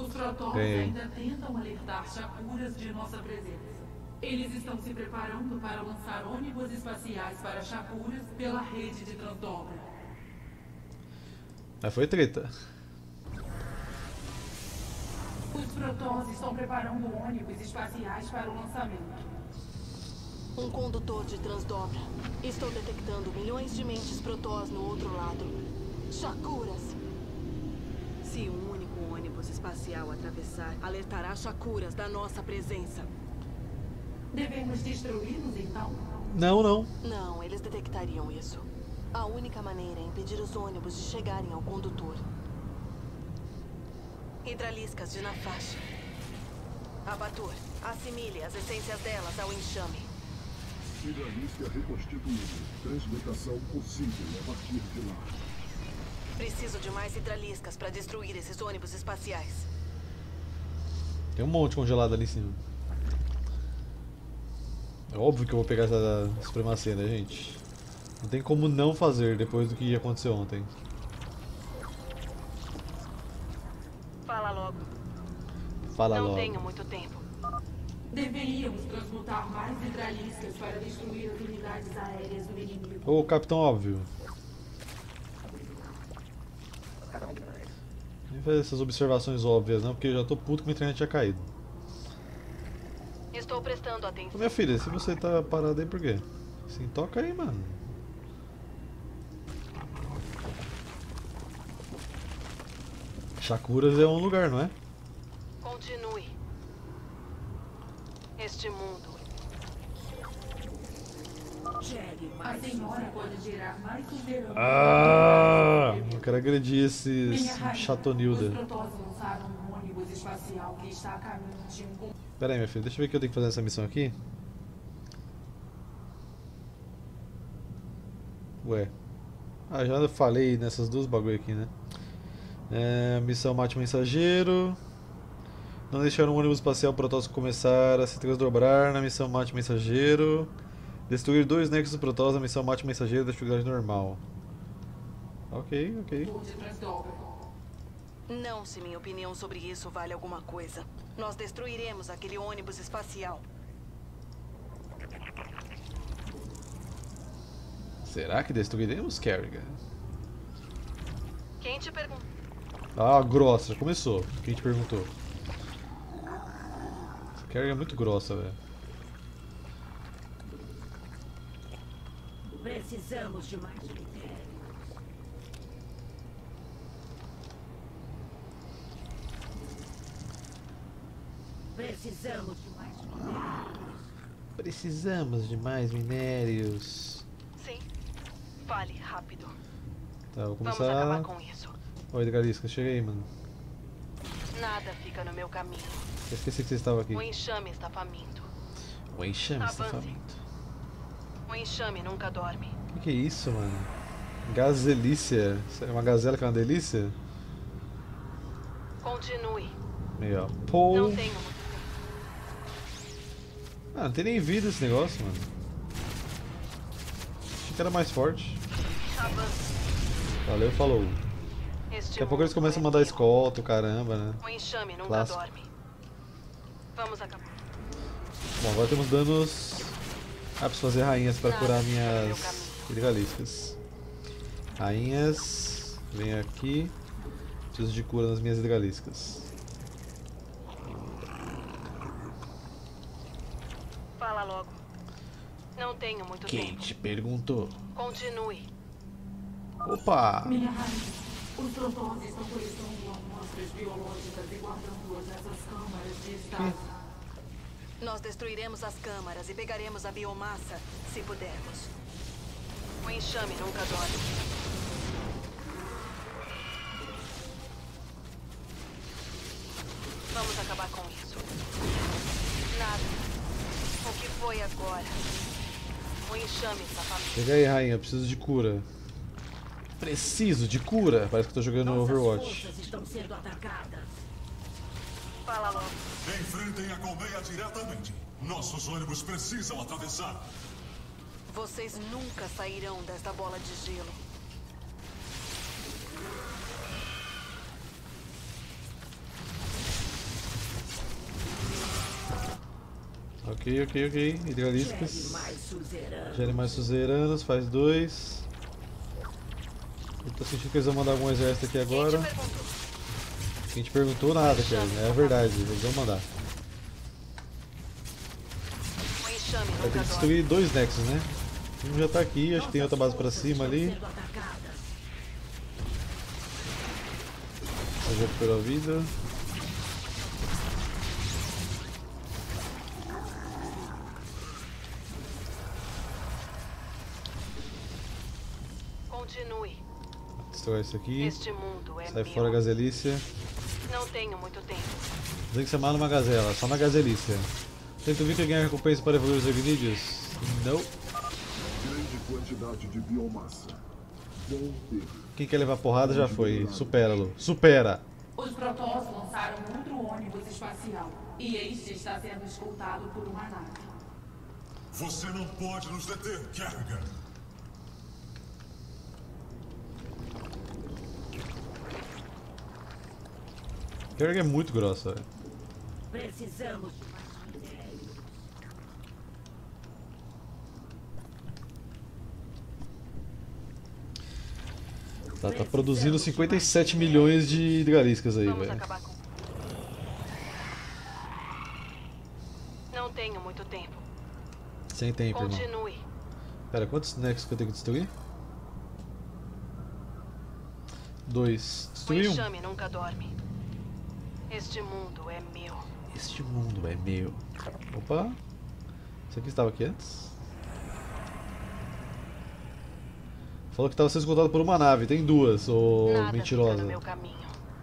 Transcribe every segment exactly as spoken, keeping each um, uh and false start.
Os Protons ainda tentam alertar Shakuras de nossa presença. Eles estão se preparando para lançar ônibus espaciais para Shakuras pela rede de transdobra. Mas foi treta. Os Protons estão preparando ônibus espaciais para o lançamento. Um condutor de transdobra. Estou detectando milhões de mentes Protós no outro lado. Shakuras! Se um único ônibus espacial atravessar, alertará Shakuras da nossa presença. Devemos destruí-los, então? Não, não. Não, eles detectariam isso. A única maneira é impedir os ônibus de chegarem ao condutor. Hidraliscas de Nafash. Abatur, assimile as essências delas ao enxame. Hidralisca reconstituído. Transmutação possível a partir de lá. Preciso de mais hidraliscas para destruir esses ônibus espaciais. Tem um monte congelado ali em cima. É óbvio que eu vou pegar essa supremacia, né, gente? Não tem como não fazer depois do que aconteceu ontem. Fala logo. Fala Não logo. Não tenho muito tempo. Deveríamos transmutar mais hidraliscas para destruir as unidades aéreas do inimigo. Ô, Capitão Óbvio. Nem fazer essas observações óbvias, não, porque eu já tô puto que minha internet tinha caído. Estou prestando atenção. Ô, minha filha, se você tá parado aí, por quê? Sim, toca aí, mano. Shakuras é um lugar, não é? Continue. Este mundo. A senhora pode gerar mais soberania. Ah, eu quero agredir esse, esse chatonilda. Os Protós lançaram um ônibus espacial que está a caminho de um... Pera aí, minha filha, deixa eu ver o que eu tenho que fazer nessa missão aqui. Ué. Ah, já falei nessas duas bagulho aqui, né? É, missão Mate Mensageiro. Não deixar um ônibus espacial Protoss começar a se transdobrar na missão Mate Mensageiro. Destruir dois nexos Protoss na missão Mate Mensageiro da dificuldade normal. Ok, ok. Não, se minha opinião sobre isso vale alguma coisa. Nós destruiremos aquele ônibus espacial. Será que destruiremos, Kerrigan? Quem te perguntou? Ah, grossa, já começou. Quem te perguntou? Essa Kerrigan é muito grossa, velho. Precisamos de mais minério. Precisamos de mais minérios. Precisamos de mais minérios. Sim. Fale rápido. Tá, vou Vamos começar. acabar com isso. Oi, Galisca, chega aí, mano. Nada fica no meu caminho. Eu esqueci que você estava aqui. O enxame está faminto. O enxame está Avance. faminto. O enxame nunca dorme. O que, que é isso, mano? Gazelícia. É uma gazela que é uma delícia? Continue. Aí, ó. Pô. Não tenho muito tempo. Ah, não tem nem vida esse negócio, mano. Achei que era mais forte. Avance. Valeu, falou. Este Daqui a pouco eles mundo começam a é mandar meu. escolta, o caramba, né? O enxame nunca Clássico. dorme. Vamos acabar. Bom, agora temos danos. Ah, preciso fazer rainhas para Nada curar fica no meu minhas caminho. hidraliscas. Rainhas. Vem aqui. Preciso de cura nas minhas hidraliscas. Fala logo. Não tenho muito Quem tempo. te perguntou? Continue. Opa! Minha rainha, os Protós estão coletando amostras biológicas e guardando-as nessas câmaras de estado. Nós destruiremos as câmaras e pegaremos a biomassa, se pudermos. O enxame nunca dorme. Vamos acabar com isso. Nada. O que foi agora? O enxame está faminto. Chega aí, rainha, preciso de cura. Preciso de cura? Parece que tô jogando Nossas Overwatch. forças estão sendo atacadas. Fala logo. Enfrentem a colmeia diretamente. Nossos ônibus precisam atravessar. Vocês nunca sairão desta bola de gelo. Ok, ok, ok. Gere Hidraliscas. mais suzeranos. Gere mais suzeranos, faz dois. Eu tô sentindo que eles vão mandar algum exército aqui agora. Quem te perguntou? Quem te perguntou nada, cara. É verdade, eles vão mandar. O enxame Vai ter nunca que dorme. destruir dois nexos, né? Um já tá aqui, acho que tem outra base pra cima ali. Sendo atacadas. Já recuperou a vida. Continue. Destrói isso aqui. Este mundo é Sai meu. fora a gazelícia. Não tenho muito tempo. Tem que ser mal numa gazela, só na gazelícia. Tento vir que ganha recompensa para evoluir os Ignídeos? Não. Grande quantidade de biomassa. Bom ter. Quem quer levar porrada já foi. Supera-lo. Supera! Os Protoss lançaram outro ônibus espacial. E este está sendo escoltado por uma nave. Você não pode nos deter, Kerrigan. Kerrigan é muito grossa, velho. Precisamos de mais minério. Tá, tá produzindo cinquenta e sete milhões de hidraliscas aí, Vamos velho. acabar com. Não tenho muito tempo. Sem tempo, irmão. Continue. Pera, quantos nexos que eu tenho que destruir? Dois. O Destruí um. enxame nunca dorme. Este mundo é meu. Este mundo é meu. Opa! Isso aqui estava aqui antes? Falou que estava sendo escoltado por uma nave. Tem duas, ô Nada mentirosa. fica no meu caminho.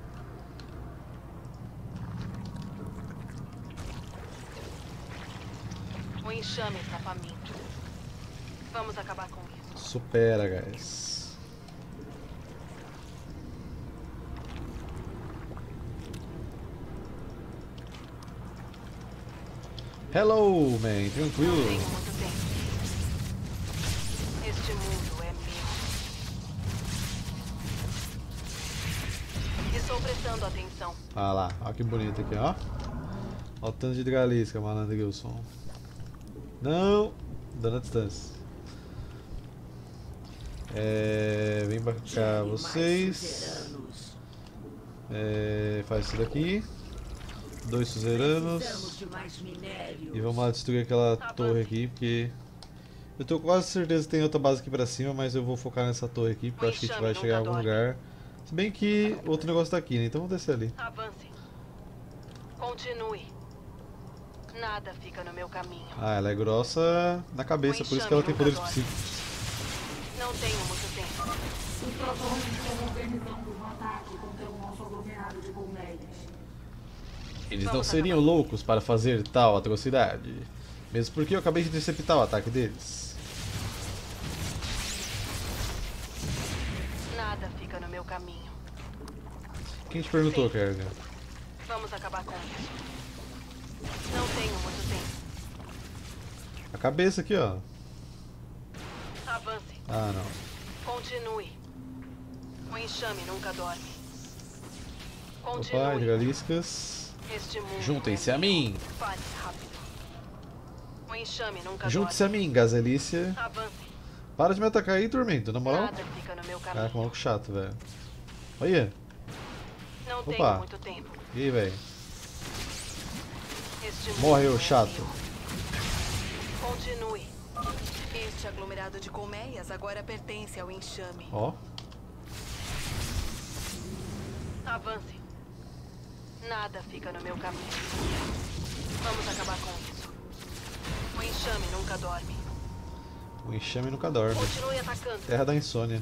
O enxame está faminto. Vamos acabar com isso. Supera, guys. Hello, man. Não Tranquilo. tenho muito tempo. Este mundo é meu. Estou prestando atenção. Ah lá, olha que bonito aqui, ó. Olha o tanto de hidralisca, malandro Gilson. Não! Dando a distância. É, vem pra cá Gere mais vocês. suzeranos. É, faz isso daqui. Dois suzeranos. Precisamos de mais minério. E vamos lá destruir aquela torre aqui, porque... Eu tô quase certeza que tem outra base aqui pra cima, mas eu vou focar nessa torre aqui, porque eu acho que a gente vai chegar em algum lugar. Se bem que outro negócio tá aqui, né? Então vamos descer ali. Avance. Continue. Nada fica no meu caminho. Ah, ela é grossa na cabeça, por isso que ela tem poderes psíquicos. Não tenho muito tempo. Os Protoss estão organizando um ataque contra o nosso aglomerado de colmeias. Eles não seriam loucos para fazer tal atrocidade. Mesmo porque eu acabei de interceptar o ataque deles. Nada fica no meu caminho. Quem te perguntou, Kerrigan? Vamos acabar com isso. Não tenho muito tempo. A cabeça aqui, ó. Avance. Ah, não. Continue. O enxame nunca dorme. Opa, Continue. hidraliscas. Este mundo Juntem-se é a mim. Fale rápido. O enxame nunca Junte-se a dorme. mim, gazelícia. Avance. Para de me atacar aí, Tormento, na moral. Nada fica no meu caminho. Ah, que maluco chato, velho. Olha. Não Opa. tenho muito tempo. E aí, velho? Este Morreu, mundo é chato. meu. Continue. Este aglomerado de colmeias agora pertence ao enxame. Ó. Avance. Nada fica no meu caminho. Vamos acabar com isso. O enxame nunca dorme. O enxame nunca dorme. Continue atacando. Terra da insônia.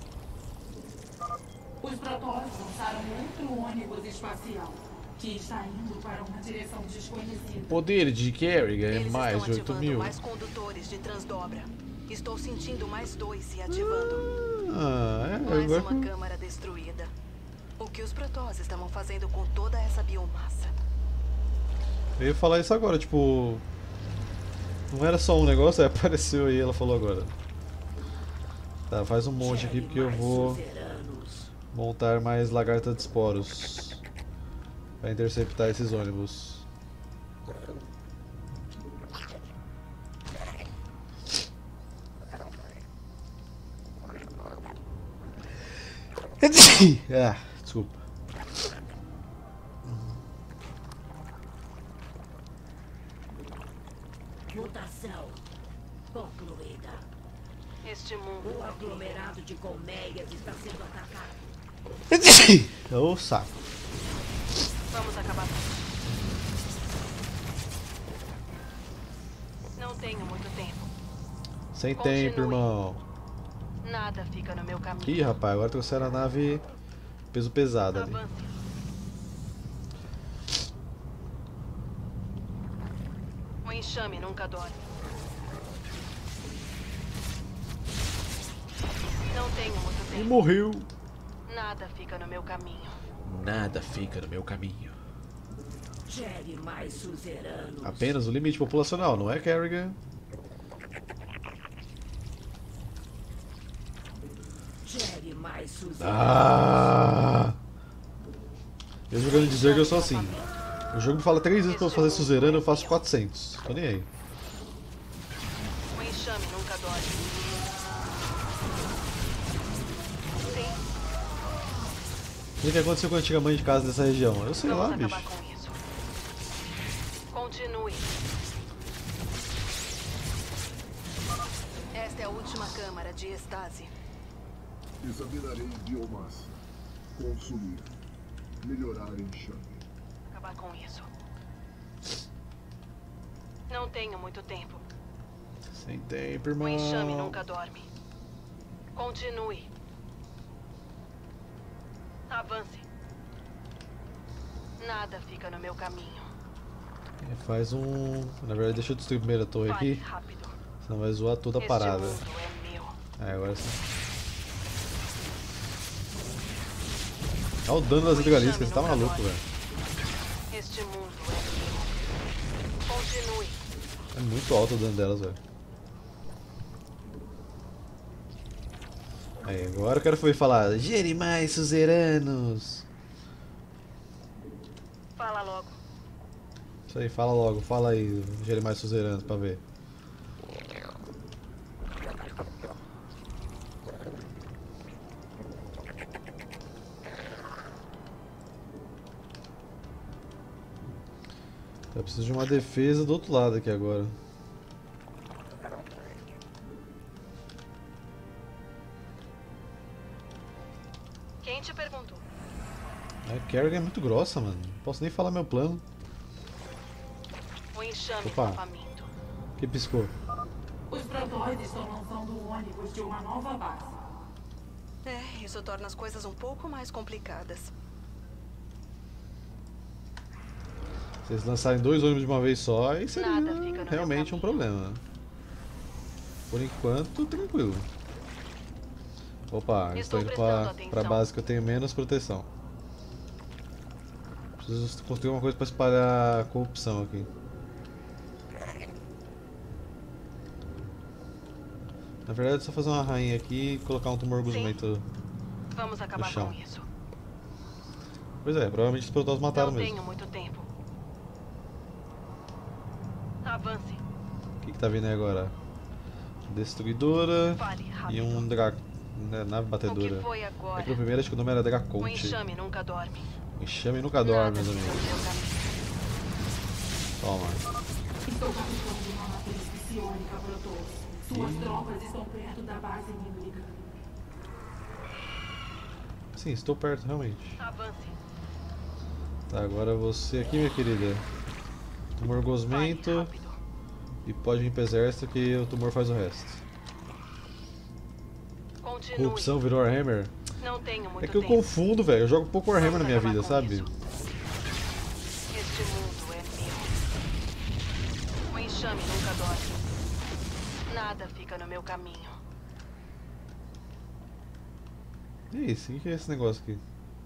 Os Protoss lançaram outro ônibus espacial, que está indo para uma direção desconhecida. O poder de Kerrigan é Eles mais estão de oito ativando mil. mais condutores de transdobra. Estou sentindo mais dois se ativando. Ah, é, Mais agora... uma câmara destruída. O que os Protoss estavam fazendo com toda essa biomassa? Eu ia falar isso agora, tipo... Não era só um negócio, aí apareceu aí, ela falou agora. Tá, faz um monte aqui porque eu vou montar mais lagarta de esporos pra interceptar esses ônibus. Ah, desculpa. Mutação concluída. Este mundo O aglomerado de colmeias está sendo atacado. Ô saco. Vamos acabar com isso. Não tenho muito tempo. Sem Continue. tempo, irmão. Nada fica no meu caminho. Ih, rapaz, agora trouxeram a nave peso pesado ali. Avance. O enxame nunca dorme. Não tenho muito E tempo. morreu. Nada fica no meu caminho. Nada fica no meu caminho. Gere mais suzeranos. Apenas o limite populacional, não é, Kerrigan? Gere mais suzeranos. Ah! Eu jogando de Zerg eu sou assim. O jogo me fala três vezes pra eu fazer suzerano, eu faço quatrocentos. Tô nem aí. O enxame nunca dorme. Sim, O que que aconteceu com a antiga mãe de casa dessa região? Eu sei lá, vamos bicho. acabar com isso. Continue. Esta é a última câmara de estase. Examinarei biomassa. Consumir. Melhorar enxame. Acabar com isso. Não tenho muito tempo. Sem tempo, O irmão. enxame nunca dorme. Continue. Avance. Nada fica no meu caminho. É, faz um... Na verdade, deixa eu destruir primeiro a torre Fale aqui. rápido. Senão vai zoar toda a Este parada. mundo é meu. É, agora sim. Olha o dano das integralistas, você tá maluco, velho. Este mundo é meu. Continue. É muito alto o dano delas, velho. Aí, agora eu quero foi falar, gere mais suzeranos. Fala logo. Isso aí, fala logo, fala aí, gere mais suzeranos pra ver. Eu preciso de uma defesa do outro lado aqui agora. Quem te perguntou? A Kerrigan é muito grossa, mano. Não posso nem falar meu plano. O enxame Opa. está faminto. Que piscou? Os protóides estão lançando ônibus de uma nova base. É, isso torna as coisas um pouco mais complicadas. Se eles lançarem dois ônibus de uma vez só, aí seria Nada fica no realmente meu um caminho. problema. Por enquanto, tranquilo. Opa, estou Estou indo prestando pra, atenção. pra base que eu tenho menos proteção. Preciso construir uma coisa pra espalhar a corrupção aqui. Na verdade, é só fazer uma rainha aqui e colocar um tumor gosmento. Vamos acabar chão. com isso. Pois é, provavelmente os protoss mataram Não mesmo. tenho muito tempo. Avance. O que, que tá vindo aí agora? Destruidora Fale rápido. e um dra... né, nave O batedora. que foi É agora? que no primeiro acho que o nome era O Draconte. enxame nunca dorme. O enxame nunca dorme, Nada meus fica amigos. no meu caminho. Toma. Estou capturando uma matriz psionica Protoss. Suas tropas estão perto da base inimiga. Sim, estou perto, realmente. Avance. Tá, agora você aqui, minha querida. Tumor Fale gosmento. rápido. E pode vir pro exército que o tumor faz o resto. Continue. Corrupção virou Warhammer? Não tenho muito É que eu tempo. confundo, velho. Eu jogo pouco Warhammer na Vamos minha acabar vida, com sabe? isso. Este mundo é meu. O enxame nunca dorme. Nada fica no meu caminho. E isso? O que é esse negócio aqui?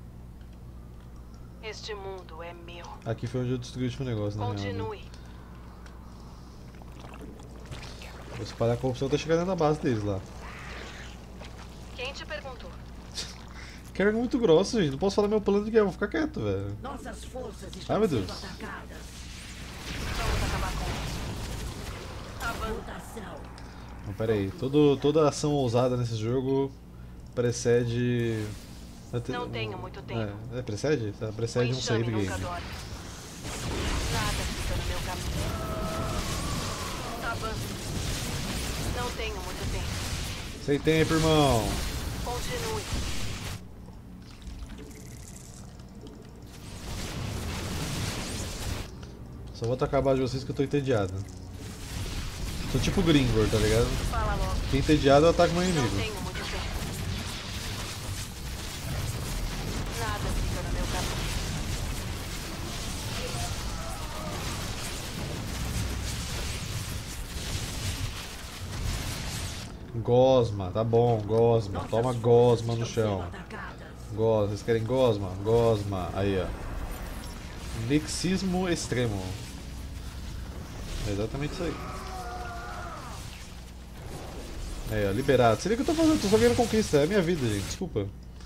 Este mundo é meu. Aqui foi onde eu destruí o último negócio, na real. Né? Continue. Vou espalhar a corrupção até chegar dentro da base deles lá. Quem te perguntou? Carga muito grossa, gente. Não posso falar meu plano de guerra, vou ficar quieto, velho. Nossas forças estão Ai, meu sendo Deus. atacadas. Vamos acabar com isso. Avance. Mutação. Não, pera aí. Todo, toda ação ousada nesse jogo precede Não tenho muito tempo. É, é precede? Tá, precede O um save enxame game. nunca dorme. Nada fica no meu caminho. Avance. Não tenho muito tempo. Sem tempo, irmão. Continue. Só vou atacar a base de vocês que eu tô entediado. Sou tipo Gringor, tá ligado? Fala logo. Quem entediado eu ataco meu Não inimigo. tenho muito tempo. Nada fica no meu caminho. Gosma, tá bom, Gosma. Nossas Toma forças Gosma no estão sendo chão. atacadas. Gosma, vocês querem Gosma? Gosma, aí ó. Nexismo extremo. É exatamente isso aí. Aí ó, liberado. Você vê que eu tô fazendo, tô só ganhando conquista, é a minha vida, gente, desculpa.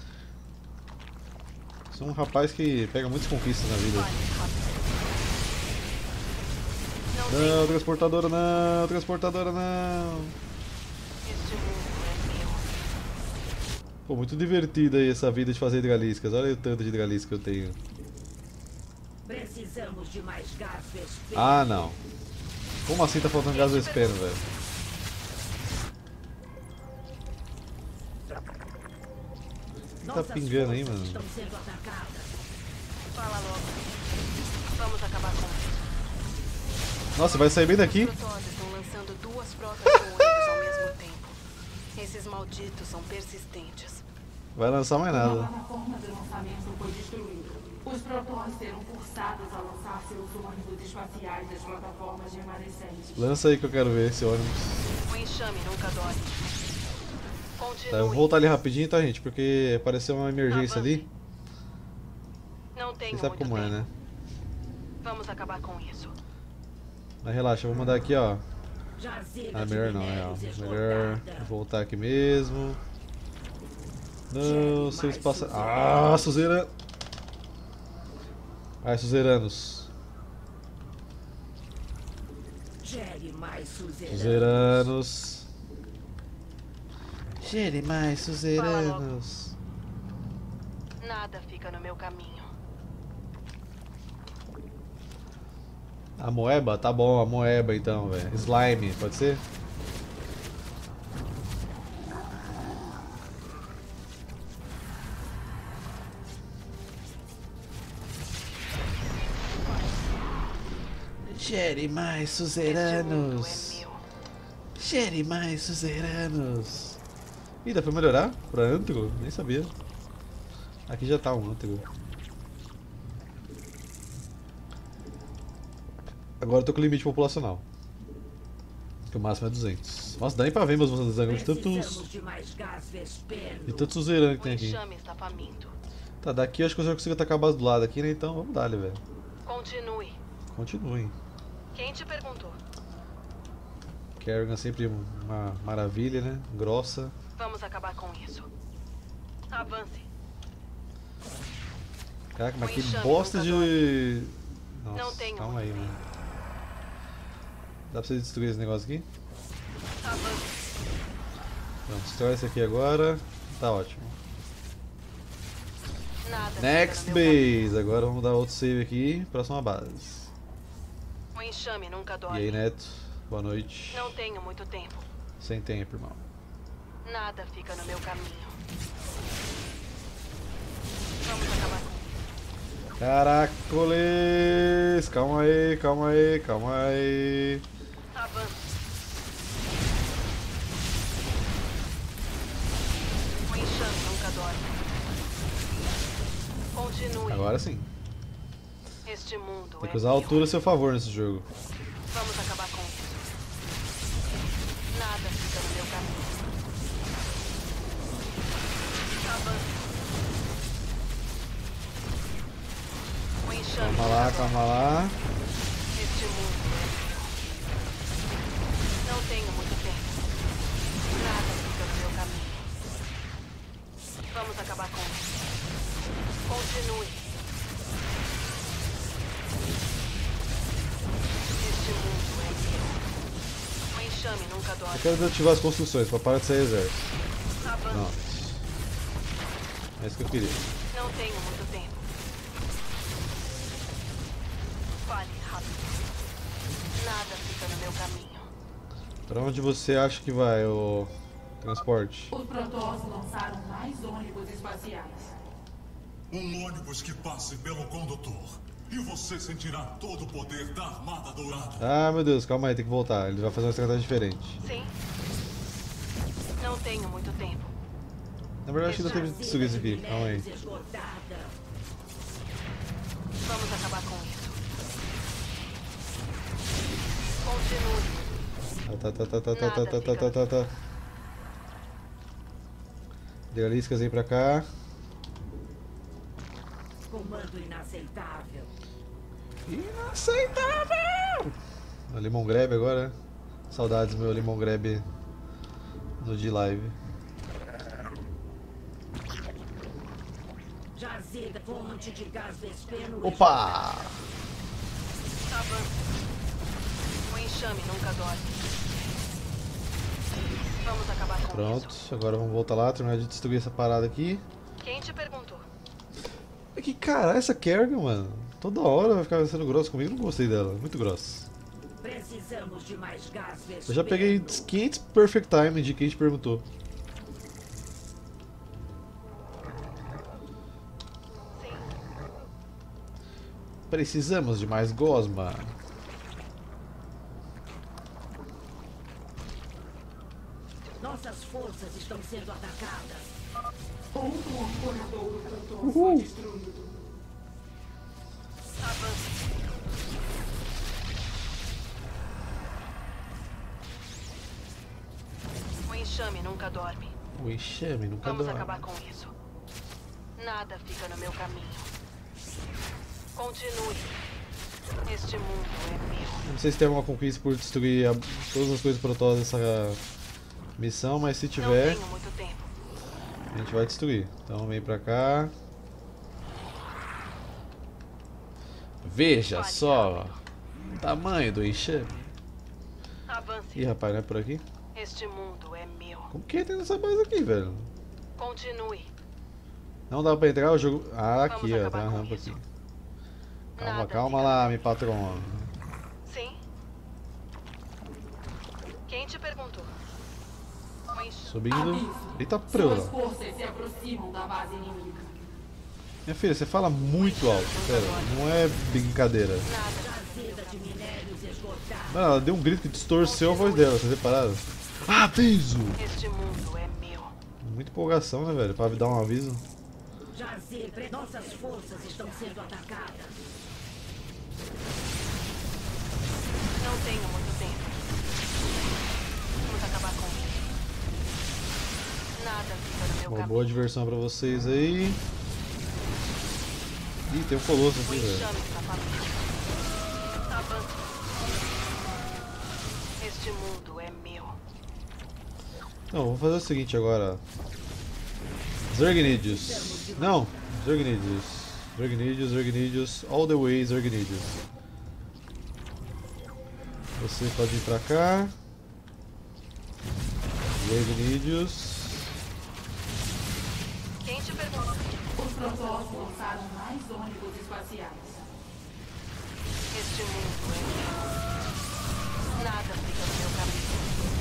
Sou um rapaz que pega muitas conquistas na vida. Não Não, tenho. transportadora não, transportadora não. Este mundo é meu. Pô, muito divertida aí essa vida de fazer hidraliscas. Olha o tanto de hidralisca que eu tenho. Precisamos de mais gás vespero. Ah, não. Como assim tá faltando gás vespeno, velho? Tá Nossas pingando aí, forças mano. estão sendo atacadas. Fala logo. Vamos acabar com isso. Nossa, vai sair bem daqui? Os protoss estão lançando duas frotas de ônibus ao mesmo tempo. Esses malditos são persistentes. Vai lançar mais Uma nada. plataforma de lançamento foi destruída. Os Protoss serão forçados a lançar seus ônibus espaciais das plataformas remanescentes. Lança aí que eu quero ver esse ônibus. O enxame nunca dorme. Continue. Tá, eu vou voltar ali rapidinho, tá, gente? Porque apareceu uma emergência ali. Não tenho Você sabe muito como é, tempo. né? Vamos acabar com isso. Mas relaxa, eu vou mandar aqui, ó. Jazida Ah, de melhor não, é, minérios ó. Melhor esgotada. voltar aqui mesmo. Não, se eles passam. Ah, Suzera! Ai, Suzeranos. Gere mais suzeranos. Suzeranos. Gere mais, Suzeranos. Nada fica no meu caminho. A moeba? Tá bom, a moeba então, velho. Slime, pode ser? Gere mais, Suzeranos. Este mundo é meu. Gere mais, Suzeranos. Ih, dá pra melhorar? Pra Antro? Nem sabia. Aqui já tá um Antro. Agora eu tô com limite populacional. Que o máximo é duzentos. Nossa, dá nem pra ver meus dragões de tantos. Precisamos de mais gás vespero. De tantos suzeranos que O tem aqui. enxame está faminto. Tá, daqui eu acho que eu já consigo atacar a base do lado aqui, né? Então vamos dar, velho. Continue. Continuem. Quem te perguntou? Kerrigan é sempre uma maravilha, né? Grossa. Vamos acabar com isso. Avance. Caraca, mas O que enxame bosta nunca de... Nossa, Não tenho calma aí, muito mano. Dá pra você destruir esse negócio aqui? Avance. Pronto, destrói esse aqui agora. Tá ótimo. Nada Next fica no meu base. Agora vamos dar outro save aqui. Próxima base. caminho. O enxame nunca E dorme. aí, Neto? Boa noite. Não tenho muito tempo. Sem tempo, irmão. Nada fica no meu caminho. Vamos acabar com Caracoles! Calma aí, calma aí, calma aí. Avance. O enxame nunca dorme. Continue. Agora sim. Este mundo Tem é que usar a meu. altura a seu favor nesse jogo. Vamos acabar com isso. Nada fica no meu caminho. Avance. O enxame Calma lá, nunca calma lá. Este mundo é meu. Não tenho muito tempo. Nada fica no meu caminho. Vamos acabar com isso. Continue. Este mundo é meu. O enxame nunca Eu dorme. quero desativar as construções pra parar de sair exército. Avance. Não. É isso que eu queria. Não tenho muito tempo. Fale rápido. Nada fica no meu caminho. Pra onde você acha que vai o transporte? Os Protoss lançaram mais ônibus espaciais. Um ônibus que passe pelo condutor. E você sentirá todo o poder da Armada Dourada. Ah, meu Deus, calma aí, tem que voltar. Ele vai fazer uma estratégia diferente. Sim. Não tenho muito tempo. Na verdade, acho que dá tempo de destruir isso aqui. Calma aí. Vamos acabar com isso. Continue. Tá, tá, tá, tá, tá, tá, tá, tá, tá, tá, tá. Idealiscas aí pra cá. Comando inaceitável. Inaceitável! A Lemon Grab agora. Saudades meu Lemon Grab no D-Live. Jazida, fonte de gás vespeno. Opa! Avance. O enxame nunca dorme. Vamos acabar com Pronto, isso. agora vamos voltar lá, terminar de destruir essa parada aqui. Quem te perguntou? É que caralho, essa Kerrigan, mano. Toda hora vai ficar sendo grossa comigo, não gostei dela, muito grossa. Precisamos de mais gás vespeno. Eu já peguei quinhentos Perfect Time de quem te perguntou. Sim. Precisamos de mais gosma. Nossas forças estão sendo atacadas. Outro ancorador Protoss foi destruído. Avance. O enxame nunca dorme. O enxame nunca Vamos dorme. acabar com isso. Nada fica no meu caminho. Continue. Este mundo é meu. Não sei se tem alguma conquista por destruir a, todas as coisas Protoss dessa missão, mas se Não tiver, tenho muito tempo. a gente vai destruir. Então vem pra cá. Veja só o tamanho do enxame. Avance. Ih, rapaz, não é por aqui? Este mundo é meu. Como que tem nessa base aqui, velho? Continue. Não dá pra entrar o jogo. Ah, aqui, Vamos ó, acabar tem uma com rampa isso. aqui. Calma, Nada calma fica lá, no minha patrona. Sim? Quem te perguntou? O enxame. Subindo. Aviso. Eita, Suas prela. forças se aproximam da base inimiga. Minha filha, você fala muito alto. Pera, não é brincadeira. Nada. Jazida de minérios esgotados. Mano, ela deu um grito que distorceu a voz dela, vocês repararam? Aviso! Este mundo é meu. Muita empolgação, né, velho? Pra dar um aviso. Jazida, nossas forças estão sendo atacadas. Não tenho muito tempo. Vamos acabar com isso. Nada fica no meu Uma caminho. boa diversão pra vocês aí. Ih, tem um colosso O aqui, velho. enxame está faminto. Avance. Este mundo é meu. Não, vamos fazer o seguinte agora. Zergnidius. Não, Zergnidius. Zergnidius, Zergnidius. All the way, Zergnidius. Você pode ir pra cá. Zergnidius. Quem te perguntou? Os Protoss lançaram mais ônibus espaciais. Este mundo é meu. Nada fica no meu caminho.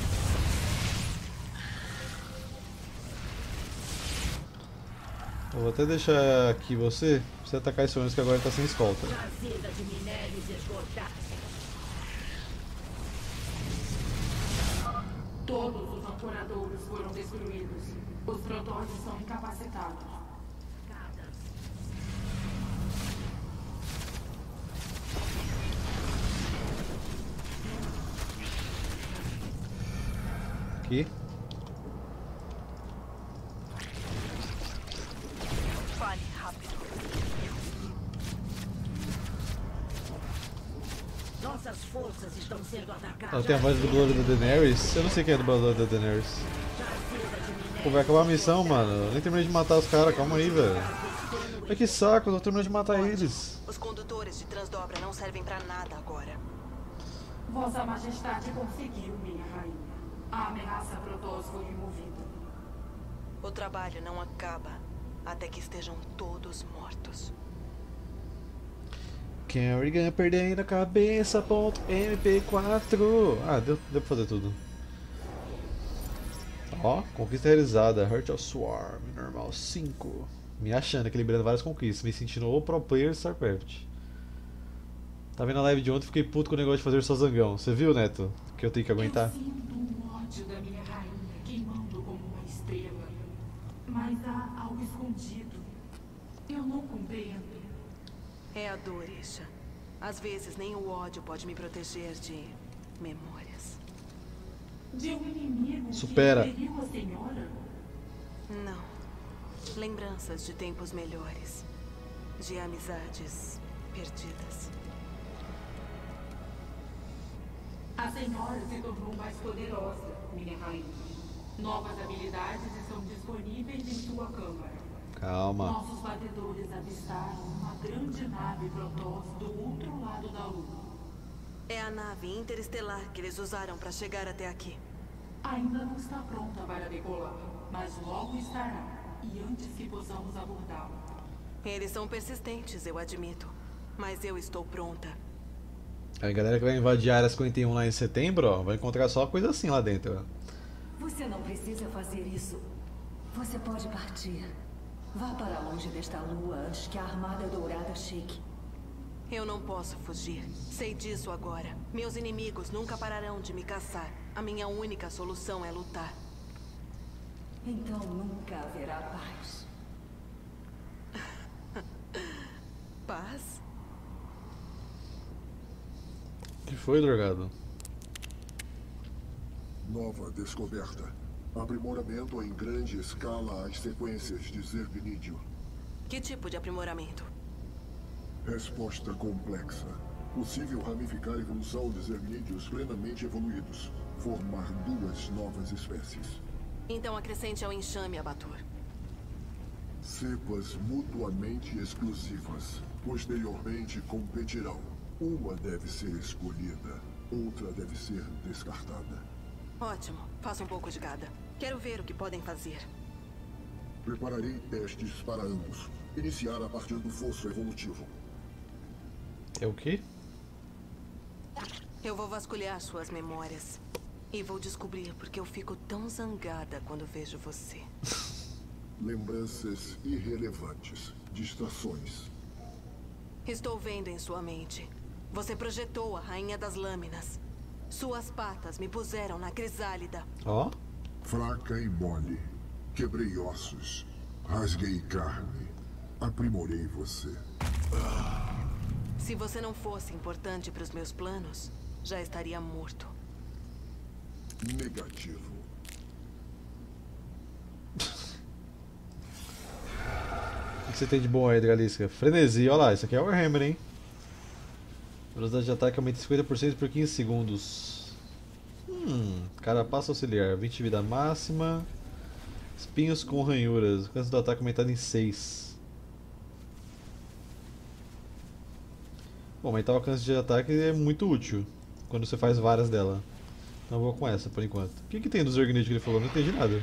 Eu vou até deixar aqui você, pra você atacar esse ônibus que agora tá sem escolta. Jazida de minérios esgotados. Todos os ancoradores foram destruídos. Os Protoss estão incapacitados. Aqui. Fale rápido. Nossas forças estão sendo atacadas. Ela tem a voz do dublador da Daenerys. Eu não sei quem é o dublador da Daenerys. Jazida de minérios. Pô, vai acabar a missão, mano. Eu nem terminei de matar os caras, calma aí, velho. Mas que saco, eu tô terminando de matar eles. Os condutores de transdobra não servem pra nada agora. Vossa Majestade conseguiu, minha rainha. A ameaça Protoss foi removida. O trabalho não acaba até que estejam todos mortos. Kerrigan perdendo a cabeça, ponto M P quatro. Ah, deu, deu pra fazer tudo. Ó, conquista realizada, Heart of Swarm, normal cinco. Me achando, equilibrando várias conquistas, me sentindo o pro player de StarCraft. Tá vendo a live de ontem, fiquei puto com o negócio de fazer só zangão. Você viu, Neto? Que eu tenho que aguentar? Eu sinto um ódio da minha rainha queimando como uma estrela. Mas há algo escondido. Eu não compreendo. É a dor, Isha. Às vezes nem o ódio pode me proteger de memórias. De um inimigo Supera. que feriu a senhora? Não. Lembranças de tempos melhores. De amizades perdidas. A senhora se tornou mais poderosa, minha rainha. Novas habilidades estão disponíveis em sua câmara. Calma. Nossos batedores avistaram uma grande nave Protoss do outro lado da Lua. É a nave interestelar que eles usaram para chegar até aqui. Ainda não está pronta para decolar, mas logo estará. E antes que possamos abordá-la. Eles são persistentes, eu admito. Mas eu estou pronta. A galera que vai invadir a área cinquenta e um lá em setembro, ó, vai encontrar só coisa assim lá dentro. Ó. Você não precisa fazer isso. Você pode partir. Vá para longe desta lua antes que a Armada Dourada chegue. Eu não posso fugir. Sei disso agora. Meus inimigos nunca pararão de me caçar. A minha única solução é lutar. Então nunca haverá paz. Paz? O que foi, drogado? Nova descoberta. Aprimoramento em grande escala às sequências de Zergnídeo. Que tipo de aprimoramento? Resposta complexa. Possível ramificar a evolução de Zergnídeos plenamente evoluídos. Formar duas novas espécies. Então acrescente ao enxame, Abatur. Cepas mutuamente exclusivas. Posteriormente competirão. Uma deve ser escolhida, outra deve ser descartada. Ótimo. Faça um pouco de cada. Quero ver o que podem fazer. Prepararei testes para ambos. Iniciar a partir do fosso evolutivo. É o quê? Eu vou vasculhar suas memórias. E vou descobrir porque eu fico tão zangada quando vejo você. Lembranças irrelevantes. Distrações. Estou vendo em sua mente. Você projetou a Rainha das Lâminas. Suas patas me puseram na crisálida. Ó. Fraca e mole. Quebrei ossos. Rasguei carne. Aprimorei você. Se você não fosse importante para os meus planos, já estaria morto. Negativo. O que você tem de bom aí, Dralisca? Frenesi, olha lá, isso aqui é Warhammer, hein? Velocidade de ataque aumenta cinquenta por cento por quinze segundos. Hum, carapaça auxiliar, vinte de vida máxima. Espinhos com ranhuras, alcance do ataque aumentado em seis. Bom, aumentar o alcance de ataque é muito útil quando você faz várias dela. Então eu vou com essa por enquanto. O que, que tem do Zergnídeo que ele falou? Não entendi nada.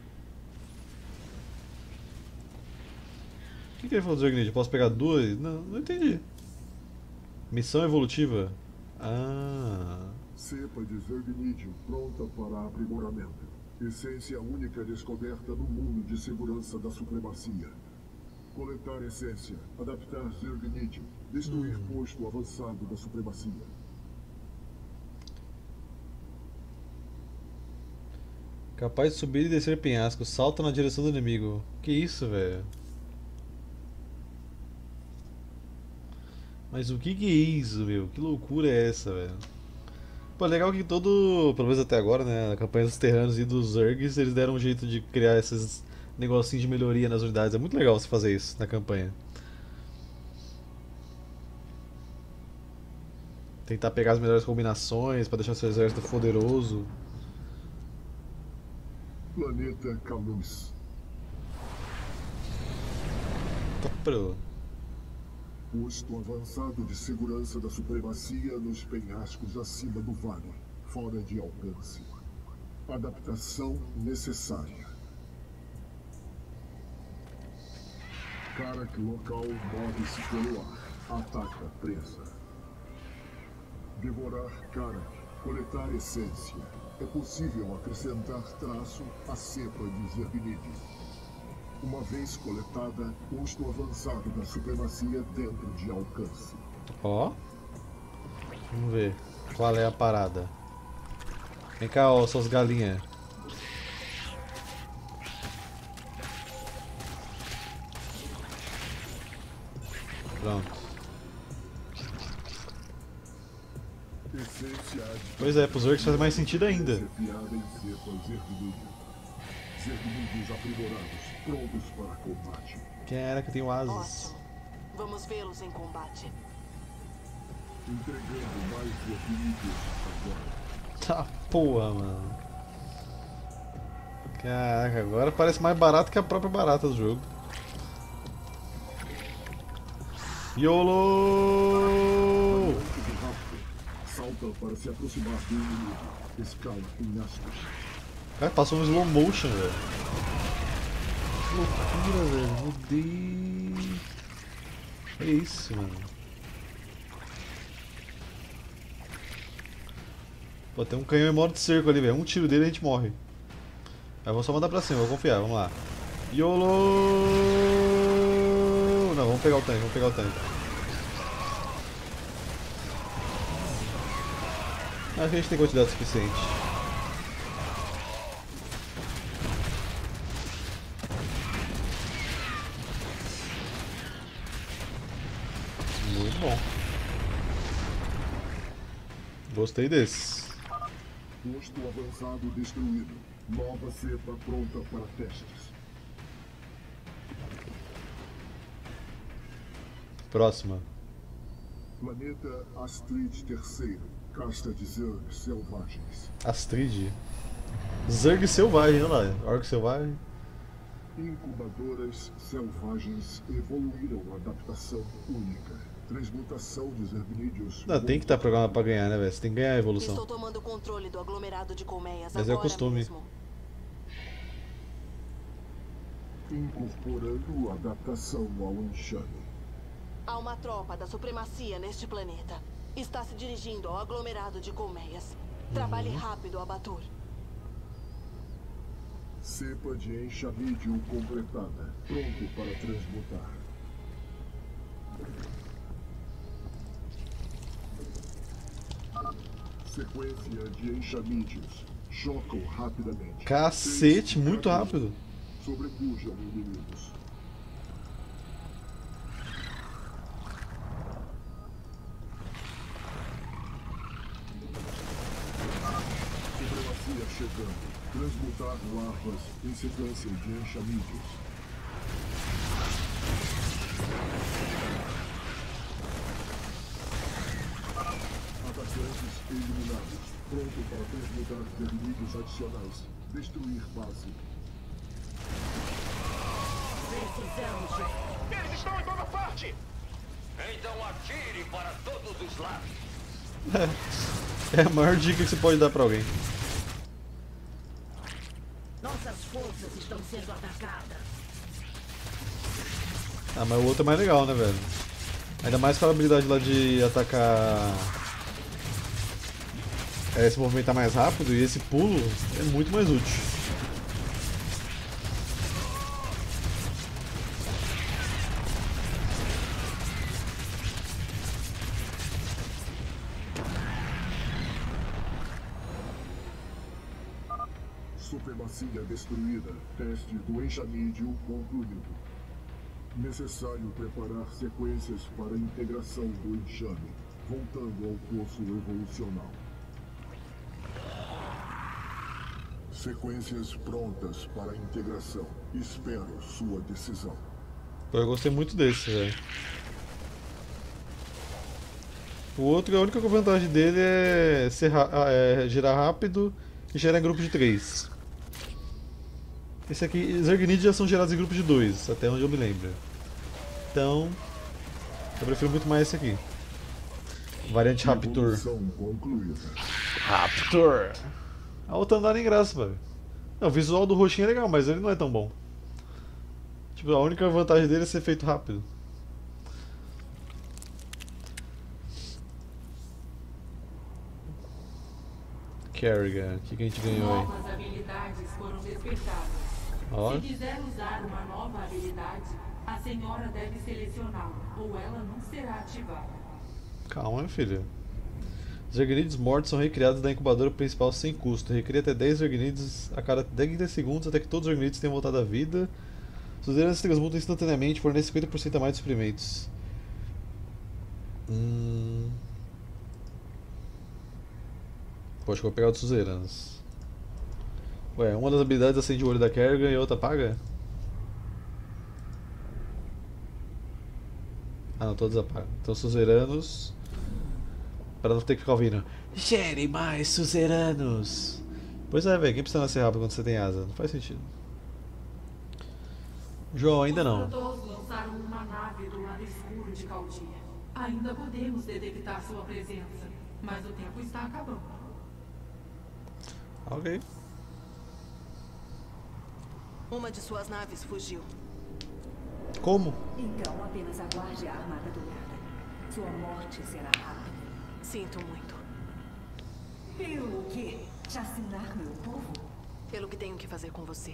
O que, que ele falou do Zergnídeo? Posso pegar duas? Não, não entendi. Missão evolutiva? Ah. Cepa de Zergnídeo pronta para aprimoramento. Essência única descoberta no mundo de segurança da supremacia. Coletar essência, adaptar Zergnídeo, destruir hum. posto avançado da supremacia. Capaz de subir e descer penhasco, salta na direção do inimigo. Que isso, velho? Mas o que que é isso, meu? Que loucura é essa, velho? Pô, legal que todo, pelo menos até agora, né, a campanha dos Terranos e dos Zergs, eles deram um jeito de criar esses negocinhos de melhoria nas unidades. É muito legal você fazer isso na campanha. Tentar pegar as melhores combinações pra deixar seu exército poderoso. Planeta Calus. Pro. Posto avançado de segurança da supremacia nos penhascos acima do vale, fora de alcance. Adaptação necessária. Karak local move-se pelo ar. Ataca a presa. Devorar Karak. Coletar essência. É possível acrescentar traço à cepa de Zergnidium. Uma vez coletada, posto avançado da supremacia dentro de alcance. Ó. Vamos ver qual é a parada. Vem cá, ó, suas galinhas. Pronto. Pois é, pros orcs faz mais sentido ainda. Zergnidios aprimorados, prontos para combate. Caraca, tem asas. Ótimo. Vamos vê-los em combate. Entregando mais Zergnidios agora. Tá porra, mano. Caraca, agora parece mais barato que a própria barata do jogo. YOLO! Salta para se aproximar do inimigo. Escala em aspas. Cara, passou um slow motion, velho. Que loucura, velho. Meu Deus. É isso, mano. Pô, tem um canhão em modo de cerco ali, velho. Um tiro dele e a gente morre. Mas vamos só mandar pra cima, vou confiar, vamos lá. YOLO! Não, vamos pegar o tanque, vamos pegar o tanque. Acho que a gente tem quantidade suficiente. Muito bom. Gostei desse. Posto avançado destruído. Nova cepa pronta para testes. Próxima. Planeta Astrid terceiro. Casta de Zerg selvagens. Astrid. Zerg selvagem, olha lá. Orc selvagem. Incubadoras selvagens evoluíram adaptação única. Transmutação de Zergnidios. Não, tem que estar programado pra ganhar, né, velho? Você tem que ganhar a evolução. Estou tomando controle do aglomerado de colmeias Mas é agora o costume. mesmo. Incorporando adaptação ao enxame. Há uma tropa da supremacia neste planeta. Está se dirigindo ao aglomerado de colmeias. Trabalhe Uhum. rápido, Abatur. Cepa de enxamídio completada. Pronto para transmutar. Sequência de enxamídios. Chocam rapidamente. Cacete, muito rápido. Sobrepujam inimigos. Supremacia chegando. Transmutar larvas em sequência de enxamídios. Atacantes eliminados. Pronto para transmutar inimigos adicionais. Destruir base. Precisamos de... Eles estão em toda parte! Então atire para todos os lados. É a maior dica que você pode dar pra alguém. Nossas forças estão sendo atacadas. Ah, mas o outro é mais legal, né, velho? Ainda mais com a habilidade lá de atacar... É, se movimentar mais rápido, e esse pulo é muito mais útil. Supremacia destruída. Teste do enxamídio concluído. Necessário preparar sequências para a integração do enxame, voltando ao poço evolucional. Sequências prontas para a integração. Espero sua decisão. Pô, eu gostei muito desse, velho. O outro, a única vantagem dele é, ser, é girar rápido e gerar em grupo de três. Esse aqui, Zergnidios já são gerados em grupo de dois, até onde eu me lembro. Então, eu prefiro muito mais esse aqui. Variante Raptor. Evolução concluída. Raptor! A outra não dá nem graça, velho. Não, o visual do roxinho é legal, mas ele não é tão bom. Tipo, a única vantagem dele é ser feito rápido. Kerrigan, o que, que a gente ganhou aí? Novas habilidades foram despertadas. Ó. Se quiser usar uma nova habilidade, a senhora deve selecioná-la, ou ela não será ativada. Calma, meu filho. Os Zergnids mortos são recriados da incubadora principal sem custo. Recria até dez Zergnids a cada trinta segundos até que todos os Zergnids tenham voltado à vida. Os Zergnids se transmutam instantaneamente, fornecem cinquenta por cento a mais de suprimentos. Hum... Poxa, vou pegar os suzeranos. Ué, uma das habilidades acende o olho da Kerrigan e a outra apaga? Ah não, todos apagam. Então suzeranos. Para não ter que ficar ouvindo. Gere mais suzeranos! Pois é, velho, quem precisa nascer rápido quando você tem asa? Não faz sentido. João, ainda não. Os Protoss lançaram uma nave do lado escuro de Caldia. Ainda podemos detectar sua presença, mas o tempo está acabando. Ok. Uma de suas naves fugiu. Como? Então apenas aguarde a armada dourada. Sua morte será rápida. Sinto muito. Pelo quê? Chacinar meu povo? Pelo que tenho que fazer com você.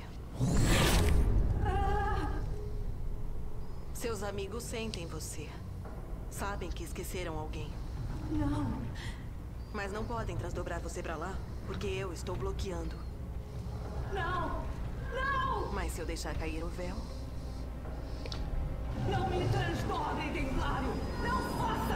Ah! Seus amigos sentem você. Sabem que esqueceram alguém. Não. Mas não podem transdobrar você pra lá, porque eu estou bloqueando. Não! Não! Mas se eu deixar cair o véu... Não me transdobre, Templário! Não faça!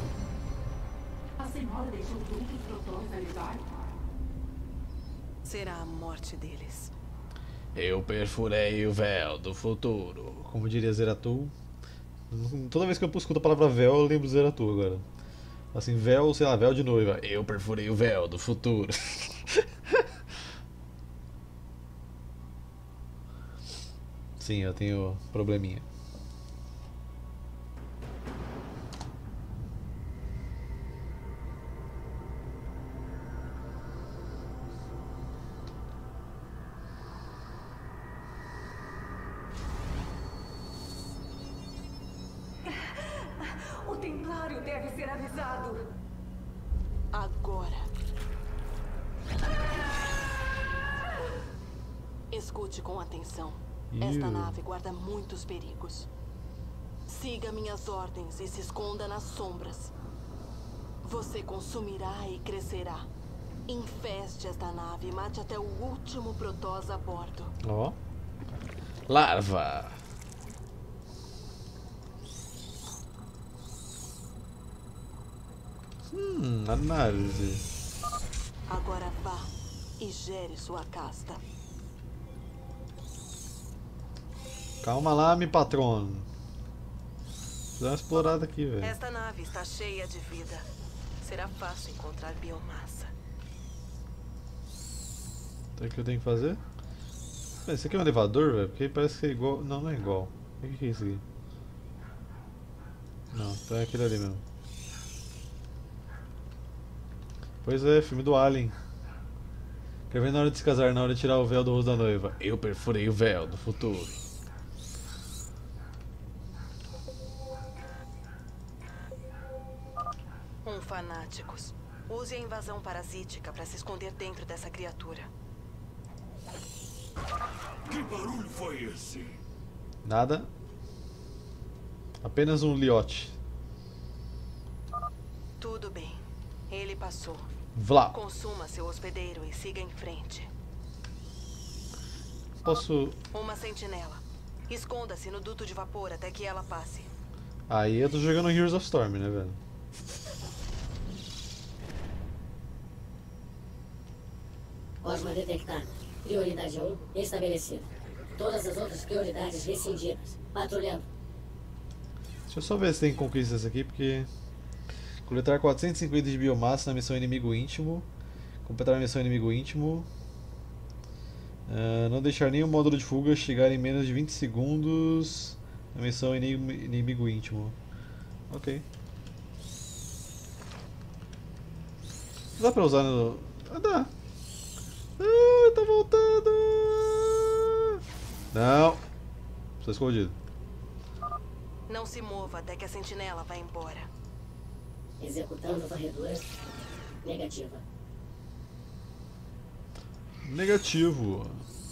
A senhora deixou todos os Protoss alisar? será a morte deles. Eu perfurei o véu do futuro. Como diria Zeratul. Toda vez que eu escuto a palavra véu, eu lembro Zeratul agora. Assim, véu, sei lá, véu de noiva. Eu perfurei o véu do futuro. Sim, eu tenho probleminha. O Templário deve ser avisado. Agora. Escute com atenção. Esta Iu. nave guarda muitos perigos. Siga minhas ordens e se esconda nas sombras. Você consumirá e crescerá. Infeste esta nave e mate até o último Protoss a bordo. Ó. Larva. Hum, análise. Agora vá e gere sua casta. Calma lá, meu patrono. Vou dar uma explorada aqui, velho. Esta nave está cheia de vida. Será fácil encontrar biomassa. Então o que eu tenho que fazer? Esse aqui é um elevador, velho? Porque parece que é igual. Não, não é igual. O que é isso aqui? Não, então é aquele ali mesmo. Pois é, filme do Alien. Quer ver na hora de se casar, na hora de tirar o véu do rosto da noiva? Eu perfurei o véu do futuro. Um fanáticos. Use a invasão parasítica para se esconder dentro dessa criatura. Que barulho foi esse? Nada. Apenas um liote. Tudo bem. Ele passou. Vlá. Consuma seu hospedeiro e siga em frente. Posso. Uma sentinela. Esconda-se no duto de vapor até que ela passe. Aí eu tô jogando Heroes of Storm, né, velho? Osma detectada. Prioridade um estabelecida. Todas as outras prioridades rescindidas. Patrulhando. Deixa eu só ver se tem conquistas aqui, porque... Coletar quatrocentos e cinquenta de biomassa na missão inimigo íntimo. Completar a missão inimigo íntimo. Uh, não deixar nenhum módulo de fuga chegar em menos de vinte segundos na missão inimigo, inimigo íntimo. Ok. Dá pra usar no... Ah, dá. Ah, tá voltando. Não. Tô escondido. Não se mova até que a sentinela vá embora. Executando varreduras. Negativa. Negativo.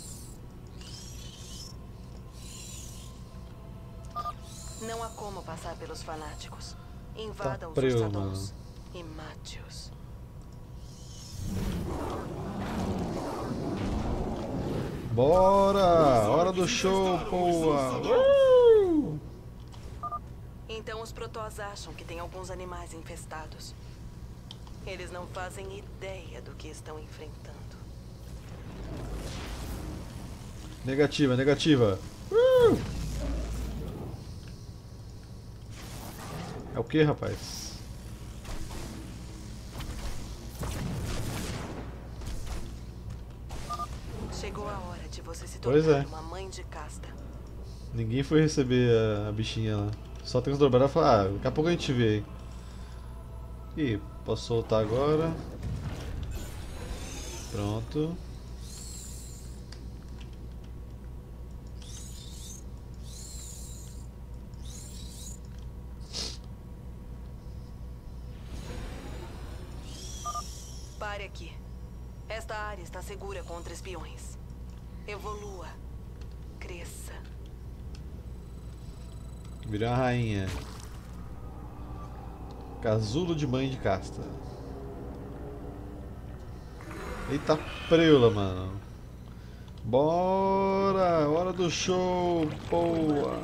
Não há como passar pelos fanáticos. Invada Tá os preso, Ustadons e mate-os. Bora! Hora do show, boa! Uh! Então os Protoss acham que tem alguns animais infestados. Eles não fazem ideia do que estão enfrentando. Negativa, negativa. Uh! É o que, rapaz? Chegou a hora de você se Pois tornar é. uma mãe de casta. Ninguém foi receber a, a bichinha lá. Só tem que dobrar e falar, ah, daqui a pouco a gente vê aí. Ih, posso soltar agora. Pronto. Pare aqui. Esta área está segura contra espiões. Evolua. Cresça. Virou uma rainha. Casulo de mãe de casta. Eita preula, mano. Bora! Hora do show, boa!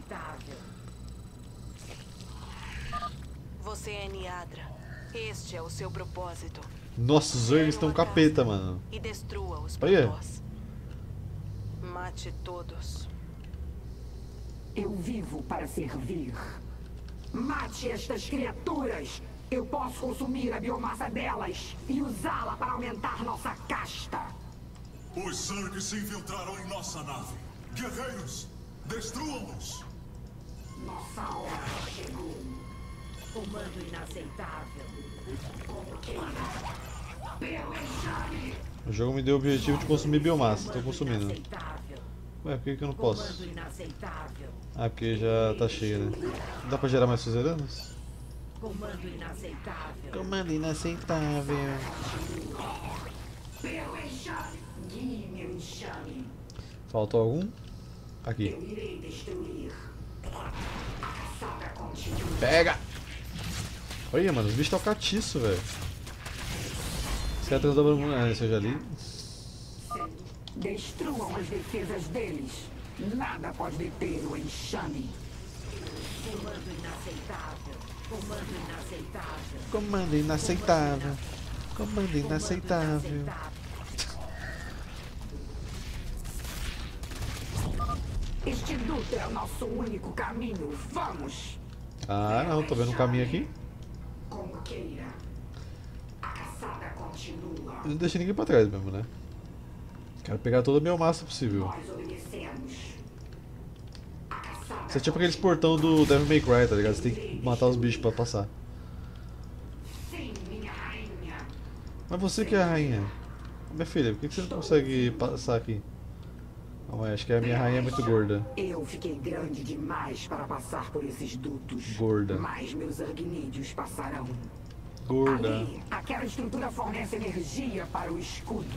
Você é Niadra. Este é o seu propósito. Nossa, os Zergs estão capeta, mano. E destrua os Olha. Protoss. Mate todos. Eu vivo para servir. Mate estas criaturas. Eu posso consumir a biomassa delas e usá-la para aumentar nossa casta. Os Zergs se infiltraram em nossa nave. Guerreiros, destruam-nos! Nossa hora chegou. Comando inaceitável. Como queira. Pelo enxame. O jogo me deu o objetivo de consumir biomassa, tô consumindo. Ué, por que, que eu não posso? Ah, porque já tá cheio, né? Não dá pra gerar mais suzeranos? Comando inaceitável. Comando inaceitável. Pelo enxame. Guie meu enxame. Faltou algum? Aqui. Eu irei destruir. A caçada continua. Pega! Olha, mano, os bichos estão catiço, velho. Os caras transdobram. Ah, esse eu já li. Destruam as defesas deles. Nada pode deter o enxame. Comando inaceitável. Comando inaceitável. Comando inaceitável. Comando inaceitável. Este duto é o nosso único caminho. Vamos! Ah, não, tô vendo um caminho aqui. Como queira. A caçada continua. Eu não deixei ninguém pra trás mesmo, né? Quero pegar toda a biomassa possível. Nós obedecemos. A caçada Isso é tipo aqueles portão do Devil May Cry, tá ligado? Você tem que matar os bichos pra passar. Sim, minha rainha. Mas você que é a rainha. Minha filha, por que que você não consegue passar aqui? Calma aí, acho que a minha rainha é muito gorda. Eu fiquei grande demais para passar por esses dutos. Gorda. Mas meus argnídeos passarão. Gorda. Ali, aquela estrutura fornece energia para o escudo.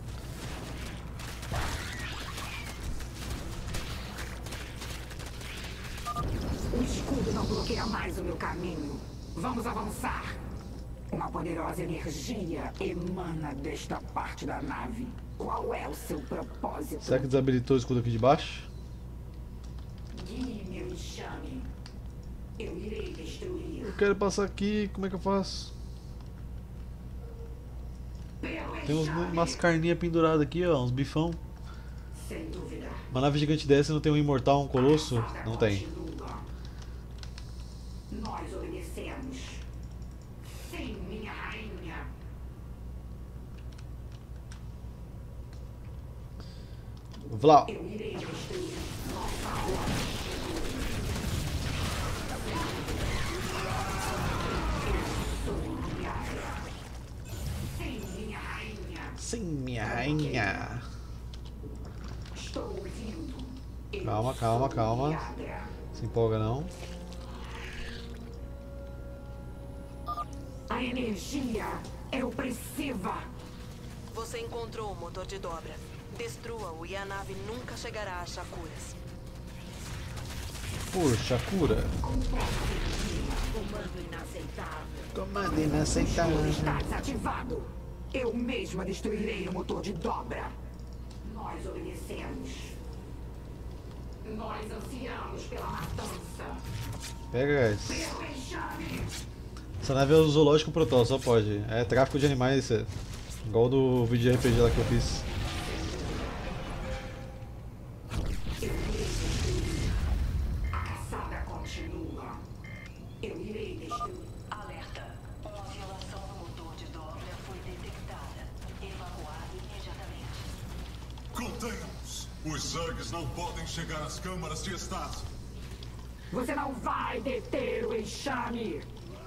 O escudo não bloqueia mais o meu caminho. Vamos avançar. Uma poderosa energia emana desta parte da nave. Qual é o seu propósito? Será que desabilitou o escudo aqui de baixo? Guie meu enxame. Eu irei destruir. Eu quero passar aqui, como é que eu faço? Tem uns, umas carninhas penduradas aqui, ó, uns bifão. Sem dúvida. Uma nave gigante dessa não tem um imortal, um colosso? Não tem. Nós obedecemos. Sim, minha rainha. Vlau. Eu irei destruir nossa hora. Sim, minha rainha. Sim, minha rainha. Estou ouvindo. Eu Calma, calma, calma. Se empolga não. A energia é opressiva. Você encontrou o motor de dobra. Destrua-o e a nave nunca chegará a Shakuras. Por Shakura. Comando inaceitável. Comando inaceitável. Está desativado. Eu mesma destruirei o motor de dobra. Nós obedecemos. Nós ansiamos pela matança. Pega, guys. Essa nave é o zoológico Protoss, só pode. É tráfico de animais, é igual do vídeo de R P G lá que eu fiz. A caçada continua. Eu irei destruir. Alerta. Uma violação no motor de dobra foi detectada. Evacuar imediatamente. Contenham-os! Os Zergs não podem chegar às câmaras de estase. Você não vai deter o enxame.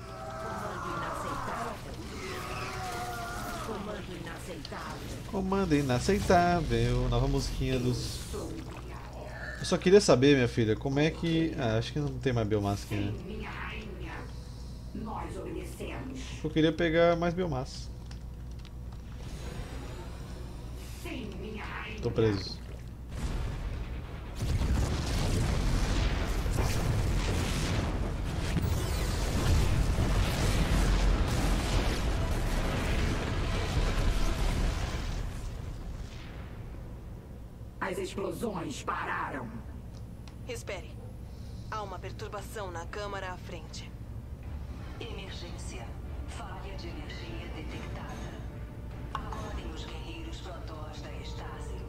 Comando inaceitável. Comando inaceitável. Comando inaceitável. Nova musiquinha dos... Eu só queria saber, minha filha, como é que... Ah, acho que não tem mais biomassa aqui, né? Minha rainha. Nós obedecemos. Eu queria pegar mais biomassa. Sim, minha rainha. Tô preso. As explosões pararam. Espere. Há uma perturbação na câmara à frente. Emergência. Falha de energia detectada. Acordem os guerreiros Protoss da estase.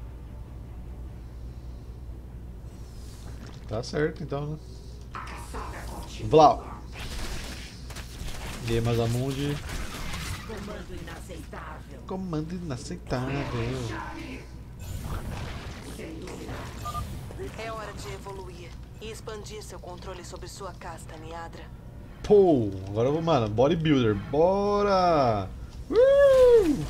Tá certo, então, né? A caçada continua. Vlau. Gemazamundi. Comando inaceitável. Comando inaceitável. É hora de evoluir e expandir seu controle sobre sua casta, Niadra. Pô, agora eu vou, mano, bodybuilder, bora! Uh!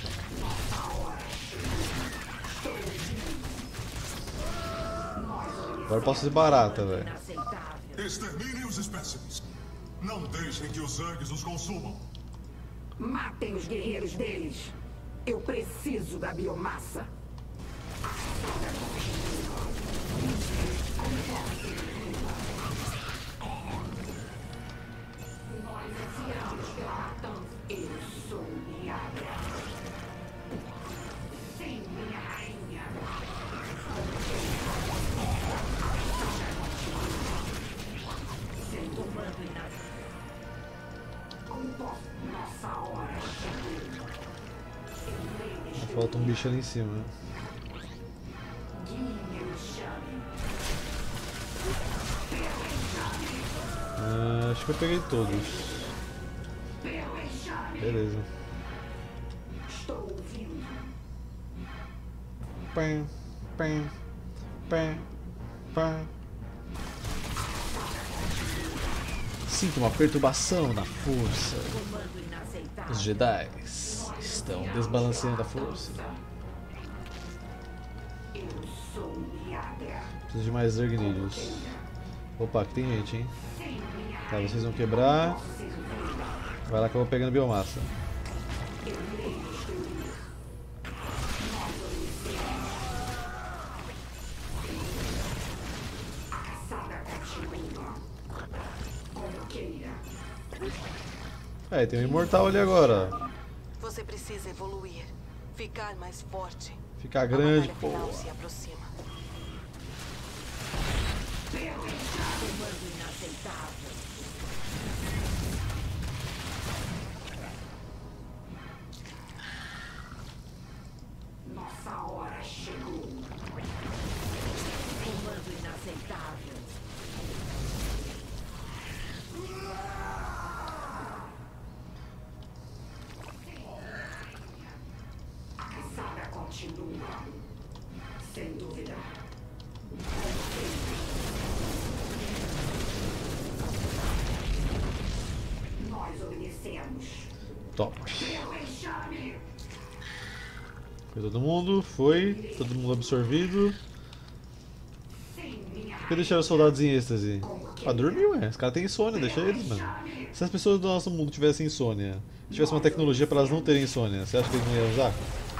Agora eu posso ser barata, velho. Exterminem os espécimes. Não deixem que os Zergs os consumam. Matem os guerreiros deles. Eu preciso da biomassa. Nós ansiamos pela matança. Eu sou Niadra. Sim, minha rainha. Sem comando inaceitável. Nossa hora chegou. Falta um bicho ali em cima, né? Ah, acho que eu peguei todos. Beleza. Estou ouvindo. Pam, pam, pam, pam. Sinto uma perturbação na força. Os Jedi estão desbalanceando a força. Preciso de mais Zergnídeos. Opa, aqui tem gente, hein? Tá, vocês vão quebrar. Vai lá que eu vou pegando biomassa. É, tem um imortal ali agora. Você precisa evoluir, ficar mais forte. Ficar grande, A pô. batalha final se aproxima. Comando inaceitável. Nossa hora chegou. Comando inaceitável. A caçada continua. Sem dúvida. Nós obedecemos. Top. Foi todo mundo, foi todo mundo absorvido. que deixaram os soldados em êxtase? Ah, dormiu, é. Os caras têm insônia, deixa eles, mano. Se as pessoas do nosso mundo tivessem insônia, tivesse uma tecnologia pra elas não terem insônia, você acha que eles não iam usar?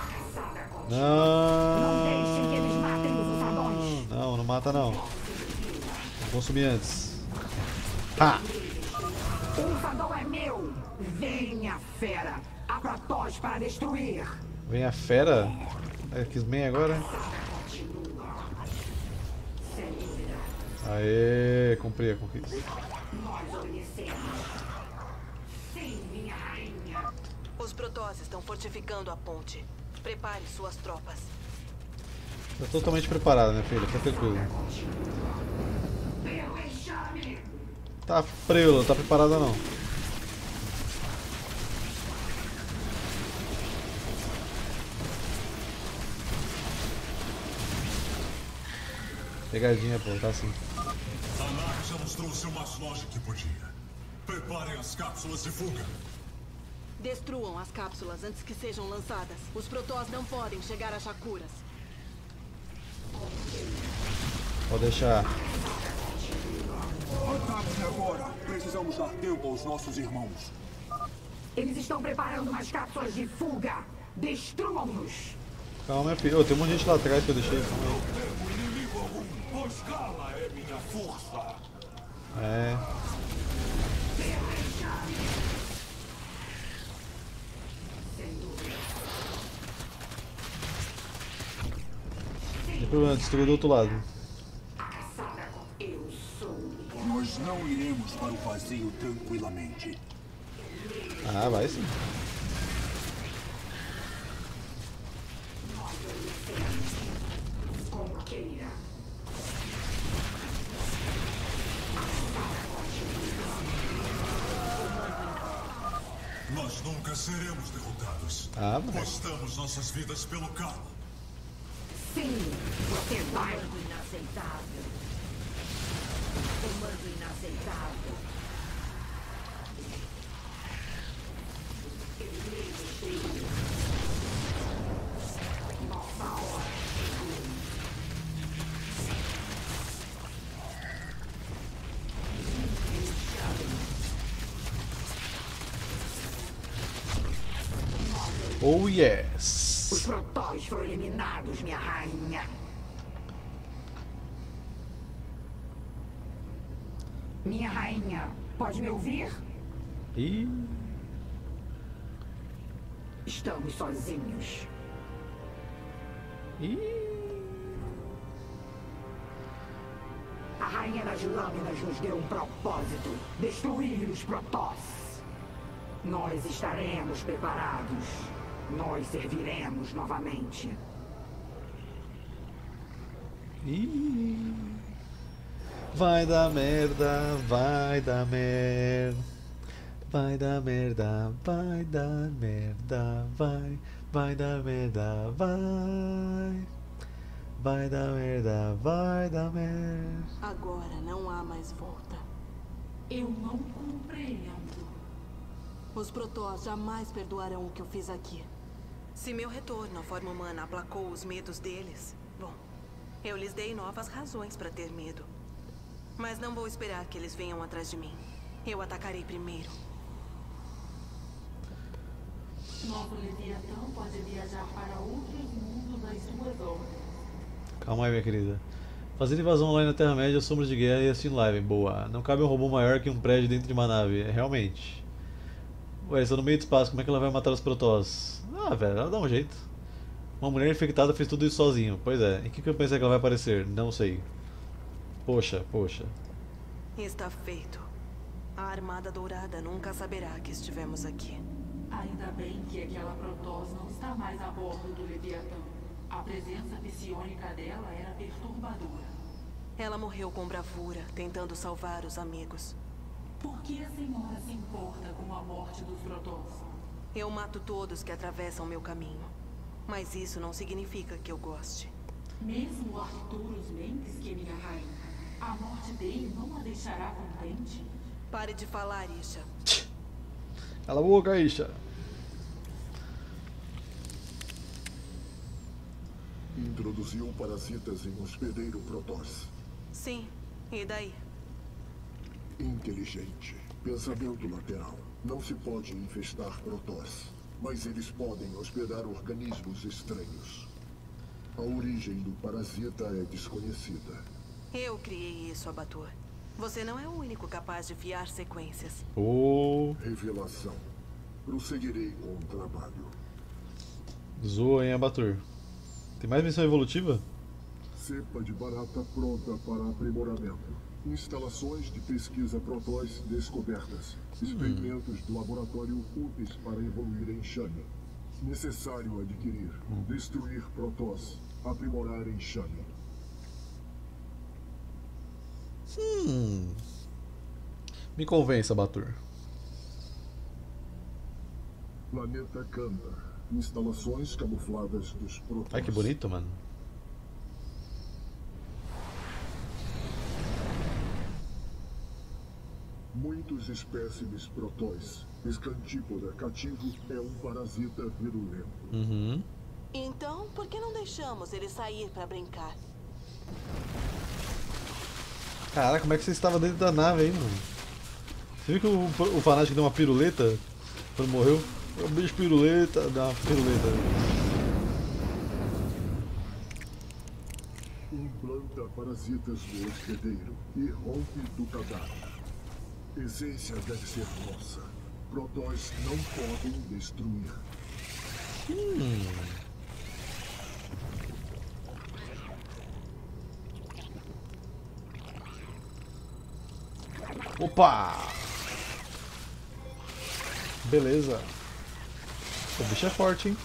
Não. Não, não mata não. Vou consumir antes. Ha! O Fadon é meu! Venha, fera! A Protoss para destruir! Vem a fera? É, quis bem agora? Aê, cumpri a conquista. Os Protoss estão fortificando a ponte. Prepare suas tropas. Tô totalmente preparado, né, filha? Tá tranquilo. Tá frio, não tá preparada não. Pegadinha, pô, tá assim. A nave já nos trouxe o mais longe que podia. Preparem as cápsulas de fuga. Destruam as cápsulas antes que sejam lançadas. Os Protoss não podem chegar a Shakuras. Pode deixar. Ataque agora! Precisamos dar tempo aos nossos irmãos. Eles estão preparando umas cápsulas de fuga! Destruam-nos! Calma, minha filha. Oh, tem um monte de gente lá atrás que eu deixei. Não temo inimigo algum, pois Gala é minha força. É. Não tem problema, destrua do outro lado. Nós não iremos para o vazio tranquilamente. Ah, vai sim. Nós nunca seremos derrotados. Ah, vai. Postamos nossas vidas pelo cabo. Sim, você vai! Inaceitável. Comando inaceitável. Nossa hora! Oh yes! Os Protoss foram eliminados, minha rainha! Minha rainha, pode me ouvir? Ih. Estamos sozinhos. Ih. A rainha das lâminas nos deu um propósito: destruir os Protoss. Nós estaremos preparados. Nós serviremos novamente. Ih. Vai dar merda, vai dar merda. Vai dar merda, vai dar merda, vai. Vai dar merda, vai. Vai dar merda, vai dar merda. Agora não há mais volta. Eu não compreendo. Os Protoss jamais perdoarão o que eu fiz aqui. Se meu retorno à forma humana aplacou os medos deles, bom, eu lhes dei novas razões para ter medo. Mas não vou esperar que eles venham atrás de mim. Eu atacarei primeiro. Nosso Leviatã pode viajar para outros mundos às suas ordens. Calma aí, minha querida. Fazer invasão online na Terra-média, sombras de guerra e assistindo live. Boa. Não cabe um robô maior que um prédio dentro de uma nave. É, realmente. Ué, eles estão no meio do espaço. Como é que ela vai matar os Protoss? Ah, velho, ela dá um jeito. Uma mulher infectada fez tudo isso sozinho. Pois é. Em que, que eu pensei que ela vai aparecer? Não sei. Poxa, poxa. Está feito. A Armada Dourada nunca saberá que estivemos aqui. Ainda bem que aquela Protoss não está mais a bordo do Leviatã. A presença psionica dela era perturbadora. Ela morreu com bravura, tentando salvar os amigos. Por que a senhora se importa com a morte dos Protoss? Eu mato todos que atravessam meu caminho. Mas isso não significa que eu goste. Mesmo o Arcturus Mendes, que é minha rainha, a morte dele não a deixará contente? Pare de falar, Isha. Cala a boca, Isha. Introduziu parasitas em hospedeiro Protoss. Sim, E daí? Inteligente. Pensamento lateral. Não se pode infestar Protoss, mas eles podem hospedar organismos estranhos. A origem do parasita é desconhecida. Eu criei isso, Abatur. Você não é o único capaz de fiar sequências. Oh. Revelação. Prosseguirei com o trabalho. Zoa, hein, Abatur. Tem mais missão evolutiva? Cepa de barata pronta para aprimoramento. Instalações de pesquisa Protoss descobertas. Experimentos do laboratório úteis para evoluir em Enxame. Necessário adquirir. Destruir Protoss. Aprimorar Enxame. Hum. Me convença, Abatur. Planeta Kandar. Instalações camufladas dos Protoss. Ai, que bonito, mano. Muitos espécimes Protoss. Escantípoda cativo é um parasita virulento. Uhum. Então, por que não deixamos ele sair para brincar? Caraca, como é que você estava dentro da nave aí, mano? Você viu que o, o fanático deu uma piruleta quando morreu? É um bicho piruleta, dá uma piruleta. Implanta parasitas no hospedeiro e rompe do cadáver. Essência deve ser nossa. Protoss não podem destruir. Hum. Opa! Beleza. O bicho é forte, hein?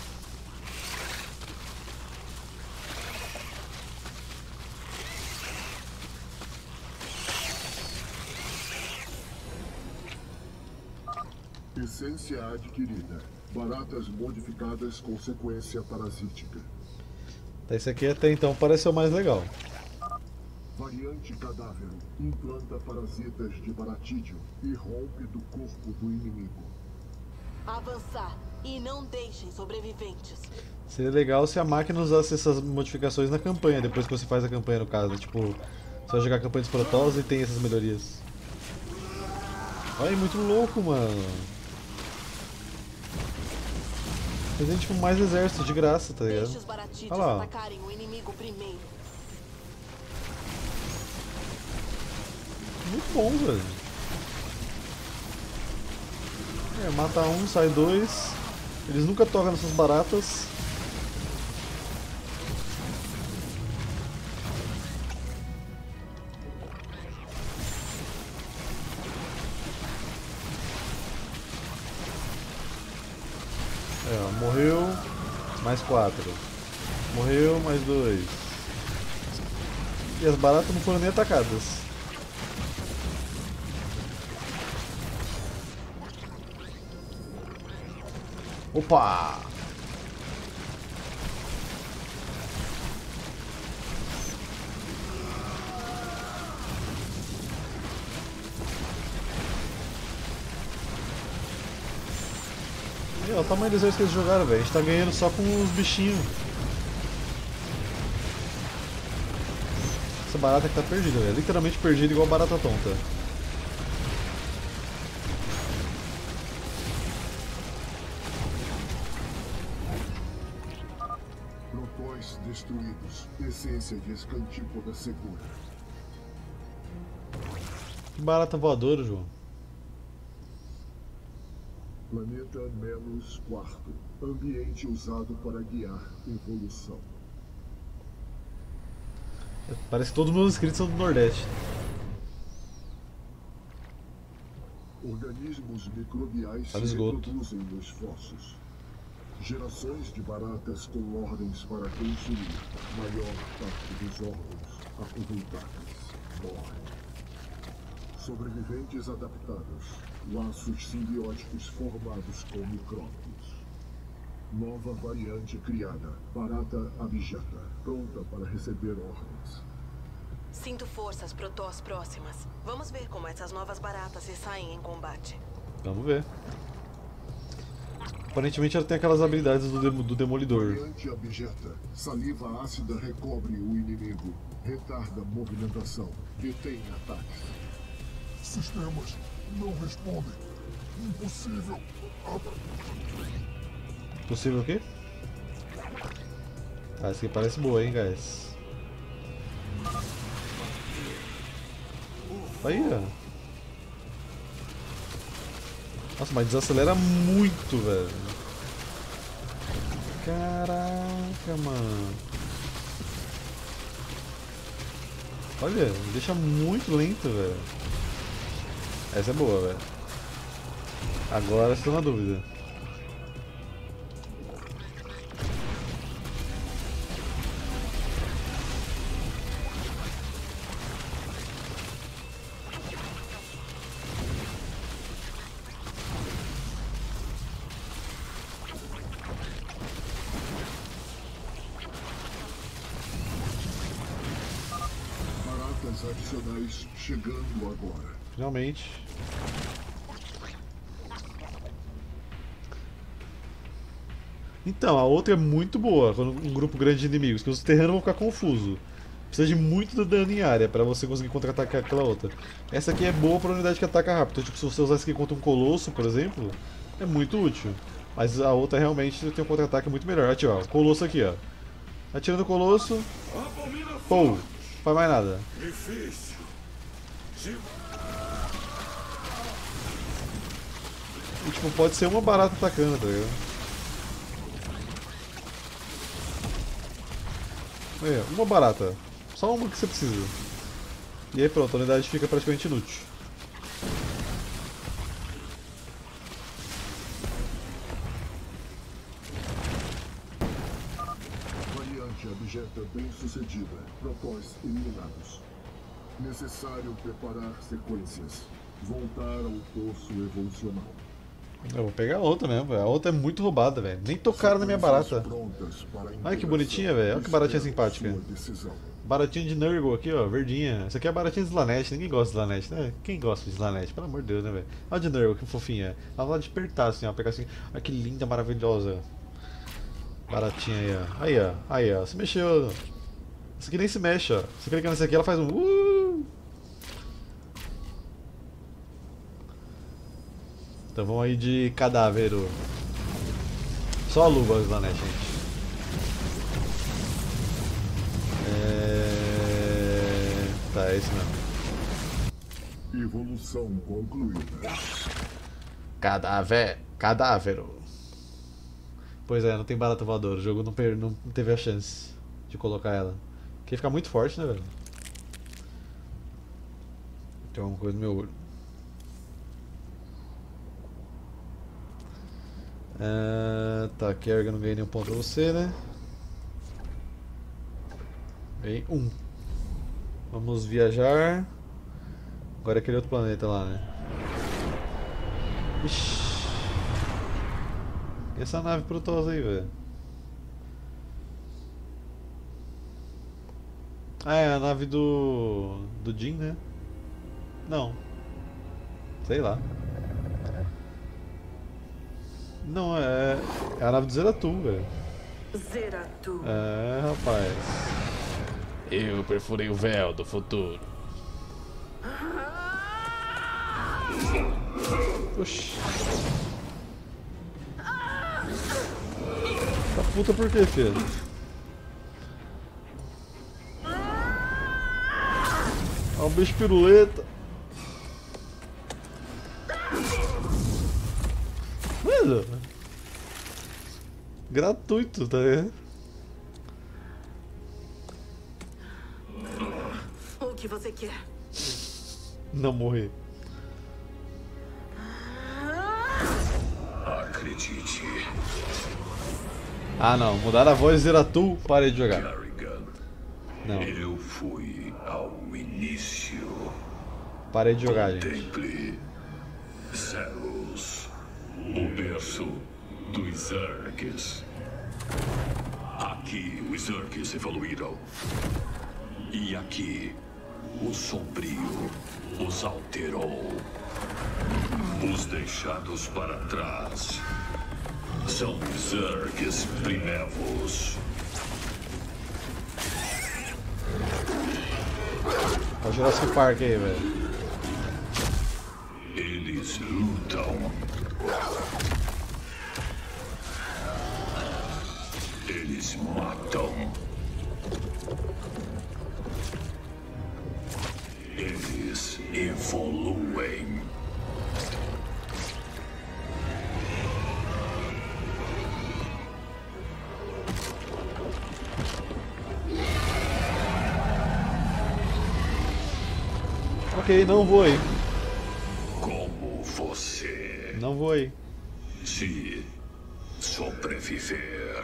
Essência adquirida. Baratas modificadas com sequência parasítica. Esse aqui até então pareceu mais legal. Variante cadáver. Implanta parasitas de baratídeo e rompe do corpo do inimigo. Avançar e não deixem sobreviventes. Seria legal se a máquina usasse essas modificações na campanha, depois que você faz a campanha no caso. Tipo, você vai jogar a campanha dos Protoss e tem essas melhorias. Olha, muito louco, mano. Fazendo tipo mais exército de graça, tá ligado? Deixe os baratídeos Olha lá. atacarem o inimigo primeiro. Muito bom, velho. É, mata um, sai dois. Eles nunca tocam nessas baratas. É, ó, morreu, mais quatro. Morreu, mais dois. E as baratas não foram nem atacadas. Opa! E olha o tamanho dos exércitos que eles jogaram, velho. A gente tá ganhando só com os bichinhos. Essa barata que tá perdida, velho. Literalmente perdida igual barata tonta. Protoss destruídos. Essência de escantípoda segura. Que barata voadora, João. Planeta Menos Quarto. Ambiente usado para guiar evolução. Parece que todos os meus inscritos são do Nordeste. Organismos microbiais Tá no se esgoto. reproduzem nos fossos. Gerações de baratas com ordens para consumir. Maior parte dos órgãos aproveitados morrem. Sobreviventes adaptados. Laços simbióticos formados com micróbios. Nova variante criada. Barata abjeta. Pronta para receber ordens. Sinto forças Protoss próximas. Vamos ver como essas novas baratas se saem em combate. Vamos ver. Aparentemente ela tem aquelas habilidades do, dem do Demolidor. Variante abjeta. Saliva ácida recobre o inimigo. Retarda movimentação. Detém ataques. Sistemas não respondem. Impossível. Possível o quê? Ah, essa aqui parece boa, hein, guys. Aí, ó. Nossa, mas desacelera muito, velho. Caraca, mano. Olha, deixa muito lento, velho. Essa é boa, velho. Agora estou na dúvida. Adicionais chegando agora. Finalmente. Então, a outra é muito boa quando um grupo grande de inimigos, que os terrenos vão ficar confusos. Precisa de muito dano em área para você conseguir contra-atacar aquela outra. Essa aqui é boa para unidade que ataca rápido. Então, tipo, se você usar isso aqui contra um colosso, por exemplo, é muito útil. Mas a outra realmente tem um contra-ataque muito melhor. Aqui, ó, o colosso aqui, ó. Atirando o colosso. Pô, não faz mais nada. Difícil. E, tipo, pode ser uma barata atacando, tá ligado? É, uma barata. Só uma que você precisa. E aí pronto, a unidade fica praticamente inútil. Variante abjeta bem sucedida. Protóis eliminados. Necessário preparar sequências. Voltar ao poço evolucional. Eu vou pegar a outra mesmo, velho. A outra é muito roubada, velho. Nem tocaram na minha barata. Olha que bonitinha, velho. Olha que baratinha simpática. Baratinha de Nurgle aqui, ó, verdinha. Essa aqui é a baratinha de Slanesh. Ninguém gosta de Slanesh, né? Quem gosta de Slanesh? Pelo amor de Deus, né, velho? Olha de Nurgle, que fofinha. Ela vai despertar assim, ó. Pegar assim. Olha que linda, maravilhosa. Baratinha aí, ó. Aí, ó. Aí, ó. Se mexeu. Essa aqui nem se mexe, ó. Você clica nessa aqui, ela faz um. Uh! Então vamos aí de cadáver. Só a luva, Slanesh, gente. É... Tá, é isso mesmo. Evolução concluída. Cadáver. Cadáver. Pois é, não tem barata voadora. O jogo não, per... não teve a chance de colocar ela. Porque fica muito forte, né, velho? Tem alguma coisa no meu olho. Uh, tá, Kerrigan não ganhei nenhum ponto pra você, né? Ganhei um. Vamos viajar. Agora é aquele outro planeta lá, né? Ixi. E essa nave Protoss aí, velho? Ah, é a nave do... do Jin, né? Não. Sei lá. Não, é... é a nave do Zeratul, velho. Zeratul. É, rapaz. Eu perfurei o véu do futuro. Oxi. Tá puta por quê, filho? Olha o bicho piruleta. Mano. Gratuito, tá vendo? O que você quer? Não morrer. Acredite. Ah não, mudaram a voz de Zeratul, parei de jogar. Kerrigan. Não. Eu fui ao início. Parei de jogar, gente. Contemple Zeros, o berço dos Zergs. Aqui os Zergs evoluíram. E aqui o Sombrio os alterou. Os deixados para trás São Zergs primevos. Olha o Jurassic Park aí, velho. Eles lutam. Eles matam. Eles evoluem. Ok, não vou aí. Como você Não vou aí. se sobreviver.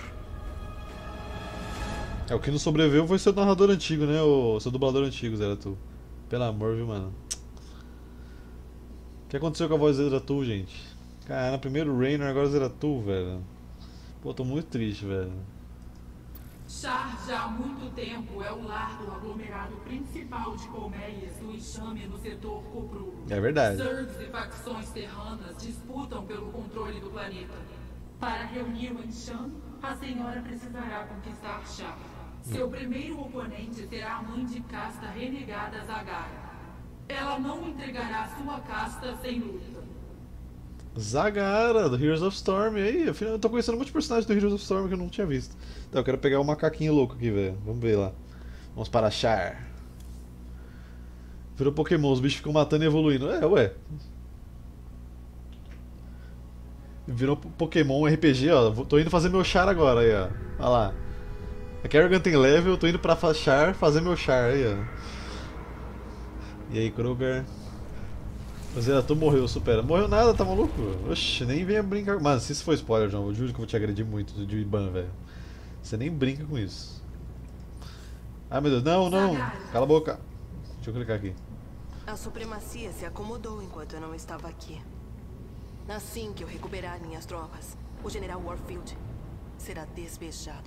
É, o que não sobreviveu foi seu narrador antigo, né? O seu dublador antigo, Zeratul. Pelo amor, viu, mano? O que aconteceu com a voz do Zeratul, gente? Cara, primeiro Raynor, agora Zeratul, velho. Pô, tô muito triste, velho. Char já há muito tempo é o lar do aglomerado principal de colmeias do enxame no setor Copru. É verdade. Zergs e facções terranas disputam pelo controle do planeta. Para reunir o enxame, a senhora precisará conquistar Char. Seu primeiro oponente será a mãe de casta renegada Zagara. Ela não entregará sua casta sem luta. Zagara, do Heroes of Storm. Aí, eu tô conhecendo um monte de personagens do Heroes of Storm que eu não tinha visto. Então, eu quero pegar o macaquinho louco aqui, velho. Vamos ver lá. Vamos para Char. Virou Pokémon, os bichos ficam matando e evoluindo. É, ué. Virou Pokémon R P G, ó. Tô indo fazer meu Char agora, aí, ó. Olha lá. A Kerrigan tem level, tô indo pra Char fazer meu Char, aí, ó. E aí, Kruger? O Zeratul morreu, supera. Morreu nada, tá maluco? Oxi, nem venha brincar. Mano, se isso for spoiler, João, eu juro que eu vou te agredir muito de Iban, velho. Você nem brinca com isso. Ai, meu Deus, não, não. Cala a boca. Deixa eu clicar aqui. A supremacia se acomodou enquanto eu não estava aqui. Assim que eu recuperar minhas tropas, o General Warfield será despejado.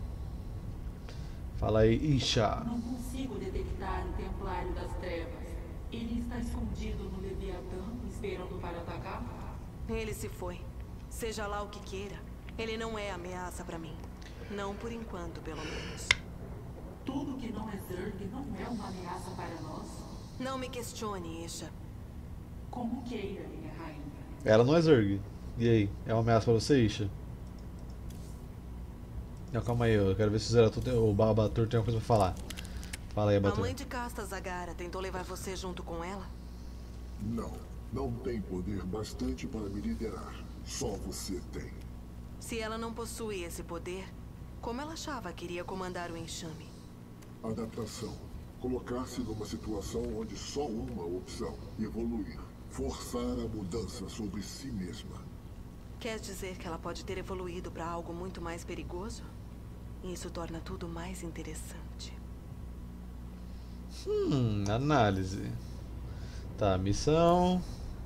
Fala aí, Isha. Não consigo detectar o Templário das Trevas. Ele está escondido no Leviatã, esperando para atacar? Ele se foi. Seja lá o que queira, ele não é ameaça para mim. Não por enquanto, pelo menos. Tudo que não é Zerg não é uma ameaça para nós? Não me questione, Isha. Como queira, minha rainha. Ela não é Zerg. E aí, é uma ameaça pra você, Isha? Não, calma aí, eu quero ver se o Zeratul tem, o Abatur tem alguma coisa pra falar. Fala aí, Abatur. A mãe de casta Zagara tentou levar você junto com ela? Não, não tem poder bastante para me liderar. Só você tem. Se ela não possui esse poder, como ela achava que iria comandar o enxame? Adaptação. Colocar-se numa situação onde só uma opção. Evoluir. Forçar a mudança sobre si mesma. Quer dizer que ela pode ter evoluído para algo muito mais perigoso? Isso torna tudo mais interessante. Hum, análise. Tá, missão.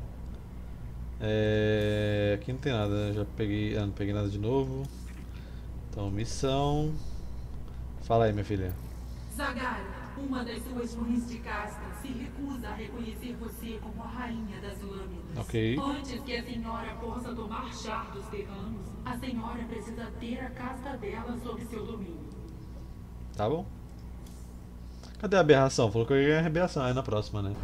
É... Aqui não tem nada, né? Já peguei. Ah, não peguei nada de novo. Então, missão. Fala aí, minha filha. Zagara, uma das suas mães de casta se recusa a reconhecer você como a rainha das lâminas. Ok. Antes que a senhora possa tomar char dos terranos, a senhora precisa ter a casta dela sob seu domínio. Tá bom. Cadê a aberração? Falou que eu ia ganhar a aberração. É na próxima, né?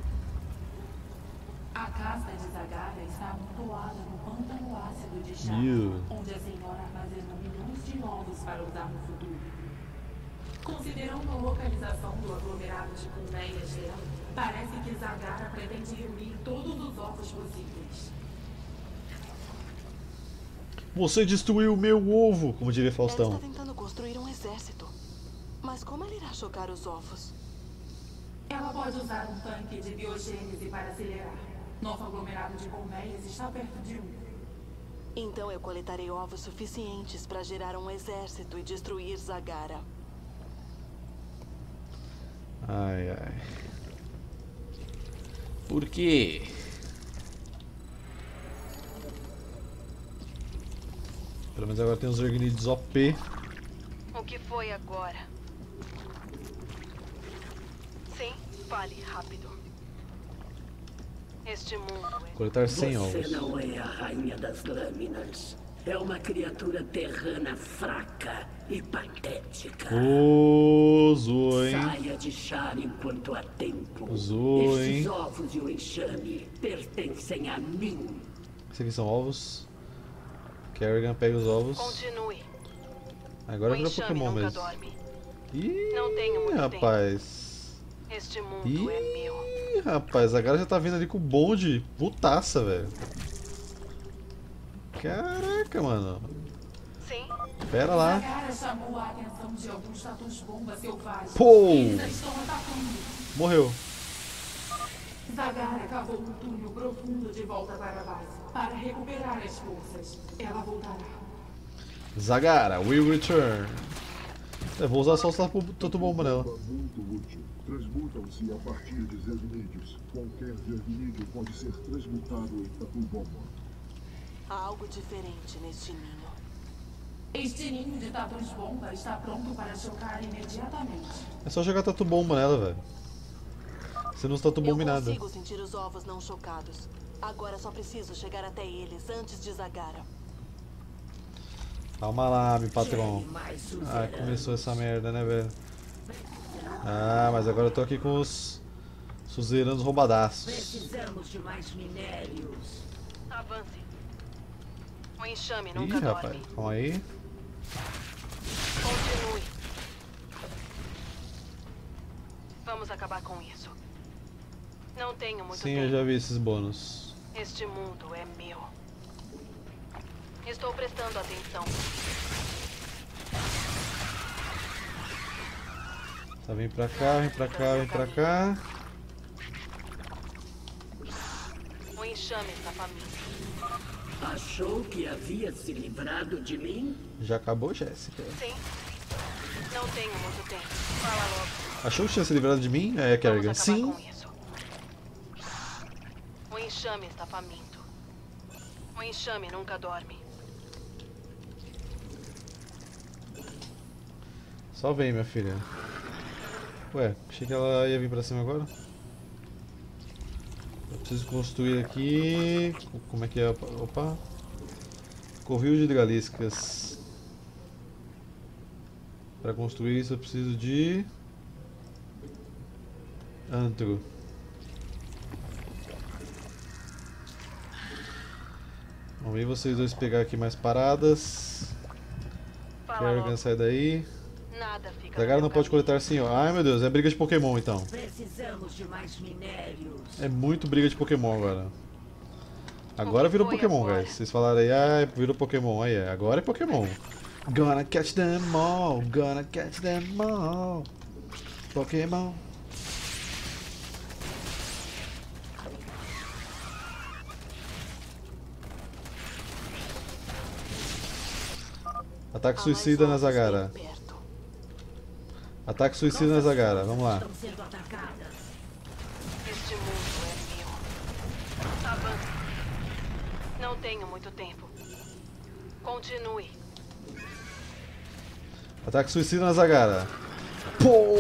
A casta de Zagara está amontoada no pântano ácido de chá, Ew. onde a senhora armazena milhões de ovos para usar no futuro. Considerando a localização do aglomerado de colmeias dela, parece que Zagara pretende reunir todos os ovos possíveis. Você destruiu o meu ovo, como diria Ela Faustão. está tentando construir um exército. Mas como ela irá chocar os ovos? Ela pode usar um tanque de biogênese para acelerar. Nosso aglomerado de colmeias está perto de um. Então eu coletarei ovos suficientes para gerar um exército e destruir Zagara. Ai, ai. Por quê? Pelo menos agora tem os Zergnids O P. O que foi agora? Sim, fale rápido. Este mundo é... Coletar cem ovos. Você não é a rainha das lâminas. É uma criatura terrana fraca e patética. Ô, zoou, hein? Saia de char enquanto há tempo. Zoou, hein? Estes ovos e o enxame pertencem a mim. Esses aqui são ovos. Kerrigan pega os ovos. Continue. Agora O virou enxame Pokémon nunca mesmo. dorme. Ih, Não tenho muito rapaz. tempo. Este mundo Ih, é meu. rapaz, a galera já tá vindo ali com o bonde. Putaça, velho. Caraca, mano. Sim. Pera lá. Zagara chamou a atenção de alguns tatus-bomba selvagens. Pô! Eles a estão atacando. Morreu. Zagara cavou um túnel profundo de volta para a base, para recuperar as forças. Ela voltará. Zagara, will return. Eu vou usar só o Tatu Bomba nela. Muito útil. Transmutam-se a partir de Zergnídeos. Qualquer Zergnídeo pode ser transmutado em Tatu Bomba. Há algo diferente neste ninho. Este ninho de tatus-bomba está pronto para chocar imediatamente. É só jogar Tatu Bomba nela, velho. Você não usa Tatu Bomba em Eu nada. consigo sentir os ovos não chocados. Agora só preciso chegar até eles antes de Zagara. Calma lá, meu patrão. Ah, começou essa merda, né, velho? Ah, mas agora eu tô aqui com os suzeranos roubadaços. Precisamos de mais minérios. Avance. O enxame Ih, nunca rapaz, dorme. calma aí. Continue. Vamos acabar com isso. Não tenho muito Sim, tempo. eu já vi esses bônus. Este mundo é meu. Estou prestando atenção. Tá, vem pra cá, vem pra cá, vem pra cá. O enxame está faminto. Achou que havia se livrado de mim? Já acabou, Jéssica? Sim. Não tenho muito tempo. Fala logo. Achou que tinha se livrado de mim? É, Kerrigan. Vamos acabar Sim. com isso. O enxame está faminto. O enxame nunca dorme. Só vem, minha filha. Ué, achei que ela ia vir pra cima agora. Eu preciso construir aqui... Como é que é? Opa. Covil de hidraliscas. Para construir isso eu preciso de... antro. Vamos ver vocês dois pegar aqui mais paradas. Kerrigan, sai daí. Nada fica. Zagara não pode coletar assim, ó. Ai meu Deus, é briga de Pokémon então. Precisamos de mais minérios. É muito briga de Pokémon agora. Agora virou Pokémon, guys. Vocês falaram aí, ah, virou Pokémon. Aí é, agora é Pokémon. Gonna catch them all, gonna catch them all. Pokémon. Ataque suicida na Zagara. Ataque suicida na Zagara, vamos lá. Este mundo é meu. Avance. Não tenho muito tempo. Continue. Ataque suicida na Zagara. Pô!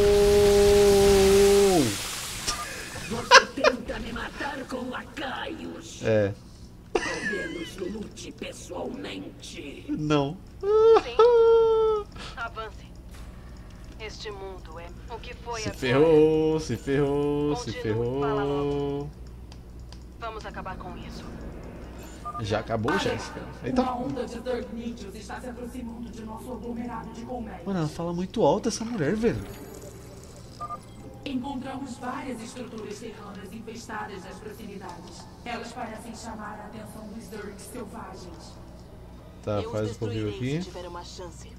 Você tenta me matar com lacaios. É. Ao menos lute pessoalmente. Não. Sim. Avance. Este mundo é o que foi Se agora. ferrou, se ferrou, se Continue, ferrou. fala logo. Vamos acabar com isso. Já acabou, Jéssica? Eita. Uma onda de Zergnídeos está se aproximando de nosso aglomerado de colmeias. Mano, ela fala muito alto essa mulher, velho. Encontramos várias estruturas terranas infestadas nas proximidades. Elas parecem chamar a atenção dos Zergs selvagens. Tá, Eu faz os o covil destruirei aqui. se tiver uma chance.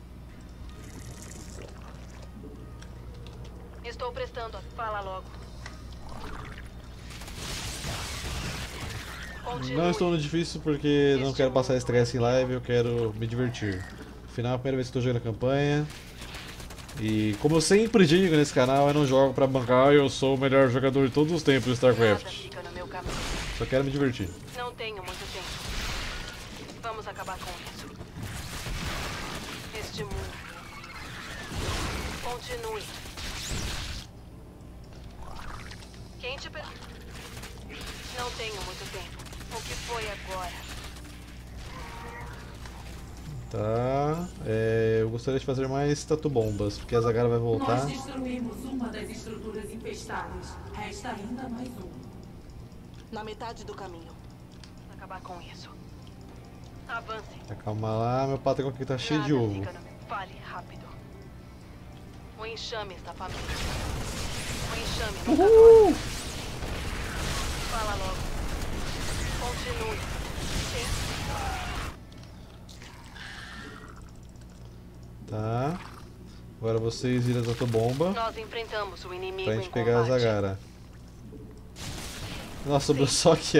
Estou prestando. Fala logo. Continue. Não estou no difícil porque não quero passar estresse em live, eu quero me divertir. Afinal, é a primeira vez que estou jogando a campanha. E como eu sempre digo nesse canal, eu não jogo pra bancar, eu sou o melhor jogador de todos os tempos de StarCraft. Fica no meu caminho. Só quero me divertir. Não tenho muito tempo. Vamos acabar com isso. Este mundo. Continue. Quem te per... Não tenho muito tempo. O que foi agora? Tá. É, eu gostaria de fazer mais tatu-bombas, porque a Zagara vai voltar. Nós destruímos uma das estruturas infestadas. Resta ainda mais uma. Na metade do caminho. Acabar com isso. Avance. Calma lá, meu patrão aqui tá cheio de ovo. Fale rápido. O enxame está faminto. O enxame nunca dorme. Fala logo. Continue. Tá. Agora vocês viram a tatu-bomba. Nós enfrentamos o inimigo pra gente em pegar combate. a Zagara. Nossa, sobrou só aqui.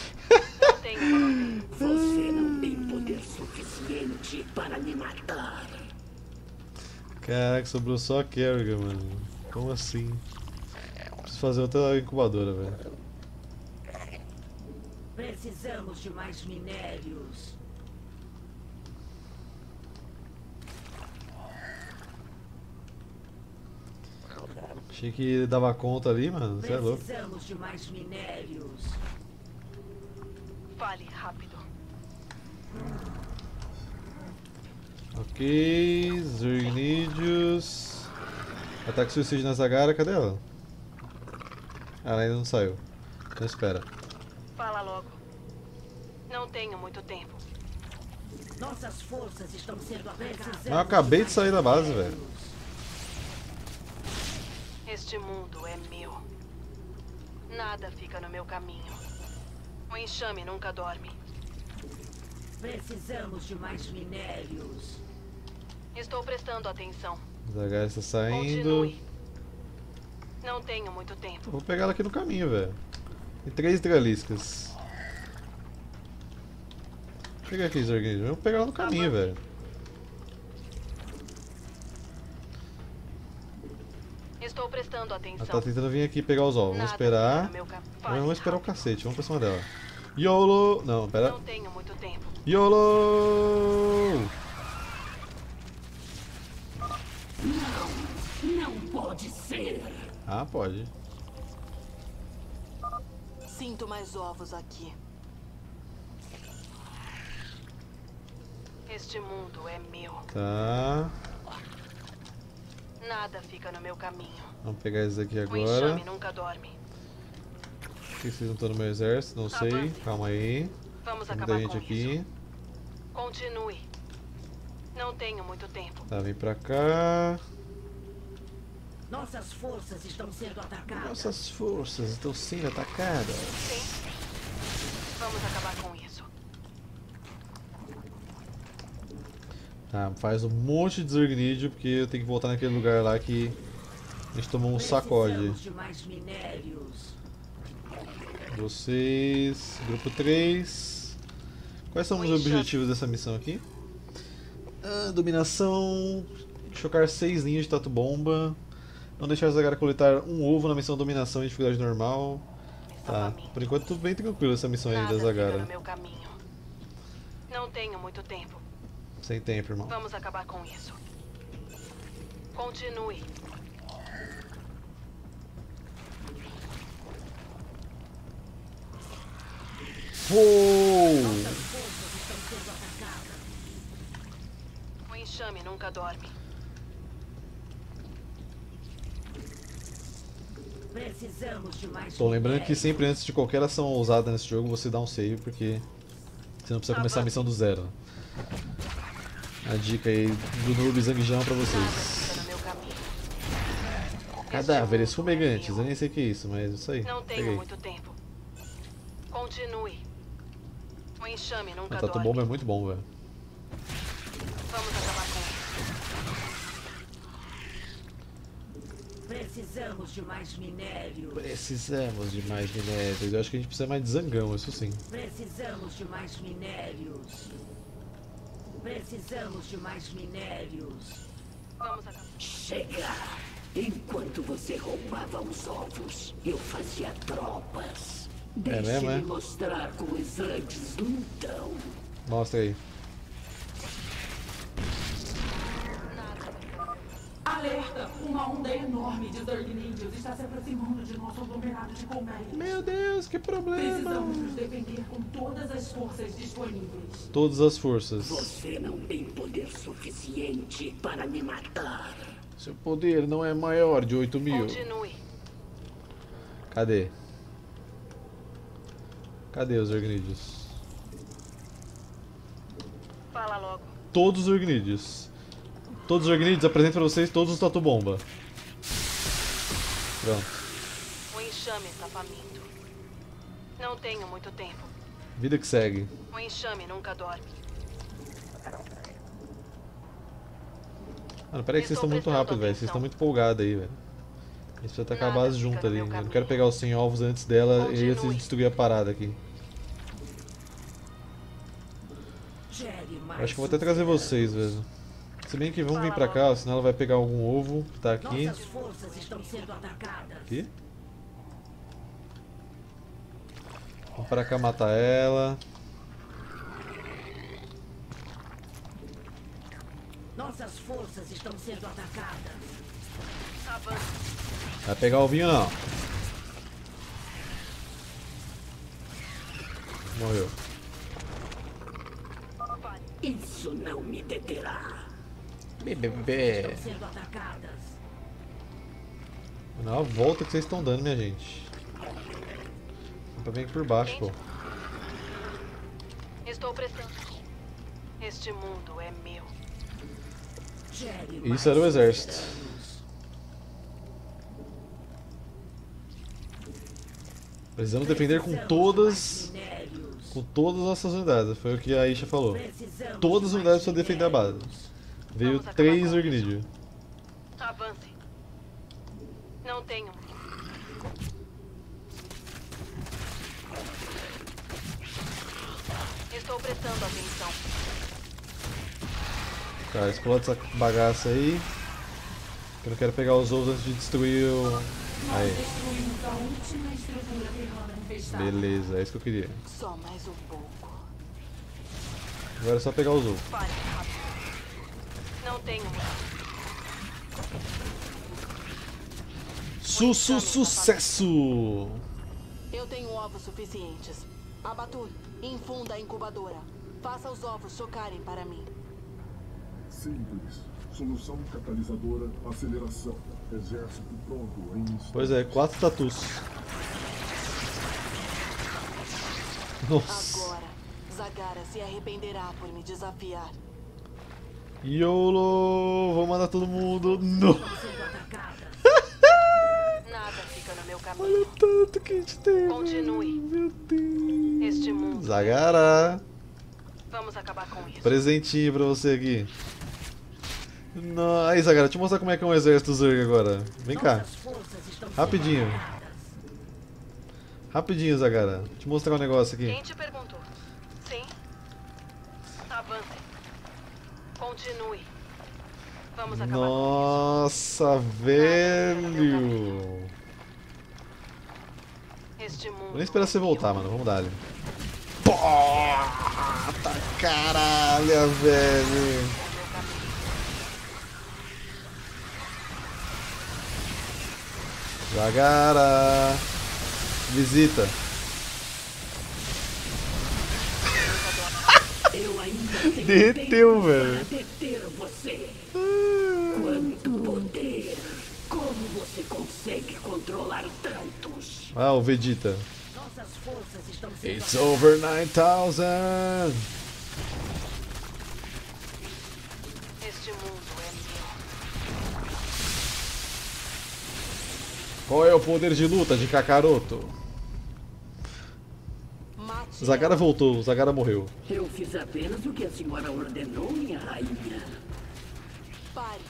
Você não tem poder suficiente para me matar. Caraca, sobrou só a Kerrigan, mano. Como assim? Preciso fazer outra incubadora, velho. Precisamos de mais minérios. Achei que dava conta ali, mano. Você é louco. Precisamos de mais minérios. Fale rápido. Ok, Zergnidius. Ataque suicídio na Zagara, cadê ela? Ah, ela ainda não saiu. Então espera. Fala logo. Não tenho muito tempo. Nossas forças estão sendo apressadas. Mas eu acabei de sair da base, velho. Este mundo é meu. Nada fica no meu caminho. O enxame nunca dorme. Precisamos de mais minérios. Estou prestando atenção. Zagara está saindo. Continue. Não tenho muito tempo. Vou pegar ela aqui no caminho, velho. Tem três hidraliscas. Chega aqui, Zergnidius. Vamos pegar ela no caminho, velho. Estou prestando atenção. Ela tá tentando vir aqui pegar os ovos. Vamos esperar. Vamos esperar o cacete. Vamos pra cima dela. YOLO! Não, pera. Não tenho muito tempo. YOLO! Não, não pode ser. Ah, pode. Sinto mais ovos aqui. Este mundo é meu. Tá. Nada fica no meu caminho. Vamos pegar esses aqui O agora. enxame nunca dorme. Por que vocês não estão no meu exército? Não sei. Calma aí. Vamos Tem acabar muita gente com aqui. isso. Continue. Não tenho muito tempo. Tá, vem pra cá. Nossas forças estão sendo atacadas. Nossas forças estão sendo atacadas. Sim. Vamos acabar com isso. Tá, faz um monte de Zergnidio, porque eu tenho que voltar naquele lugar lá que a gente tomou um sacode. Precisamos de mais minérios. Vocês, grupo três. Quais são os objetivos dessa missão aqui? Ah, dominação, chocar seis linhas de tatu-bomba, não deixar a Zagara coletar um ovo na missão dominação em dificuldade normal. Tá, por enquanto tudo bem tranquilo essa missão aí da Nada fica Zagara. no meu caminho. Não tenho muito tempo. Sem tempo, irmão. Vamos acabar com isso. Continue. Uou! O enxame nunca dorme. Precisamos de mais Tô lembrando que minérios. sempre antes de qualquer ação ousada nesse jogo você dá um save, porque você não precisa começar a missão do zero. A dica aí do Noob Zangjão pra vocês. No meu caminho. Cadáveres fumegantes, eu nem sei o que é isso, mas isso aí. Não tenho Peguei. muito tempo. Continue. O enxame nunca O tatu dorme. bomba é muito bom, velho. Vamos acabar com isso. Precisamos de mais minérios. Precisamos de mais minérios. Eu acho que a gente precisa mais de zangão, isso sim. Precisamos de mais minérios. Precisamos de mais minérios. Vamos acabar. Chega! Enquanto você roubava os ovos, eu fazia tropas. É mesmo, Deixe-me é? mostrar como os antes lutam. Mostra aí. A Alerta! Uma onda enorme de Zergnídeos está se aproximando de nosso aglomerado de colmeias. Meu Deus, que problema! Precisamos nos defender com todas as forças disponíveis. Todas as forças. Você não tem poder suficiente para me matar. Seu poder não é maior de oito mil. Continue. Cadê? Cadê os Zergnídeos? Fala logo. Todos os Zergnídeos. Todos os Zergnídeos, apresento pra vocês todos os Tatu Bomba. Pronto. O enxame está faminto. Não tenho muito tempo. Vida que segue. O enxame nunca dorme. Mano, peraí que vocês estão muito rápidos, velho. Vocês estão muito empolgados aí, velho. A gente precisa tacar a base junto ali. Eu não quero pegar os cem ovos antes dela e antes de destruir a parada aqui. Eu acho que eu vou até trazer vocês, velho. Se bem que vão vir pra cá, senão ela vai pegar algum ovo que tá aqui. Aqui. Vamos pra cá matar ela. Nossas forças estão sendo atacadas. Vai pegar o vinho não. Morreu. Isso não me deterá. Bebê. Estão sendo atacadas. Olha a volta que vocês estão dando, minha gente. Dá pra vir aqui por baixo, pô. Estou prestando. Este mundo é meu. Isso era o exército. Precisamos defender com todas com todas as nossas unidades. Foi o que a Isha falou. Todas as unidades precisam defender a base. Veio três Zergnídeos. Avance. Não tenho. Estou prestando atenção. Tá, explode essa bagaça aí. Eu não quero pegar os ovos antes de destruir o... Aí. Beleza, é isso que eu queria. Só mais um pouco. Agora é só pegar os ovos. Pare rápido. Não tenho. Su, su, sucesso! Eu tenho ovos suficientes. Abatur, infunda a incubadora. Faça os ovos chocarem para mim. Simples. Solução catalisadora, aceleração. Exército pronto em instantes. Pois é, quatro tatus. Nossa. Agora, Zagara se arrependerá por me desafiar. YOLO! Vou mandar todo mundo. Não! Nada fica no meu caminho. Olha o tanto que a gente tem. Continue. Meu Deus. Este mundo. Zagara. Vamos acabar com isso. Presentinho pra você aqui. Não. Aí, Zagara, deixa eu mostrar como é que é um exército Zerg agora. Vem cá. Rapidinho. Rapidinho, Zagara. Deixa eu mostrar um negócio aqui. Quem te perguntou? Sim. Avance. Continue. Vamos acabar Nossa, velho. com isso. Este mundo. Vou nem esperar você voltar, mano. Vamos dar ali. Puta caralho, velho. Zagara. Visita. Derreteu, velho. Deter você. Quanto poder. Como você consegue controlar tantos? Ah, o Vegeta. Nossas forças estão sendo It's over nine thousand. Este mundo é meu. Qual é o poder de luta de Kakaroto? Zagara voltou, Zagara morreu. Eu fiz apenas o que a senhora ordenou, minha rainha. Pare.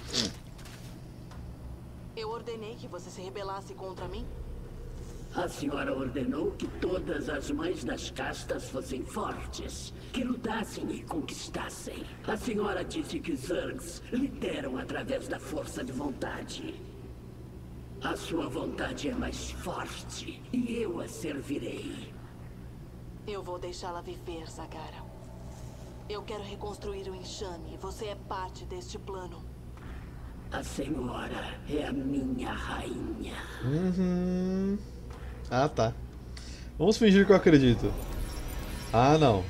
Eu ordenei que você se rebelasse contra mim? A senhora ordenou que todas as mães das castas fossem fortes, que lutassem e conquistassem. A senhora disse que os Zergs lideram através da força de vontade. A sua vontade é mais forte e eu a servirei. Eu vou deixá-la viver, Zagara. Eu quero reconstruir o enxame e você é parte deste plano. A senhora é a minha rainha. Uhum. Ah, tá. Vamos fingir que eu acredito. Ah, não.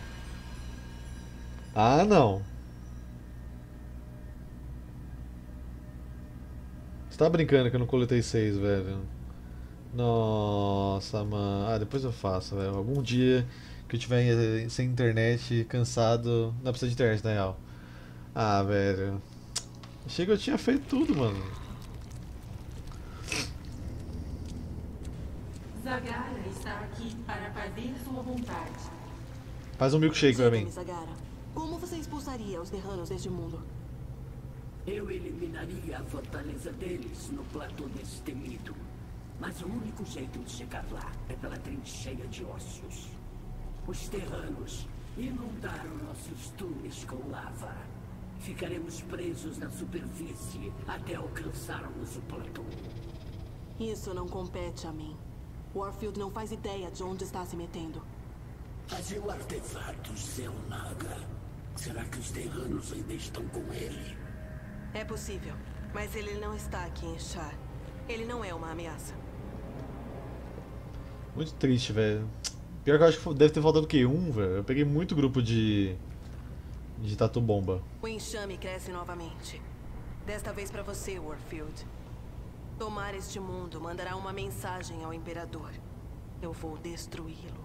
Ah, não. Você tá brincando que eu não coletei seis, velho? Nossa, mano. Ah, depois eu faço, velho. Algum dia que eu tiver sem internet, cansado. Não precisa de internet, na real. Ah, velho. Achei que eu tinha feito tudo, mano. Zagara está aqui para fazer sua vontade. Faz um milkshake pra mim. Zagara, como você expulsaria os Terranos deste mundo? Eu eliminaria a fortaleza deles no platô destemido. Mas o único jeito de chegar lá é pela trincheira de ossos. Os Terranos inundaram nossos túneis com lava. Ficaremos presos na superfície até alcançarmos o platô. Isso não compete a mim. Warfield não faz ideia de onde está se metendo. Mas e o artefato Zelnaga? Será que os Terranos ainda estão com ele? É possível, mas ele não está aqui em Char. Ele não é uma ameaça. Muito triste, velho. Pior que eu acho que deve ter faltado o quê? Um, velho? Eu peguei muito grupo de... de tatu bomba. O enxame cresce novamente. Desta vez pra você, Warfield. Tomar este mundo mandará uma mensagem ao Imperador. Eu vou destruí-lo.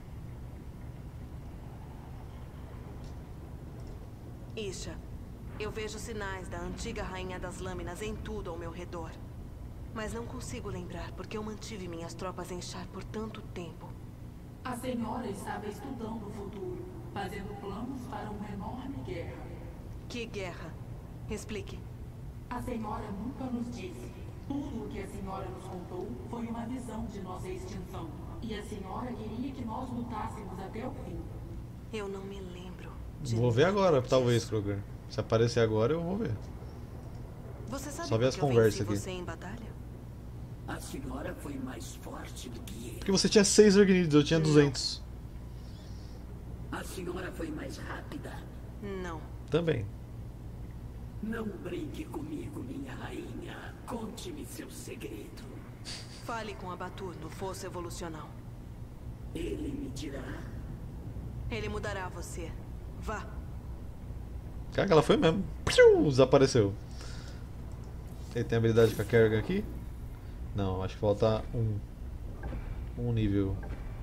Isha, eu vejo sinais da antiga Rainha das Lâminas em tudo ao meu redor. Mas não consigo lembrar porque eu mantive minhas tropas em Char por tanto tempo. A senhora estava estudando o futuro, fazendo planos para uma enorme guerra. Que guerra? Explique. A senhora nunca nos disse. Tudo o que a senhora nos contou foi uma visão de nossa extinção. E a senhora queria que nós lutássemos até o fim. Eu não me lembro. Vou ver agora, talvez, Kroger. Se aparecer agora, eu vou ver. Você sabe Só ver as conversas aqui. Você em batalha? A senhora foi mais forte do que ele. Porque você tinha seis Ergnids, eu tinha duzentos. A senhora foi mais rápida. Não. Também. Não brinque comigo, minha rainha. Conte-me seu segredo. Fale com Abatur no fosso evolucional. Ele me dirá. Ele mudará você. Vá. Cara, ela foi mesmo. Piu, desapareceu. Ele tem habilidade com a Kerrigan aqui? Não, acho que falta um. Um nível.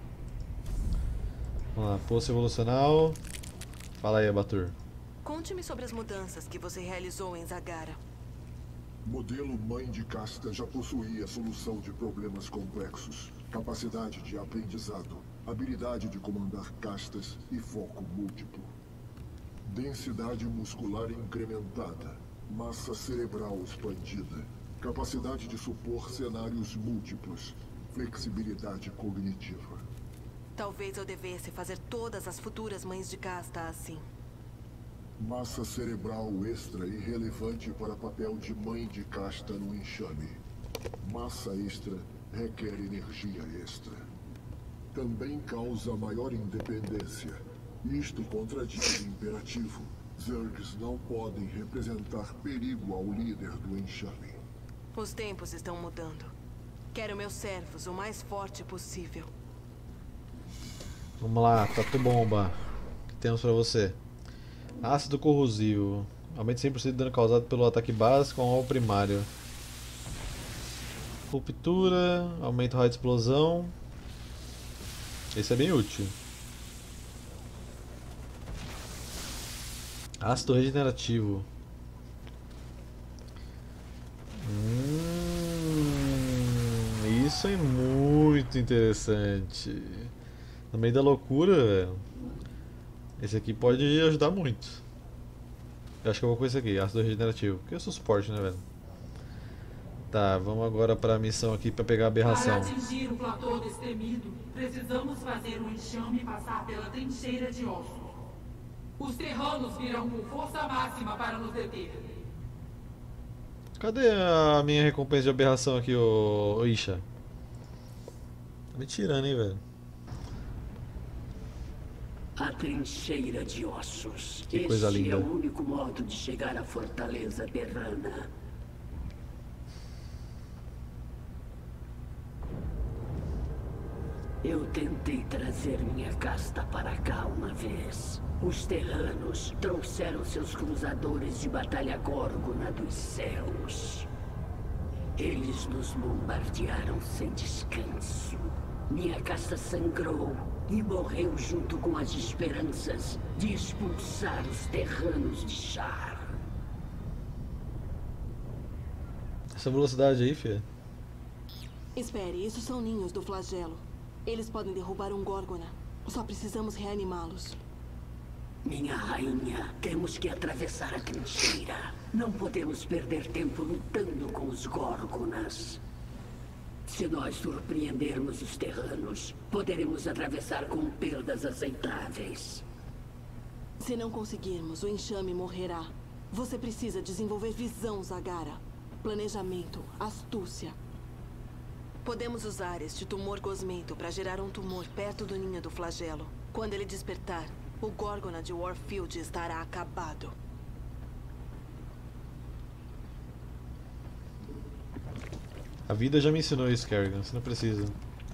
Vamos lá, poço evolucional. Fala aí, Abatur. Conte-me sobre as mudanças que você realizou em Zagara. Modelo Mãe de Casta já possuía solução de problemas complexos, capacidade de aprendizado, habilidade de comandar castas e foco múltiplo. Densidade muscular incrementada, massa cerebral expandida, capacidade de supor cenários múltiplos, flexibilidade cognitiva. Talvez eu devesse fazer todas as futuras mães de casta assim. Massa cerebral extra irrelevante para papel de mãe de casta no enxame. Massa extra requer energia extra. Também causa maior independência. Isto contradiz o imperativo. Zergs não podem representar perigo ao líder do enxame. Os tempos estão mudando. Quero meus servos o mais forte possível. Vamos lá, tatu bomba. O que temos pra você? Ácido corrosivo. Aumente cem por cento de dano causado pelo ataque básico com alvo primário. Ruptura. Aumenta o raio de explosão. Esse é bem útil. Ácido regenerativo. Hum, isso é muito interessante. No meio da loucura, velho. Esse aqui pode ajudar muito. Eu acho que eu vou com esse aqui, ácido regenerativo. Porque eu sou suporte, né, velho? Tá, vamos agora pra missão aqui pra pegar a aberração. Para atingir o platô destemido, precisamos fazer o enxame passar pela trincheira de ossos. Os terranos virão com força máxima para nos deter. Cadê a minha recompensa de aberração aqui, ô, ô Isha? Tá me tirando, hein, velho? A trincheira de ossos. Que coisa este linda. é o único modo de chegar à fortaleza terrana. Eu tentei trazer minha casta para cá uma vez. Os terranos trouxeram seus cruzadores de batalha Górgona dos céus. Eles nos bombardearam sem descanso. Minha casta sangrou e morreu junto com as esperanças de expulsar os terranos de Char. Essa velocidade aí, filha. Espere, isso são ninhos do flagelo. Eles podem derrubar um Górgona. Só precisamos reanimá-los. Minha rainha, temos que atravessar a trincheira. Não podemos perder tempo lutando com os Górgonas. Se nós surpreendermos os terranos, poderemos atravessar com perdas aceitáveis. Se não conseguirmos, o enxame morrerá. Você precisa desenvolver visão, Zagara. Planejamento, astúcia. Podemos usar este tumor gosmento para gerar um tumor perto do ninho do flagelo. Quando ele despertar, o Górgona de Warfield estará acabado. A vida já me ensinou isso, Kerrigan. Você não precisa.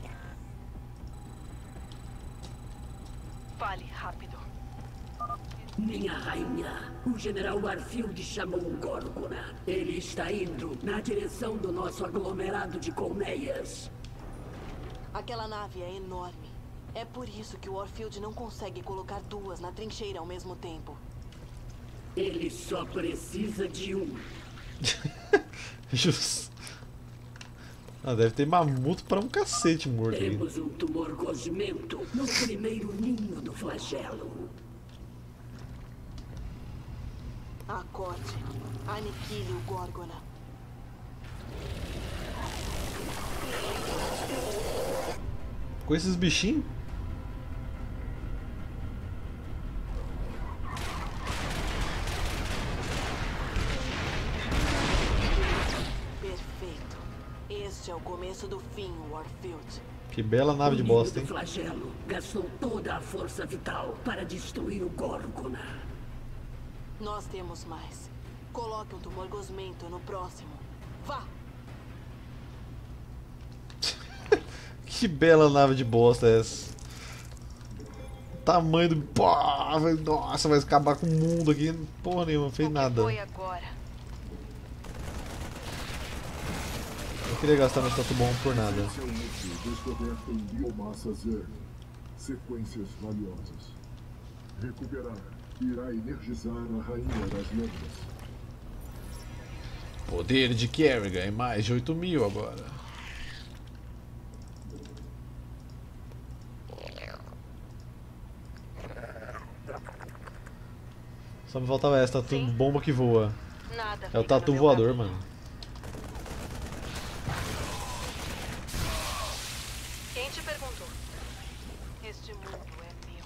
Fale rápido. Minha rainha, o general Warfield chamou um Górgona. Ele está indo na direção do nosso aglomerado de colmeias. Aquela nave é enorme. É por isso que o Warfield não consegue colocar duas na trincheira ao mesmo tempo. Ele só precisa de um. Justo. Ah, deve ter mamuto pra um cacete morto aí. Temos um tumor gosmento no primeiro ninho do flagelo. Acorde. Aniquile o Górgona. Com esses bichinhos? Perfeito. Este é o começo do fim, Warfield. Que bela nave de bosta, hein? O flagelo gastou toda a força vital para destruir o Górgona. Nós temos mais. Coloque um tumor gosmento no próximo. Vá! Que bela nave de bosta é essa? O tamanho do... Pô, nossa, vai acabar com o mundo aqui. Porra nenhuma, não fez nada. Foi agora. Eu queria gastar meu status bom por nada. Descoberta em biomassa zero. Sequências valiosas. Recuperar irá energizar a rainha das lâminas. Poder de Kerrigan é mais de oito mil agora. Só me faltava essa, tatu bomba que voa. Nada É o tatu voador, mano. Quem te perguntou? Este mundo é meu.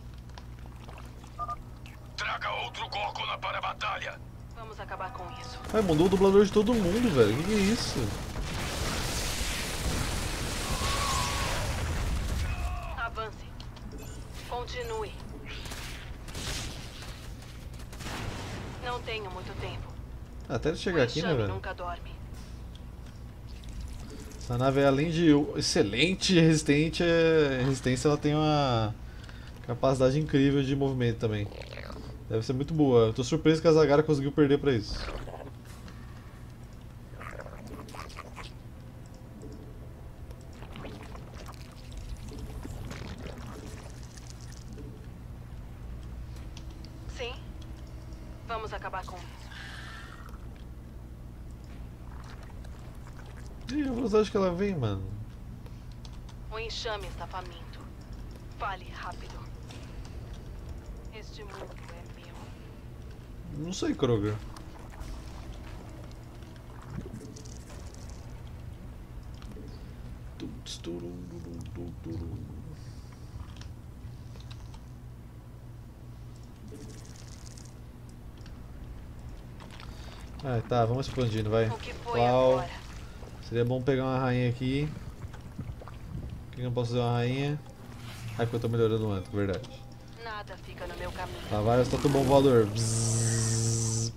Traga outro Górgona para a batalha. Vamos acabar com isso. Ai, mandou o dublador de todo mundo, velho. Que que é isso? Avance. Continue. Não tenho muito tempo. Até ele chegar aqui, né, velho? Nunca dorme. Essa nave, além de excelente e resistente, é... resistência, ela tem uma capacidade incrível de movimento também. Deve ser muito boa. Eu tô surpreso que a Zagara conseguiu perder pra isso. Sim. Vamos acabar com isso. Ih, a velocidade que ela vem, mano. O enxame está faminto. Fale rápido. Este mundo é meu. Não sei, Kroger. Ah, tá, vamos expandindo, vai. O que foi Clau. agora? Seria bom pegar uma rainha aqui. Por que eu não posso fazer uma rainha? Ah, porque eu tô melhorando o manto, verdade. Nada fica no meu caminho. Lá vai o tatu bom voador. Bzzz.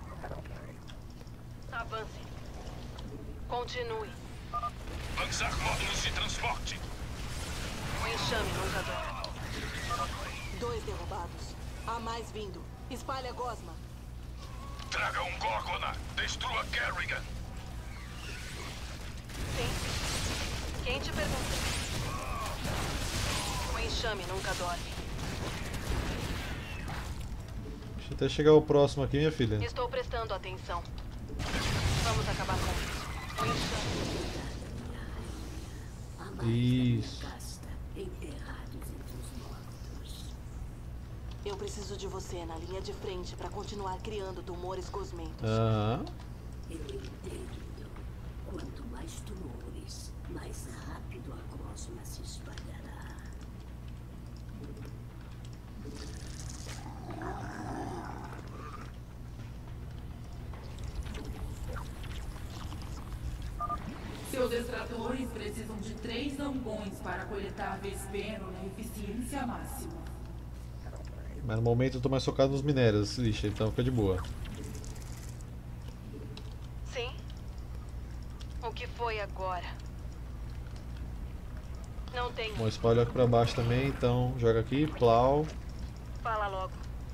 Avance. Continue. Lançar módulos de transporte. enxame nunca dorme. Dois derrubados. Há mais vindo. Espalha Gosma. Traga um Gorgona. Destrua Kerrigan. Sim. Quem te pergunta? O enxame nunca dorme. Deixa até chegar o próximo aqui, minha filha. Estou prestando atenção. Vamos acabar com isso. O enxame. Isso. Eu preciso de você na linha de frente para continuar criando tumores cosmentos. Aham. Eu entendo. Quanto mais tumores, mais rápido a Gosma se espalhará. Seus extratores precisam de três ampões para coletar Vespeno na eficiência máxima. Mas no momento eu tô mais focado nos minérios, lixa, então fica de boa. Sim? O que foi agora? Não tenho. Bom, espalha aqui pra baixo também, então joga aqui, plau. Fala logo.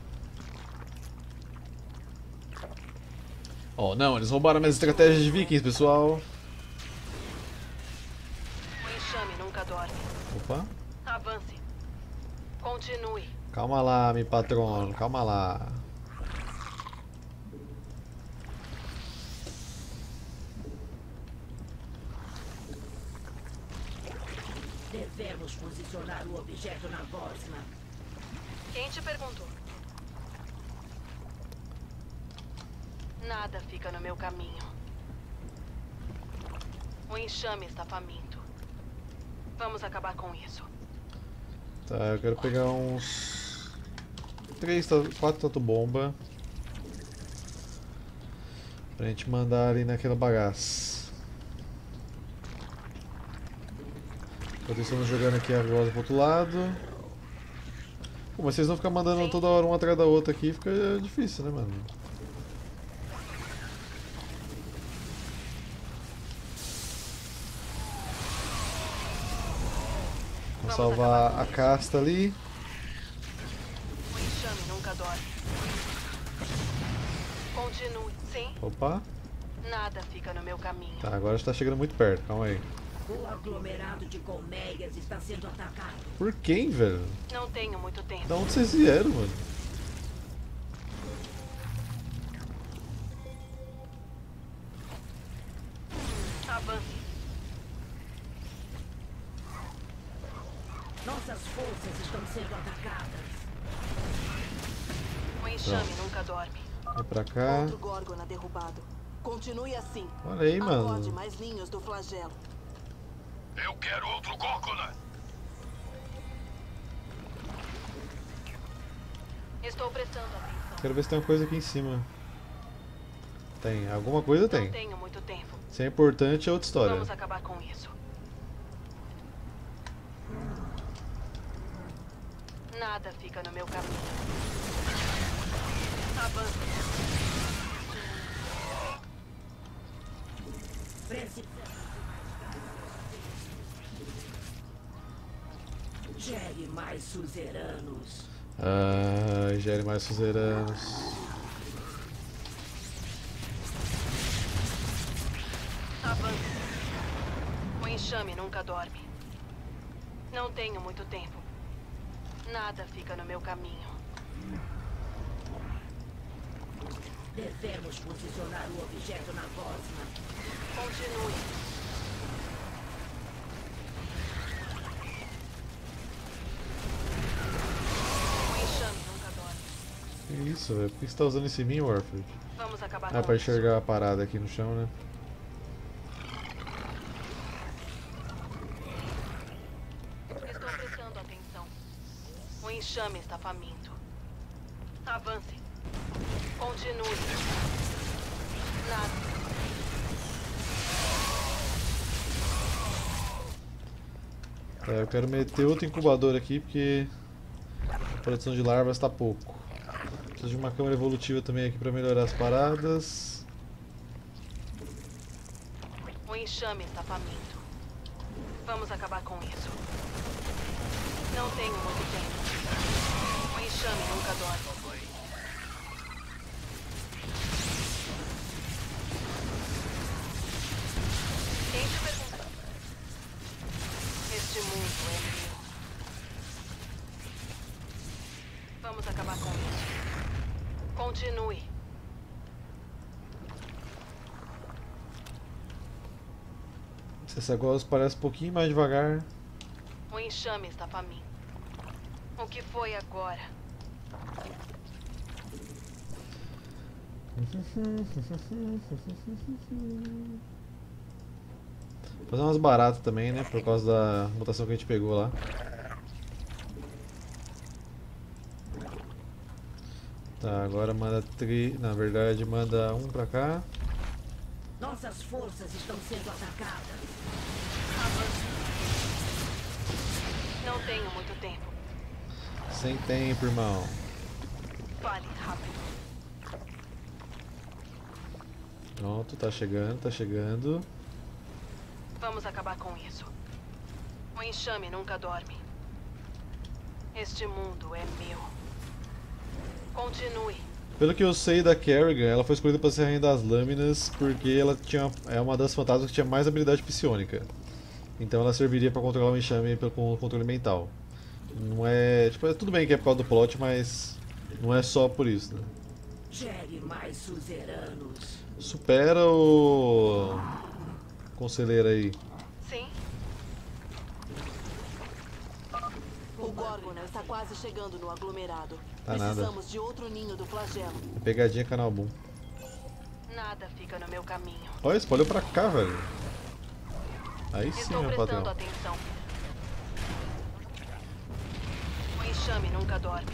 Oh, não, eles roubaram minhas estratégias de vikings, pessoal. O enxame nunca dorme. Opa. Avance. Continue. Calma lá, meu patrono, calma lá. Devemos posicionar o objeto na Gosma. Quem te perguntou? Nada fica no meu caminho. O enxame está faminto. Vamos acabar com isso. Tá, eu quero pegar uns... Três, quatro tatu bomba. Pra gente mandar ali naquela bagaça. Enquanto estamos jogando aqui a Gosma pro outro lado. Pô, mas vocês vão ficar mandando Sim. toda hora uma atrás da outra aqui, fica difícil, né, mano? Vamos salvar a casta ali. O enxame nunca dorme. Continue, sim. Opa. Nada fica no meu caminho. Tá, agora está chegando muito perto, calma aí. O aglomerado de colmeias está sendo atacado. Por quem, velho? Não tenho muito tempo. Da onde vocês vieram, mano? Avance. Nossas forças estão sendo atacadas. O enxame Pronto. nunca dorme. Vem pra cá. Outro Gorgona derrubado. Continue assim. Olha aí, mano. Acorde mais linhos do flagelo. Eu quero outro Gorgona. Estou prestando atenção. Quero ver se tem uma coisa aqui em cima. Tem. Alguma coisa tem. Não tenho muito tempo. Se é importante é outra história. Vamos acabar com isso. Nada fica no meu caminho. Avance. Gere mais suzeranos. Ah, gere mais suzeranos. Avance. O enxame nunca dorme. Não tenho muito tempo. Nada fica no meu caminho. Devemos posicionar o objeto na Gosma. Continue. O enxame nunca dorme. Que isso, velho? Por que você tá usando esse em mim, Warford? Vamos acabar Ah, com pra isso. enxergar a parada aqui no chão, né? Estou prestando atenção. O enxame está faminto. Avance. Continue. Nada. Tá, eu quero meter outro incubador aqui porque a produção de larvas tá pouco. Preciso de uma câmera evolutiva também aqui pra melhorar as paradas. O enxame está faminto. Vamos acabar com isso. Não tenho muito tempo. O enxame nunca dorme. Quem te pergunta? Este mundo é meu. Vamos acabar com isso. Continue. Esse negócio parece um pouquinho mais devagar. O enxame está faminto. O que foi agora? Fazer umas baratas também, né? Por causa da mutação que a gente pegou lá. Tá, agora manda tri... Na verdade, manda um pra cá. Nossas forças estão sendo atacadas. Não tenho muito tempo. Sem tempo, irmão. Fale rápido. Pronto, tá chegando, tá chegando. Vamos acabar com isso. O enxame nunca dorme. Este mundo é meu. Continue. Pelo que eu sei da Kerrigan, ela foi escolhida para ser a Rainha das Lâminas porque ela tinha, é uma das fantasmas que tinha mais habilidade psionica. Então ela serviria para controlar o enxame com o controle mental. Não é, tipo, é tudo bem que é por causa do plot, mas não é só por isso, né? Gere mais suzeranos. Supera o conselheiro aí. Sim. O Gorgon está quase chegando no aglomerado. Tá Precisamos nada. de outro ninho do flagelo. Pegadinha canal boom. Nada fica no meu caminho. Olha, espalhou pra cá, velho. Aí sim, Estou meu prestando patrão. atenção. O enxame nunca dorme.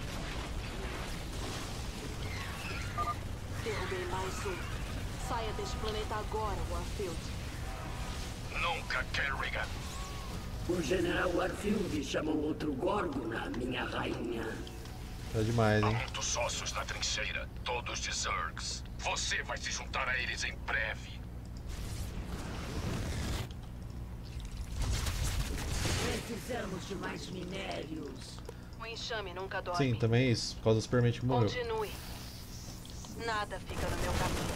Derrubei mais um. Saia deste planeta agora, Warfield. Nunca, Kerrigan. O General Warfield chamou outro Gorgona, minha rainha. Tá demais, Há hein? muitos sócios na trincheira, todos de Zergs. Você vai se juntar a eles em breve. Precisamos de mais minérios. O enxame nunca dorme. Sim, também isso, por causa do Superman que morreu. Continue. Nada fica no meu caminho.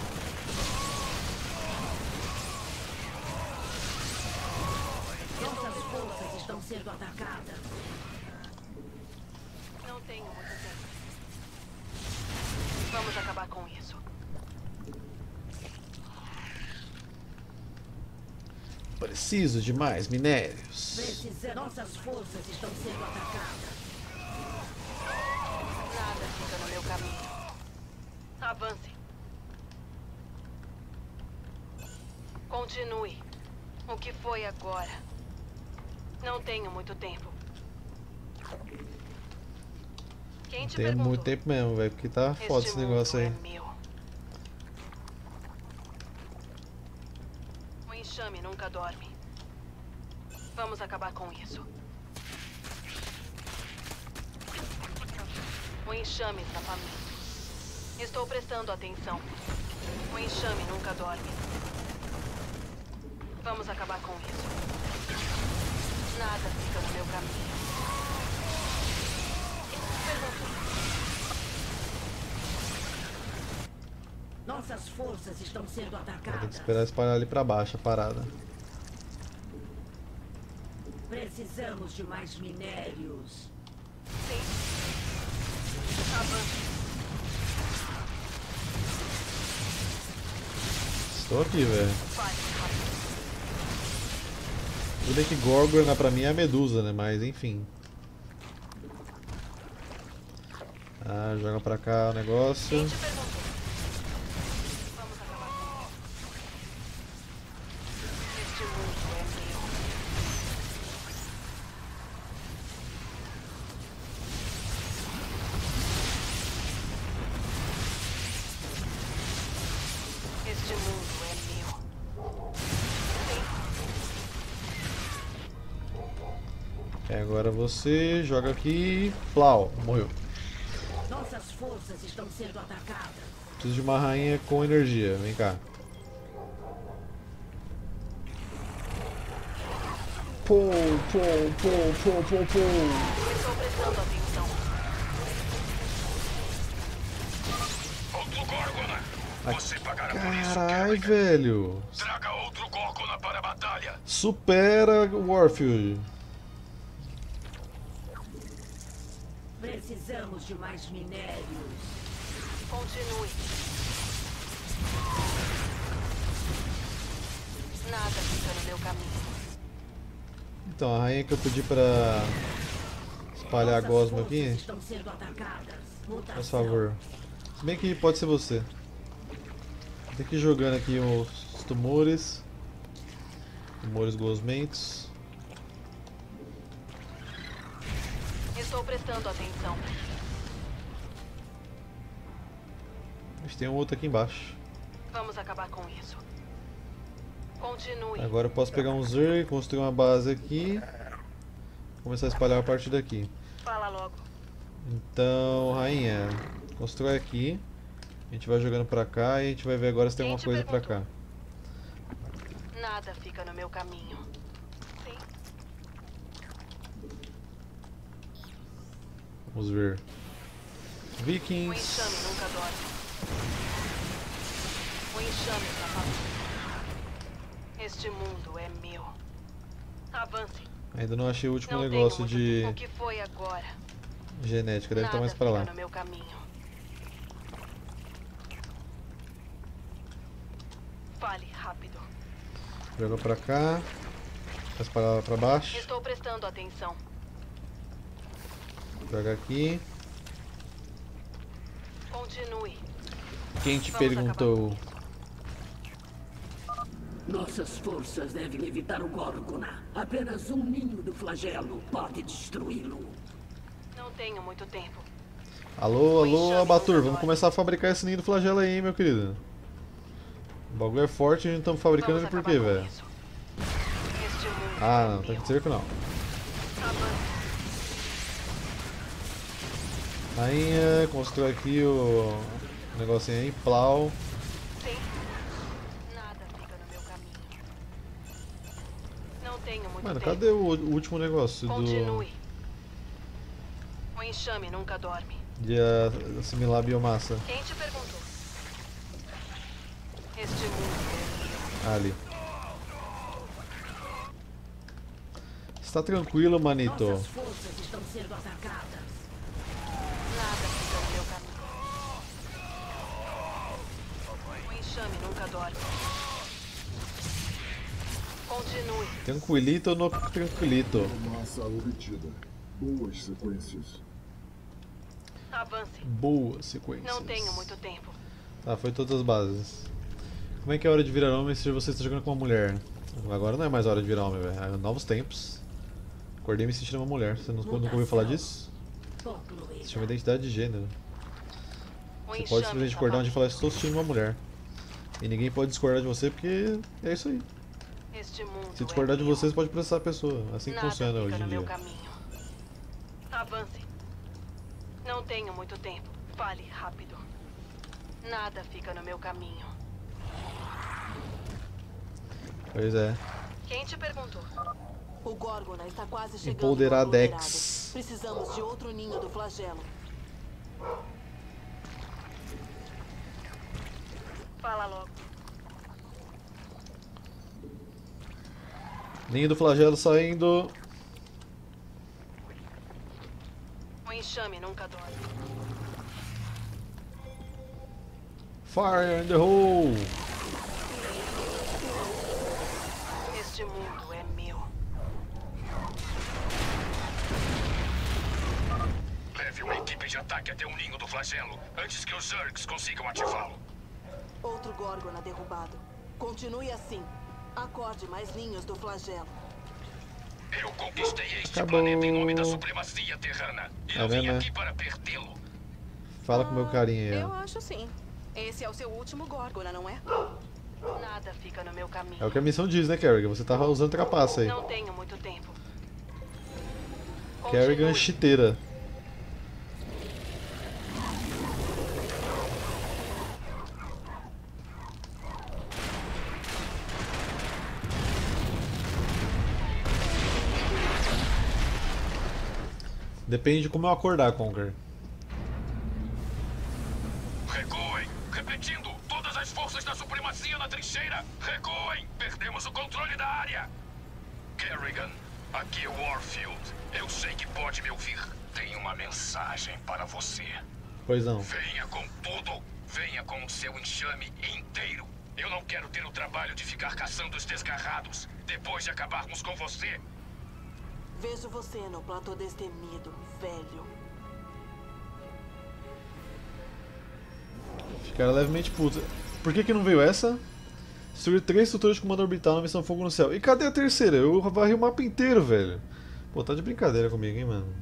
Nossas forças estão sendo atacadas. Não tenho muito tempo. Vamos acabar com isso. Preciso de mais minérios. Precisa... Nossas forças estão sendo atacadas. Nada fica no meu caminho. Avance. Continue. O que foi agora? Não tenho muito tempo. Quem te Tem perguntou? muito tempo mesmo, velho, porque tá foda Este esse negócio aí. mundo é meu. O enxame nunca dorme. Vamos acabar com isso. O enxame está faminto. Estou prestando atenção. O enxame nunca dorme. Vamos acabar com isso. Nada fica no meu caminho. Nossas forças estão sendo Vai ter que atacadas. esperar espalhar ali pra baixo a parada. Precisamos de mais minérios. Sim. Avance. Estou aqui, velho. Vai, rápido. Tudo bem que Gorgona pra mim é a Medusa, né? Mas enfim. Ah, joga pra cá o negócio. Quem te perguntou? Vamos acabar com isso. Este mundo é meu. Este mundo é meu. É, agora você joga aqui. Plau, morreu. Nossas forças estão sendo atacadas. Preciso de uma rainha com energia. Vem cá. Pô, pô, pô, pô, pô, pô. prestando atenção. Outro Górgona! Você pagará por isso, Carai, velho. Traga outro Górgona para a batalha. Supera Warfield. Precisamos de mais minérios. Continue. Nada fica no meu caminho. Então, a rainha que eu pedi pra espalhar a gosma aqui. Estão sendo atacadas. Por favor. Se bem que pode ser você. Tem que ir jogando aqui os tumores. Tumores gosmentos. Estou prestando atenção. A gente tem um outro aqui embaixo. Vamos acabar com isso. Continue. Agora eu posso pegar um Zerg, construir uma base aqui. Começar a espalhar a partir daqui. Fala logo. Então, rainha, constrói aqui. A gente vai jogando pra cá e a gente vai ver agora se tem alguma coisa pra cá. Nada fica no meu caminho. Sim. Vamos ver. O Vikings. enxame nunca dorme. O enxame está falando. Este mundo é meu. Avance. Ainda não achei o último Não negócio tenho de muito... O que foi agora? genética, deve estar Nada mais pra lá. fica no meu caminho. Fale rápido. Joga pra cá. Faz pra lá pra baixo. Estou prestando atenção. Joga aqui. Continue. Quem te Vamos perguntou? Nossas forças devem evitar o Górgona. Apenas um ninho do flagelo pode destruí-lo. Não tenho muito tempo. Alô, alô, Abatur, vamos começar a fabricar esse ninho do flagelo aí, hein, meu querido. O bagulho é forte e a gente não estamos fabricando ele por quê, velho? Ah, não, tanque de cerco não. Rainha, constrói aqui o negocinho aí, plau. Sim. Nada fica no meu caminho. Não tenho muito Mano, tempo. cadê o, o último negócio do Continue. O enxame nunca dorme. de a- assimilar a biomassa? Quem te perguntou? Este mundo é meu. Ali. Está tranquilo, manito. Nossas forças estão sendo atacadas. Nada fica no meu caminho. O enxame nunca dorme. Continue. Tranquilito ou no tranquilito? Massa obtida. Boas sequências. Avance. Boa sequência. Não tenho muito tempo. Tá, foi todas as bases. Como é que é a hora de virar homem se você está jogando com uma mulher? Agora não é mais hora de virar homem, velho. É novos tempos. Acordei me sentindo uma mulher. Você não, nunca ouviu falar disso? Se chama identidade de gênero. Você pode simplesmente acordar onde falar estou sentindo uma mulher. E ninguém pode discordar de você porque é isso aí. Este mundo Se discordar é de meu. você, você pode processar a pessoa. Assim que Nada funciona fica hoje no em meu dia. caminho. Avance. Não tenho muito tempo. Fale rápido. Nada fica no meu caminho. Pois é. Quem te perguntou? O Górgona está quase chegando. Empolderadex. no aglomerado. Precisamos de outro ninho do flagelo. Fala logo. Ninho do flagelo saindo. O enxame nunca dorme. Fire in the hole! Este mundo é meu. Leve uma equipe de ataque até o ninho do flagelo, antes que os Zergs consigam ativá-lo. Outro Górgona derrubado. Continue assim. Acorde mais ninhos do flagelo. Eu conquistei este Acabou. planeta em nome da supremacia terrana. E É eu vim mesmo, é? aqui para perdê-lo. Fala com meu carinha aí, Eu ó. acho sim. Esse é o seu último Górgona, não é? Nada fica no meu caminho. É o que a missão diz, né, Kerrigan? Você tá usando trapaça aí. Não tenho muito tempo. Kerrigan chiteira. Depende de como eu acordar, Conker. Recuem! Repetindo! Todas as forças da supremacia na trincheira! Recuem! Perdemos o controle da área! Kerrigan, aqui é Warfield. Eu sei que pode me ouvir. Tenho uma mensagem para você. Pois não. Venha com tudo! Venha com o seu enxame inteiro! Eu não quero ter o trabalho de ficar caçando os desgarrados depois de acabarmos com você! Vejo você no platô destemido, velho. Ficaram levemente putos. Por que que não veio essa? Destruir três estruturas de comando orbital na missão Fogo no Céu. E cadê a terceira? Eu varri o mapa inteiro, velho. Pô, tá de brincadeira comigo, hein, mano.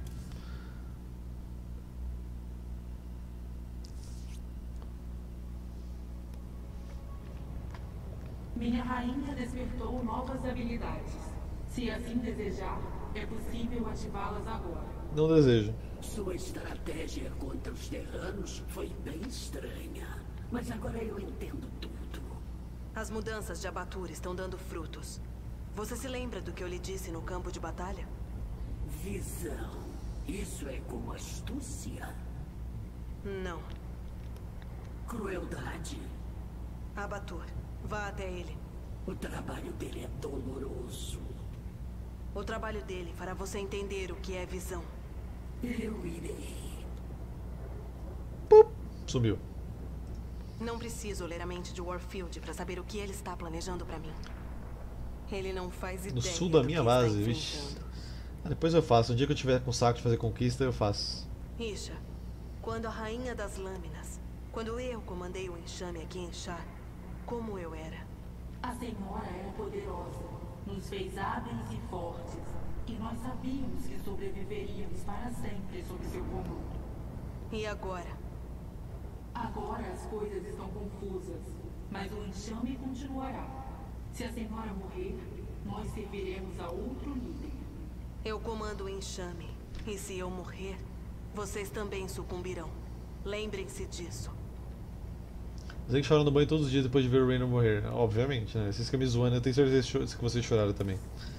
Minha rainha despertou novas habilidades. Se assim desejar, é possível ativá-las agora. Não desejo. Sua estratégia contra os terranos foi bem estranha. Mas agora eu entendo tudo. As mudanças de Abatur estão dando frutos. Você se lembra do que eu lhe disse no campo de batalha? Visão. Isso é como astúcia? Não. Crueldade. Abatur, vá até ele. O trabalho dele é doloroso. O trabalho dele fará você entender o que é visão. Eu irei. Pup, sumiu. Não preciso ler a mente de Warfield para saber o que ele está planejando para mim. Ele não faz ideia. No sul da minha base, vixe. Ah, depois eu faço. Um dia que eu tiver com saco de fazer conquista, eu faço. Isha, quando a Rainha das Lâminas, quando eu comandei o enxame aqui em Char, como eu era? A senhora era poderosa, nos fez hábeis e fortes, e nós sabíamos que sobreviveríamos para sempre sob seu comando. E agora? Agora as coisas estão confusas, mas o enxame continuará. Se a senhora morrer, nós serviremos a outro líder. Eu comando o enxame, e se eu morrer, vocês também sucumbirão. Lembrem-se disso. Vocês que choram no banho todos os dias depois de ver o Raynor morrer. Obviamente, né? Vocês ficam me zoando, eu tenho certeza que vocês choraram também.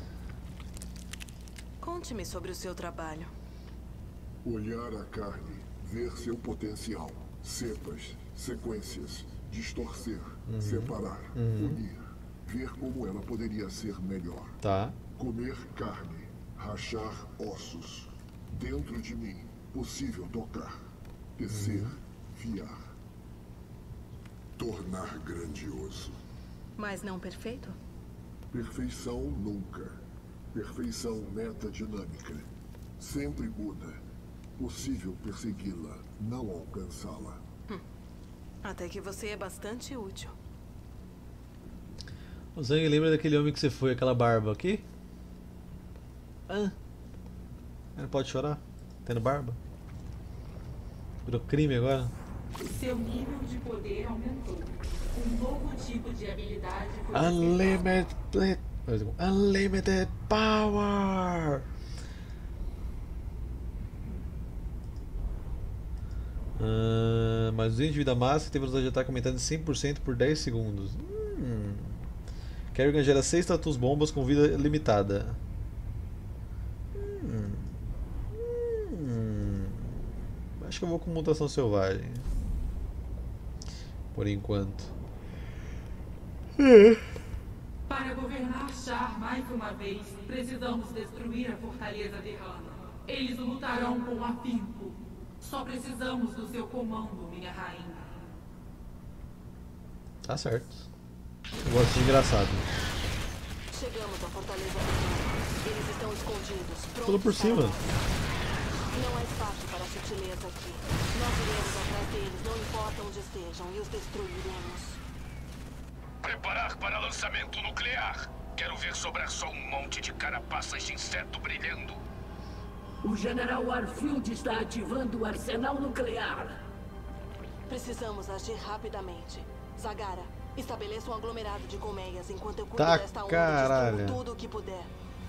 Conte-me sobre o seu trabalho. Olhar a carne, ver seu potencial. Cepas, sequências, distorcer, uhum. separar, uhum. unir, ver como ela poderia ser melhor. Tá. Comer carne, rachar ossos. Dentro de mim, possível tocar, tecer, uhum. fiar. Tornar grandioso. Mas não perfeito? Perfeição nunca. Perfeição metadinâmica. Sempre muda. Possível persegui-la, não alcançá-la. Hum. Até que você é bastante útil. O Zang lembra daquele homem que você foi, aquela barba aqui? Ah. Ele pode chorar? Tendo barba? Virou crime agora? Seu nível de poder aumentou. Um novo tipo de habilidade foi Unlimited... Unlimited Power! Uh, mais duzentos de vida máxima, tem velocidade de ataque aumentando em cem por cento por dez segundos. Hum. Kerrigan gera seis status bombas com vida limitada. Hum. Hum. Acho que eu vou com mutação selvagem. Por enquanto. Para governar Char mais uma vez, precisamos destruir a fortaleza de Hana. Eles lutarão com afinco. Só precisamos do seu comando, minha rainha. Tá certo. Eu gosto de engraçado. Chegamos à fortaleza de Hana. Eles estão escondidos. Pula por cima. Não há espaço para sutileza aqui. Nós iremos atrás deles, não importa onde estejam, e os destruiremos. Preparar para lançamento nuclear. Quero ver sobrar só um monte de carapaças de inseto brilhando. O General Warfield está ativando o arsenal nuclear. Precisamos agir rapidamente. Zagara, estabeleça um aglomerado de colmeias enquanto eu cuido tá, desta onda caralho. de tudo o que puder.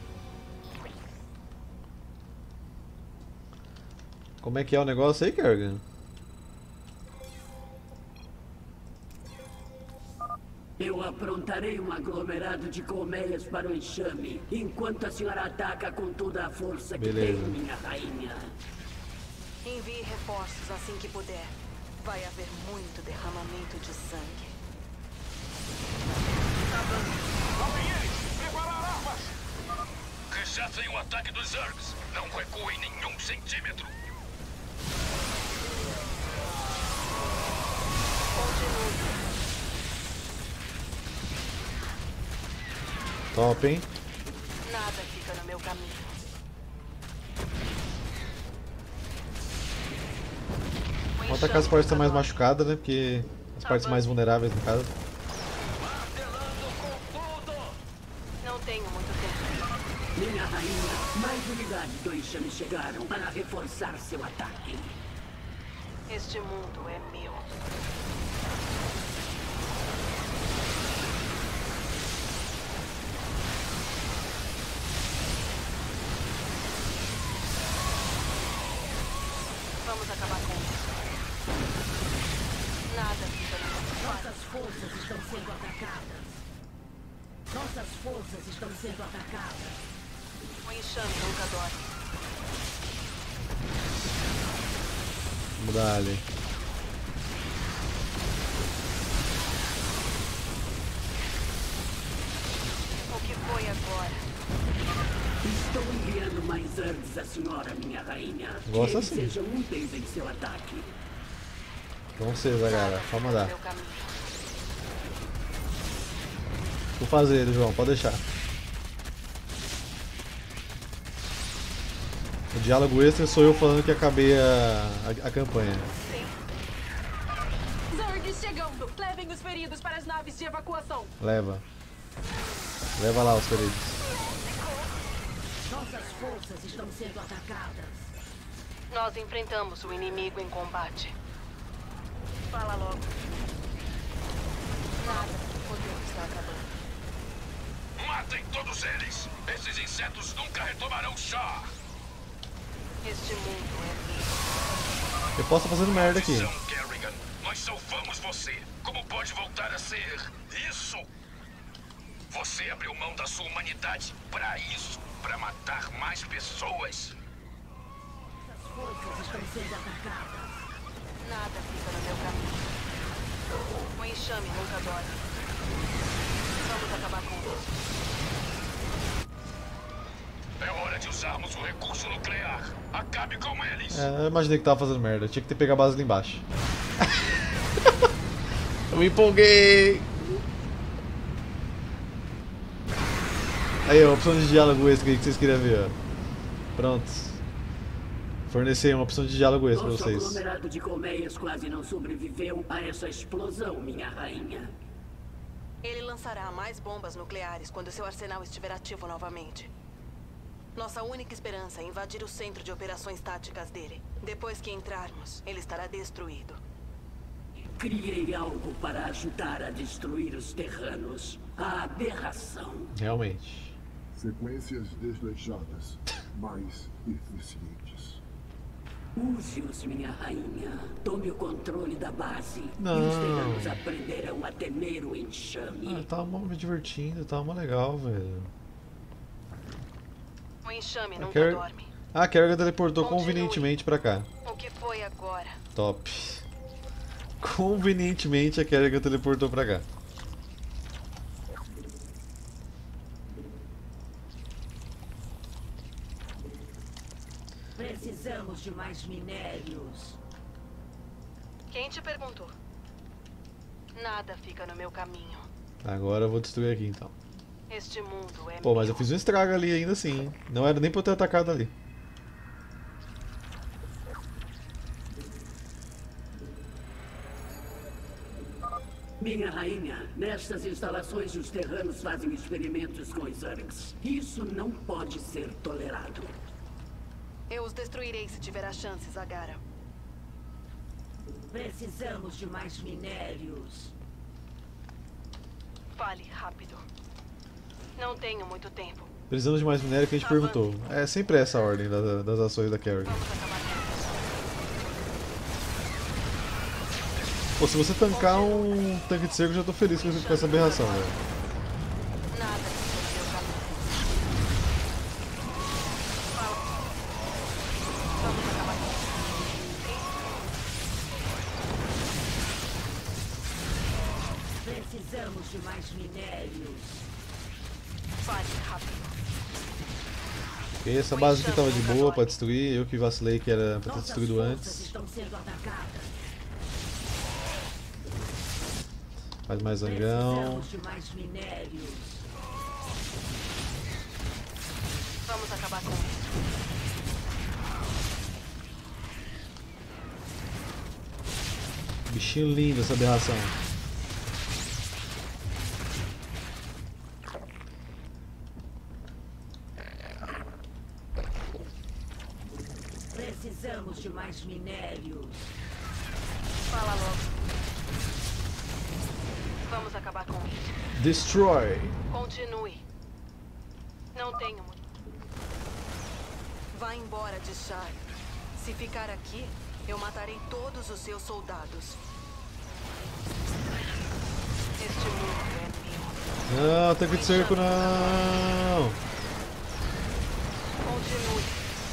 Como é que é o negócio aí, Kerrigan? Eu aprontarei um aglomerado de colmeias para o enxame, enquanto a senhora ataca com toda a força que Beleza. tem, minha rainha. Envie reforços assim que puder. Vai haver muito derramamento de sangue. Preparar armas! Rechaçem o ataque dos Zergs. Não recuem nenhum centímetro. Continue. Top, hein? Nada fica no meu caminho. Vamos atacar as partes que estão mais machucadas, né? Porque as partes mais vulneráveis, no caso. Não tenho muito tempo. Minha rainha, mais unidades do enxame chegaram para reforçar seu ataque. Este mundo é meu. Vamos acabar com isso. Nada fica no meu. Nossas forças estão sendo atacadas. Nossas forças estão sendo atacadas. O enxame nunca dorme. Vamos dar ali. O que foi agora? Estou enviando mais Zergs à senhora, minha rainha. Gosto que eles assim. sejam úteis em seu ataque. Com certeza, galera. Pode mandar. Meu caminho. Vou fazer, João. Pode deixar. O diálogo extra sou eu falando que acabei a, a, a campanha. Zergs chegando! Levem os feridos para as naves de evacuação. Leva. Leva lá os feridos. Nossas forças estão sendo atacadas. Nós enfrentamos o inimigo em combate. Fala logo. Nada. O tempo está acabando. Matem todos eles! Esses insetos nunca retomarão chá! Este mundo é meu. Eu posso estar fazendo merda aqui. Maldição, Kerrigan. Nós salvamos você. Como pode voltar a ser isso? Você abriu mão da sua humanidade para isso? Para matar mais pessoas? Nossas forças estão sendo atacadas. Nada fica no meu caminho. O enxame nunca dorme. Vamos acabar com isso. É hora de usarmos o recurso nuclear. Acabe com eles. É, eu imaginei que tava fazendo merda. Tinha que ter pegado a base ali embaixo. Eu me empolguei. Aí, ó, opção de diálogo extra que vocês queriam ver, ó. Pronto. Forneci uma opção de diálogo extra pra Nosso vocês. aglomerado de colmeias quase não sobreviveu a essa explosão, minha rainha. Ele lançará mais bombas nucleares quando seu arsenal estiver ativo novamente. Nossa única esperança é invadir o centro de operações táticas dele. Depois que entrarmos, ele estará destruído. Criei algo para ajudar a destruir os terranos. A aberração. Realmente. Sequências desleixadas, mais eficientes. Use-os, minha rainha. Tome o controle da base. Não. E os terranos aprenderão a temer o enxame. Ah, eu tava me divertindo, tava mó legal, velho. O enxame A nunca Ker- dorme. Ah, a Kerrigan teleportou Continue. convenientemente pra cá. O que foi agora? Top. Convenientemente a Kerrigan teleportou pra cá. Precisamos de mais minérios. Quem te perguntou? Nada fica no meu caminho. Agora eu vou destruir aqui então. Este mundo é Pô, mas meu. eu fiz um estrago ali ainda assim, hein? Não era nem pra eu ter atacado ali. Minha rainha, nestas instalações os terranos fazem experimentos com os Zergs. Isso não pode ser tolerado. Eu os destruirei se tiver a chance, Zagara. Precisamos de mais minérios. Fale rápido. Não tenho muito tempo. Precisamos de mais minério que a gente perguntou. É sempre essa a ordem das, das ações da Kerrigan. Vamos acabar com isso. Pô, se você tancar um tanque de cerco, eu já tô feliz com essa aberração, velho. Nada fica no meu caminho. Vamos acabar com isso. Precisamos de mais minérios. Fale rápido. Ok, essa base aqui tava de boa pra destruir, eu que vacilei que era pra ter destruído antes. Estão sendo atacadas. Faz mais zangão. Precisamos de mais minérios. Vamos acabar com isso. Bichinho lindo essa aberração. Precisamos de mais minérios. Fala logo. Vamos acabar com isso. Destroy. Continue. Não tenho muito. Vá embora de Shar. Se ficar aqui, eu matarei todos os seus soldados. Este mundo é meu. Não, tanque de cerco não. Continue.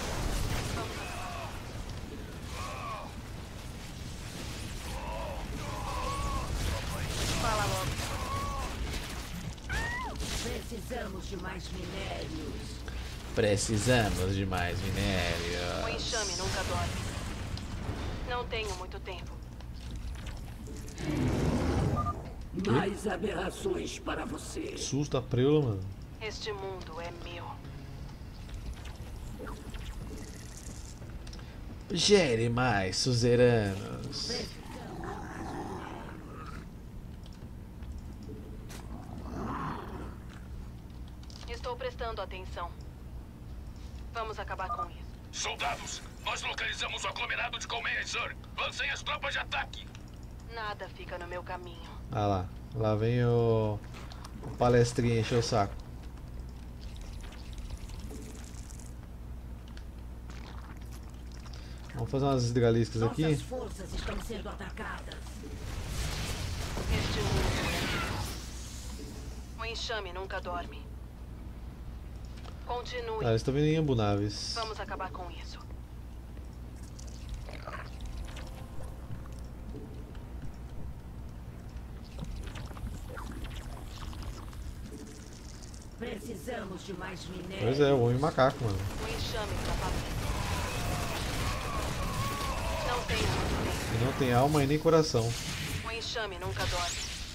Fala logo. Precisamos de mais minérios. Precisamos de mais minérios. O enxame nunca dorme. Não tenho muito tempo. Mais aberrações para você. Que susto da preula, mano. Este mundo é meu. Gere mais suzeranos. Estou prestando atenção. Vamos acabar com isso. Soldados, nós localizamos o aglomerado de colmeias, sir. Lancem as tropas de ataque. Nada fica no meu caminho. Ah lá, lá vem o, o palestrinha encher o saco. Vamos fazer umas hidraliscas aqui. Nossas forças estão sendo atacadas. Este mundo é meu. O enxame nunca dorme. Continue. Ah, eles estão vindo em ambunaves. Vamos acabar com isso. Precisamos de mais minérios. Pois é, o homem macaco, mano. O enxame está valendo. Não tenho muito tempo. E não tem alma e nem coração. O enxame nunca dorme.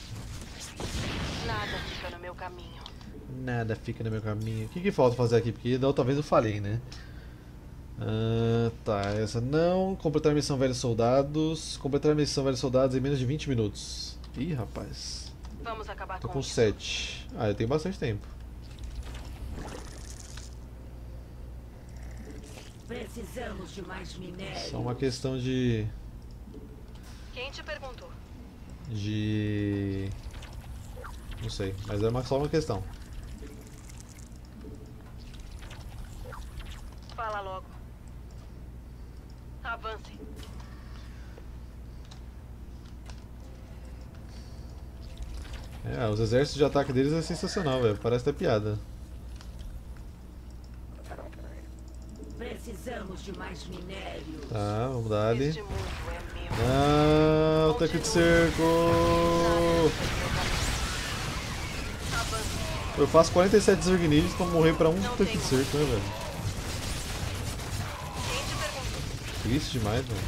Nada fica no meu caminho. Nada fica no meu caminho. O que, que falta fazer aqui? Porque da outra vez eu falei, né? Ah, tá, essa não. Completar a missão Velhos Soldados. Completar a missão Velhos Soldados em menos de vinte minutos. Ih, rapaz. Vamos acabar Tô com com isso. sete. Ah, eu tenho bastante tempo. Precisamos de mais minérios. Só uma questão de... Quem te perguntou? De... Não sei, mas é uma, só uma questão. Fala logo. Avance. É, os exércitos de ataque deles é sensacional, velho. Parece até piada. Precisamos de mais minérios. Tá, vamos dar ali. Este mundo é meu. Não, tanque de cerco! Eu faço quarenta e sete Zergnídeos pra morrer pra um tanque de cerco, né, velho? Triste demais, mano.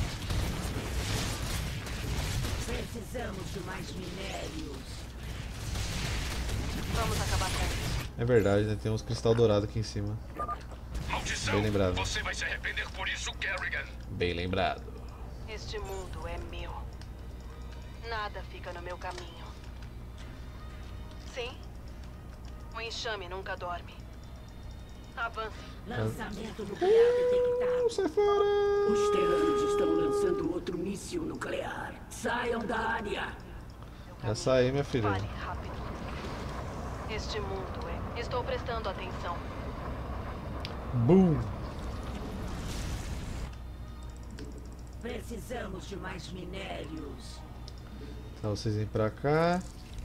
Precisamos de mais minérios. Vamos acabar com isso. É verdade, né? Tem uns cristal dourado aqui em cima. Maldição! Bem lembrado. Você vai se arrepender por isso, Kerrigan. Bem lembrado. Este mundo é meu. Nada fica no meu caminho. Sim. O enxame nunca dorme. Avance. Lançamento nuclear detectado. Sai fora! Os terranos estão lançando outro míssil nuclear. Saiam da área. Já saí, minha filha. Fale rápido. Este mundo é... Estou prestando atenção. Boom! Precisamos de mais minérios. Tá, vocês vêm pra cá.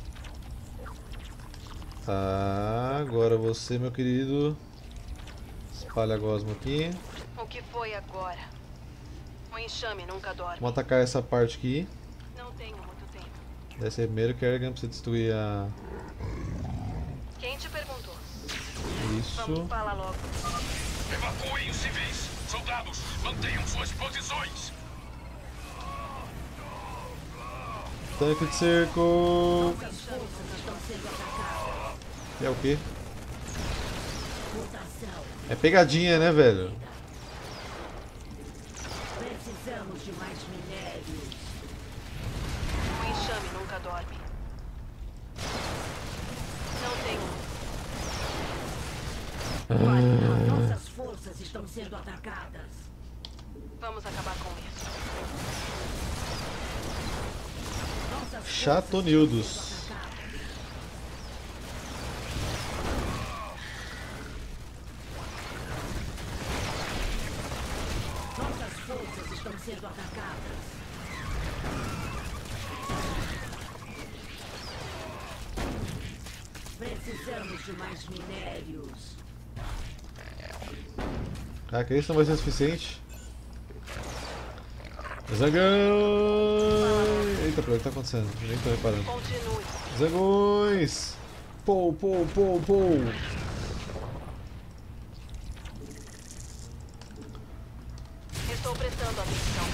Tá, agora você, meu querido. Espalha a gosma aqui. O que foi agora? O enxame nunca dorme. Vamos atacar essa parte aqui. Não tenho muito tempo. Desce aí primeiro, Kerrigan, pra você destruir a... Quem te perguntou? Isso. Vamos falar logo. Evacuem os civis. Soldados, mantenham suas posições. Tanque de cerco. É o quê? É pegadinha, né, velho? Precisamos de mais minérios. O enxame nunca dorme. Não tenho. Ah. Nossas forças estão sendo atacadas. Vamos acabar com isso. Chatonildos. Nossas forças estão sendo atacadas. Precisamos de mais minérios. Caraca, isso não vai ser suficiente. Zangão! Eita, o que tá acontecendo? Nem tô reparando. Continue. Zangões! Pou, pou, pou, pou! Estou prestando atenção.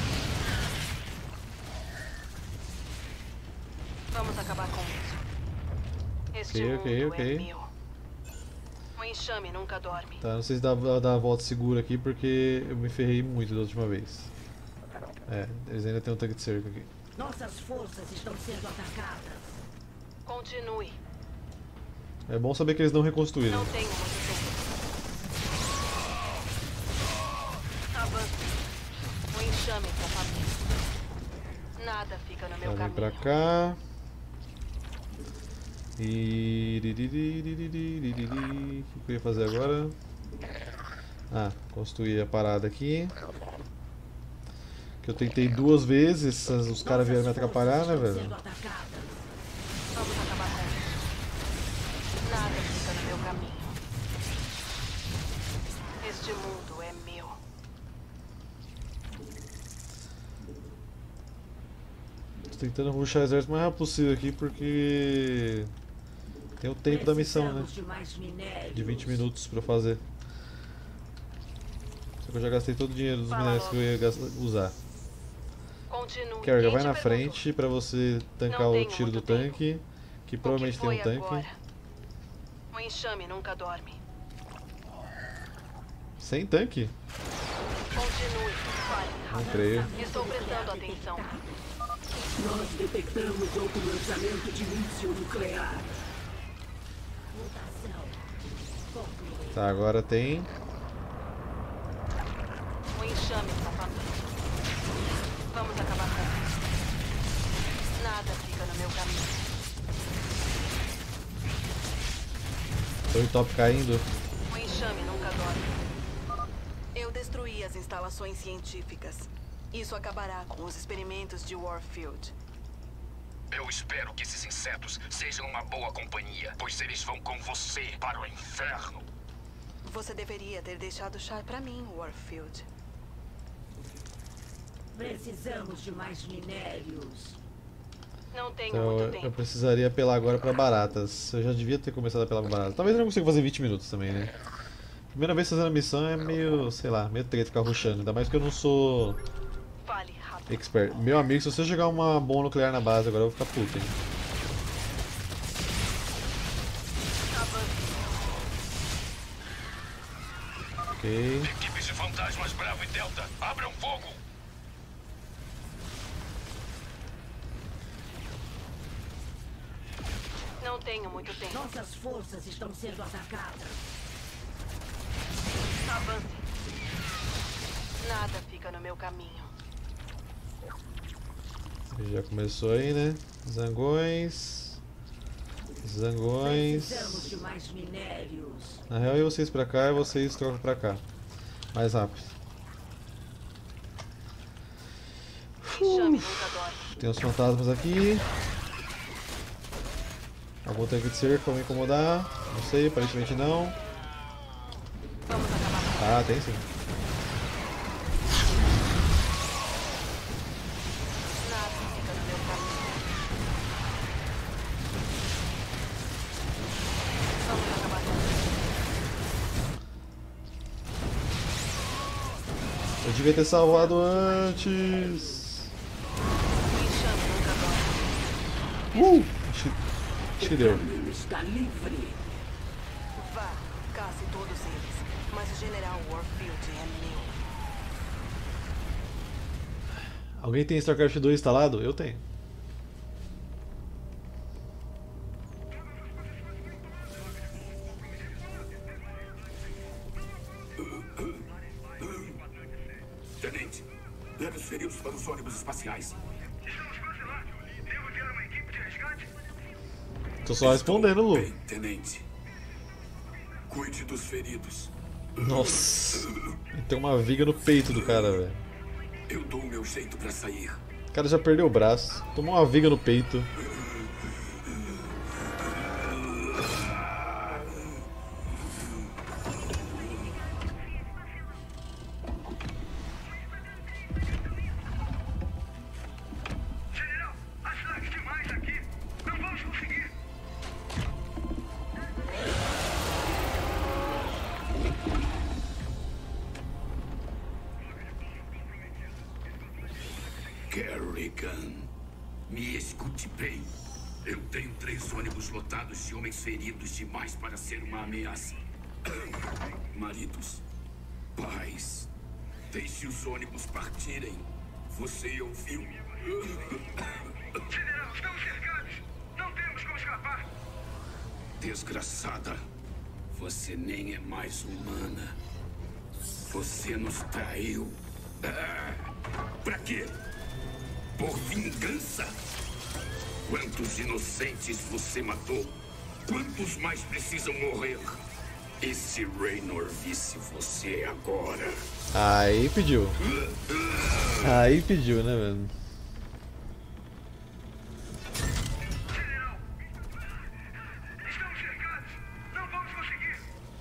Vamos acabar com isso. Este Ok, mundo ok, ok. é meu. O enxame nunca dorme. Tá, não sei se dá pra dar a volta segura aqui porque eu me ferrei muito da última vez. É, eles ainda tem um tanque de cerco aqui. Nossas forças estão sendo atacadas. Continue. É bom saber que eles não reconstruíram. Não tenho muito tempo. Avance. O enxame pra família. Nada fica no meu Tá, vem caminho. pra cá. E... O que eu ia fazer agora? Ah, construir a parada aqui. Que eu tentei duas vezes, os caras vieram me atrapalhar, né, velho? Vamos acabar com isso. Nada fica no meu caminho. Este mundo é meu. Tô tentando rushar o exército o mais rápido possível aqui porque tem o tempo da missão, né? De vinte minutos pra fazer. Só que eu já gastei todo o dinheiro dos minérios que eu ia gastar, usar. Kerrigan, vai na frente pra você tancar o tiro do tanque, que provavelmente tem um tanque. Agora? O enxame nunca dorme. Sem tanque? Continue. Não creio. Estou prestando atenção. Nós detectamos outro lançamento de míssil nuclear. Tá, agora tem. O enxame está família. Vamos acabar com isso. Nada fica no meu caminho. Torre top caindo. O enxame nunca dorme. Eu destruí as instalações científicas. Isso acabará com os experimentos de Warfield. Eu espero que esses insetos sejam uma boa companhia, pois eles vão com você para o inferno. Você deveria ter deixado char pra mim, Warfield. Precisamos de mais minérios. Não tenho Então muito eu, tempo. eu precisaria apelar agora pra baratas. Eu já devia ter começado a apelar pra baratas. Talvez eu não consiga fazer vinte minutos também, né? Primeira vez fazendo a missão é meio, sei lá, meio treta ficar rushando. Ainda mais que eu não sou Fale rápido. expert. Meu amigo, se você jogar uma bomba nuclear na base agora eu vou ficar puto, hein? Ok. Equipes de fantasmas Bravo e Delta, abram fogo! Não tenho muito tempo. Nossas forças estão sendo atacadas. Avance. Nada fica no meu caminho. Já começou aí, né? Zangões. Zangões. Precisamos de mais minérios. Na real, e vocês pra cá e vocês trocam pra cá. Mais rápido. O enxame nunca dorme. Tem os fantasmas aqui. Algum tanque de cerco pra me incomodar? Não sei, aparentemente não. Ah, tem sim. Eu devia ter salvado antes. Uh! Acho que deu. Está livre. Vá, casse todos eles. Mas o General Warfield é meu. Alguém tem StarCraft dois instalado? Eu tenho. Tenente, leve os feridos para os ônibus espaciais. Estamos quase lá. Devo enviar uma equipe de resgate? Tô só respondendo, Lu. Bem, tenente. Cuide dos feridos. Nossa. Tem uma viga no peito do cara, velho. Eu dou o meu jeito pra sair. O cara já perdeu o braço. Tomou uma viga no peito. General, as lags demais aqui. Não vamos conseguir. Kerrigan, me escute bem. Eu tenho três ônibus lotados de homens feridos demais para ser uma ameaça. Maridos, pais, deixe os ônibus partirem. Você ouviu? General, estamos cercados. Não temos como escapar. Desgraçada, você nem é mais humana. Você nos traiu. Ah, pra quê? Por vingança? Quantos inocentes você matou? Quantos mais precisam morrer? E se Raynor visse você agora? Aí pediu. Aí pediu, né, velho? Estamos cercados. Não vamos conseguir.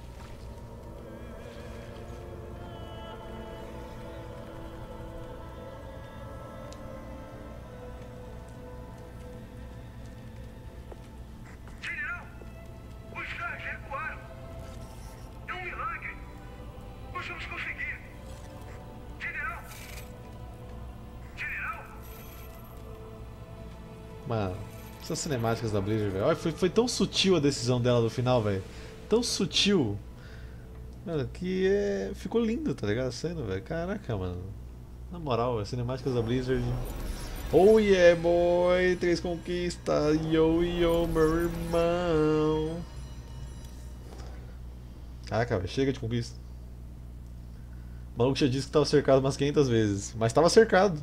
General, os flags recuaram. É um milagre. Nós vamos conseguir. General. General. Mano, essas cinemáticas da Blizzard, velho. Olha, Foi, foi tão sutil a decisão dela no final, velho. Tão sutil. Mano, que é... ficou lindo, tá ligado? Sendo, velho. Caraca, mano. Na moral, as cinemáticas da Blizzard. Oh yeah, boy! Três conquistas. Yo, yo, meu irmão. Caraca, velho. Chega de conquista. O maluco já disse que tava cercado umas quinhentas vezes. Mas tava cercado.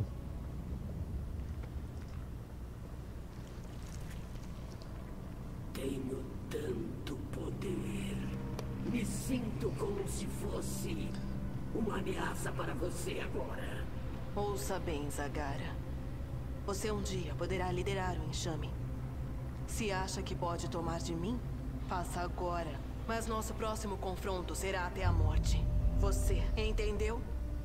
Tenho tanto poder. Me sinto como se fosse uma ameaça para você agora. Ouça bem, Zagara. Você um dia poderá liderar o enxame. Se acha que pode tomar de mim, faça agora. Mas nosso próximo confronto será até a morte. Você entendeu?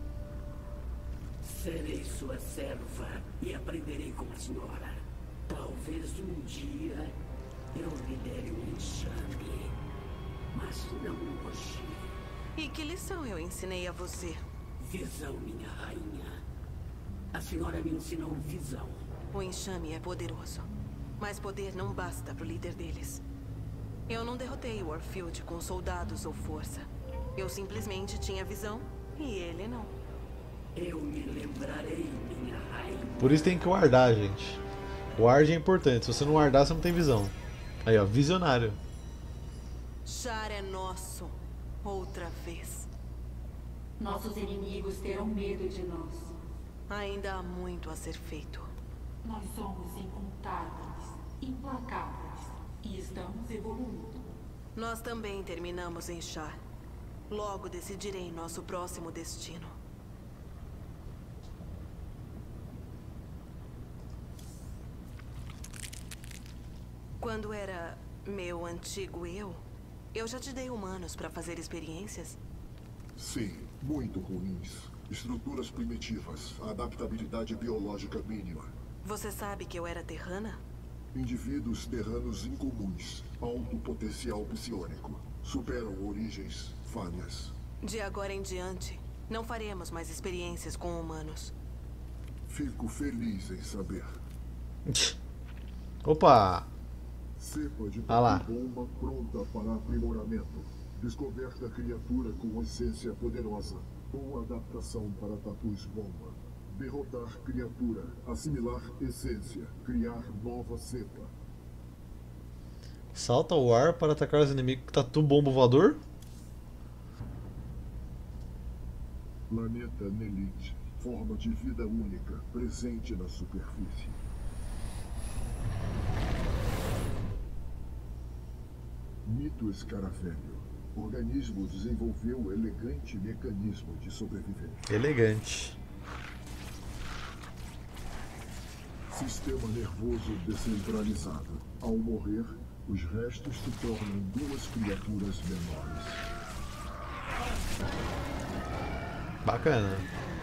Serei sua serva e aprenderei com a senhora. Talvez um dia eu lidere um enxame, mas não hoje. E que lição eu ensinei a você? Visão, minha rainha. A senhora me ensinou visão. O enxame é poderoso, mas poder não basta para o líder deles. Eu não derrotei o Warfield com soldados ou força. Eu simplesmente tinha visão e ele não. Eu me lembrarei, minha rainha. Por isso tem que guardar, gente. Guarde é importante. Se você não guardar, você não tem visão. Aí, ó, visionário. Shar é nosso. Outra vez. Nossos inimigos terão medo de nós. Ainda há muito a ser feito. Nós somos incontáveis, implacáveis e estamos evoluindo. Nós também terminamos em Shar. Logo decidirei nosso próximo destino. Quando era Meu antigo eu? Eu já te dei humanos para fazer experiências? Sim, muito ruins. Estruturas primitivas, adaptabilidade biológica mínima. Você sabe que eu era terrana? Indivíduos terranos incomuns, alto potencial psiônico. Superam origens falhas. De agora em diante, não faremos mais experiências com humanos. Fico feliz em saber. Opa! Cepa de Ah lá. bomba pronta para aprimoramento. Descoberta criatura com essência poderosa. Boa adaptação para tatus bomba. Derrotar criatura. Assimilar essência. Criar nova cepa. Salta ao ar para atacar os inimigos com tatu bombo voador? Planeta Nelite. Forma de vida única. Presente na superfície. Mito escaravelho. O organismo desenvolveu elegante mecanismo de sobrevivência. Elegante. Sistema nervoso descentralizado. Ao morrer, os restos se tornam duas criaturas menores. Bacana.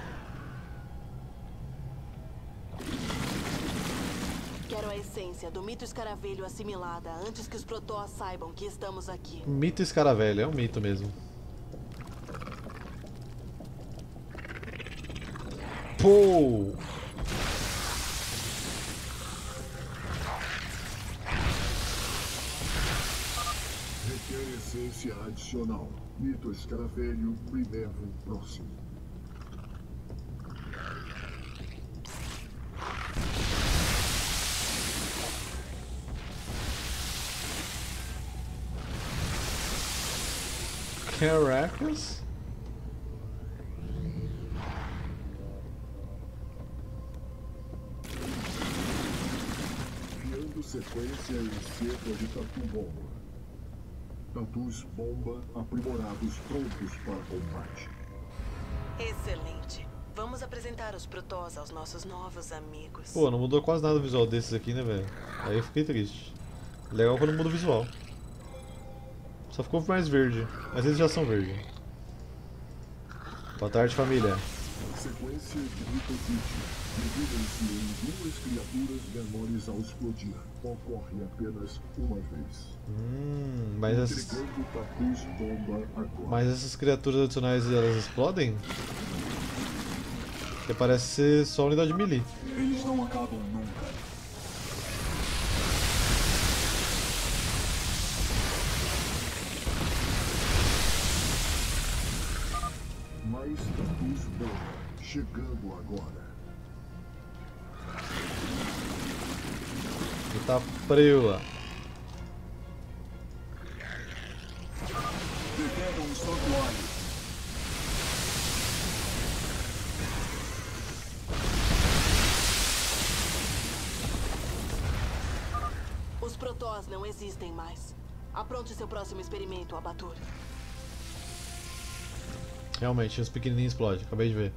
Quero a essência do mito escaravelho assimilada antes que os Protoss saibam que estamos aqui. Mito escaravelho, é um mito mesmo. Pô! Requer essência adicional. Mito escaravelho primevo próximo. Caracas? Criando sequência em cepa de tatu bomba. Tatus bomba aprimorados prontos para combate. Excelente. Vamos apresentar os Protoss aos nossos novos amigos. Pô, não mudou quase nada o visual desses aqui, né, velho? Aí eu fiquei triste. Legal quando muda o visual. Só ficou mais verde, mas eles já são verde. Boa tarde, família. Sequência de mitocite. Dividem-se em duas criaturas menores ao explodir. Ocorre apenas uma vez. Hum, mas essas... Entregando tatus bomba agora. Mas essas criaturas adicionais, elas explodem? Porque parece ser só unidade melee. Eles não acabam nunca. Mais tatus bomba. Chegando agora. Eita preula. Detectam um santuário. Os Protoss não existem mais. Apronte seu próximo experimento, Abatur. Realmente, os pequenininhos explodem, acabei de ver.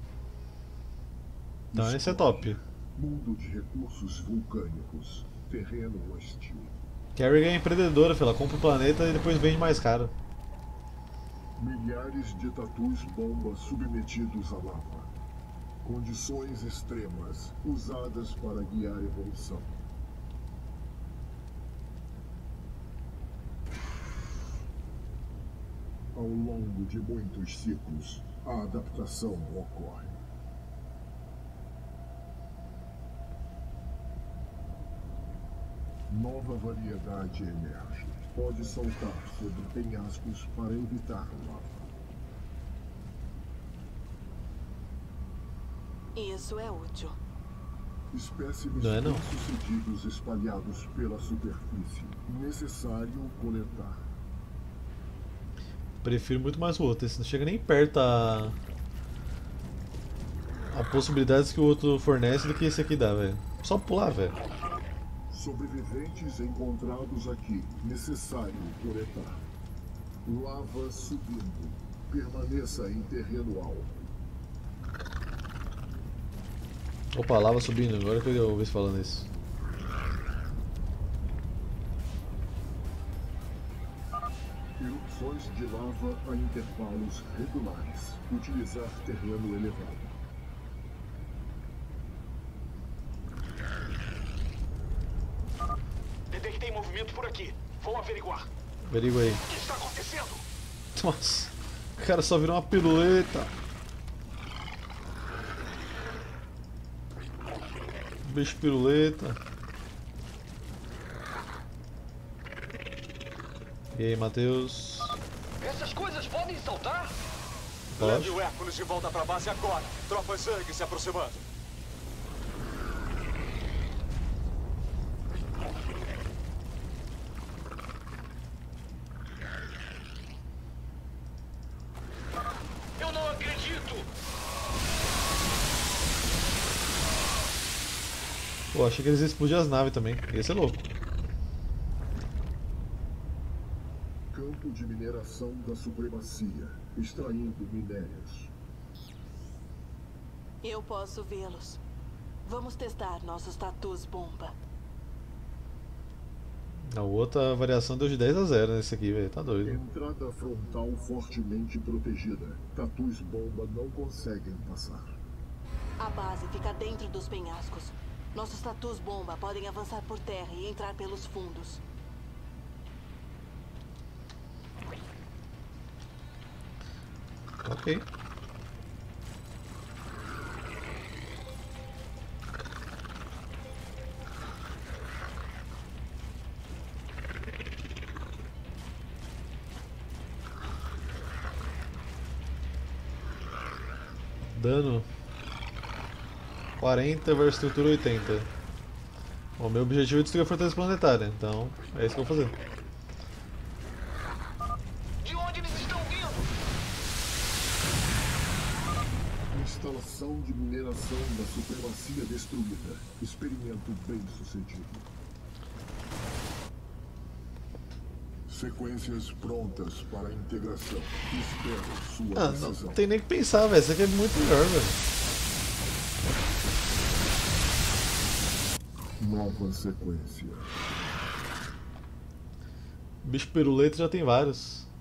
Então esse é top. Mundo de recursos vulcânicos. Terreno hostil. Kerrigan é empreendedora, filha. Ela compra o planeta e depois vende mais caro. Milhares de tatus bomba submetidos à lava. Condições extremas usadas para guiar a evolução. Ao longo de muitos ciclos, a adaptação ocorre. Nova variedade emerge. Pode saltar sobre penhascos para evitar lava. Isso é útil. Espécimes Não é, não. bem-sucedidos espalhados pela superfície. Necessário coletar. Prefiro muito mais o outro. Esse não chega nem perto a... a possibilidades que o outro fornece do que esse aqui dá, velho. Só pular, velho. Sobreviventes encontrados aqui. Necessário coletar. Lava subindo. Permaneça em terreno alto. Opa, lava subindo. Agora que eu ouvi falando isso. Erupções de lava a intervalos regulares. Utilizar terreno elevado. Detectei movimento por aqui. Vou averiguar. Averigua aí. O que está acontecendo? Nossa, o cara só virou uma piruleta. Bicho piruleta. E aí, Matheus? Essas coisas podem saltar? Pode. Leve o Hércules de volta pra base agora. Tropas Zerg se aproximando. Eu não acredito! Pô, achei que eles iam explodir as naves também. Ia ser louco. Campo de mineração da supremacia, extraindo minérios. Eu posso vê-los. Vamos testar nossos tatus bomba. A outra variação deu de dez a zero nesse aqui, velho. Tá doido. Entrada frontal fortemente protegida. Tatus bomba não conseguem passar. A base fica dentro dos penhascos. Nossos tatus bomba podem avançar por terra e entrar pelos fundos. Ok. Dano quarenta versus estrutura oitenta. O meu objetivo é destruir a fortaleza planetária, então é isso que eu vou fazer. De onde eles estão vindo? Instalação de mineração da supremacia destruída. Experimento bem sucedido. Sequências prontas para a integração. Espero sua Ah, decisão. não tem nem que pensar, velho. Isso aqui é muito melhor, velho. Nova sequência. Bicho piruleta já tem vários.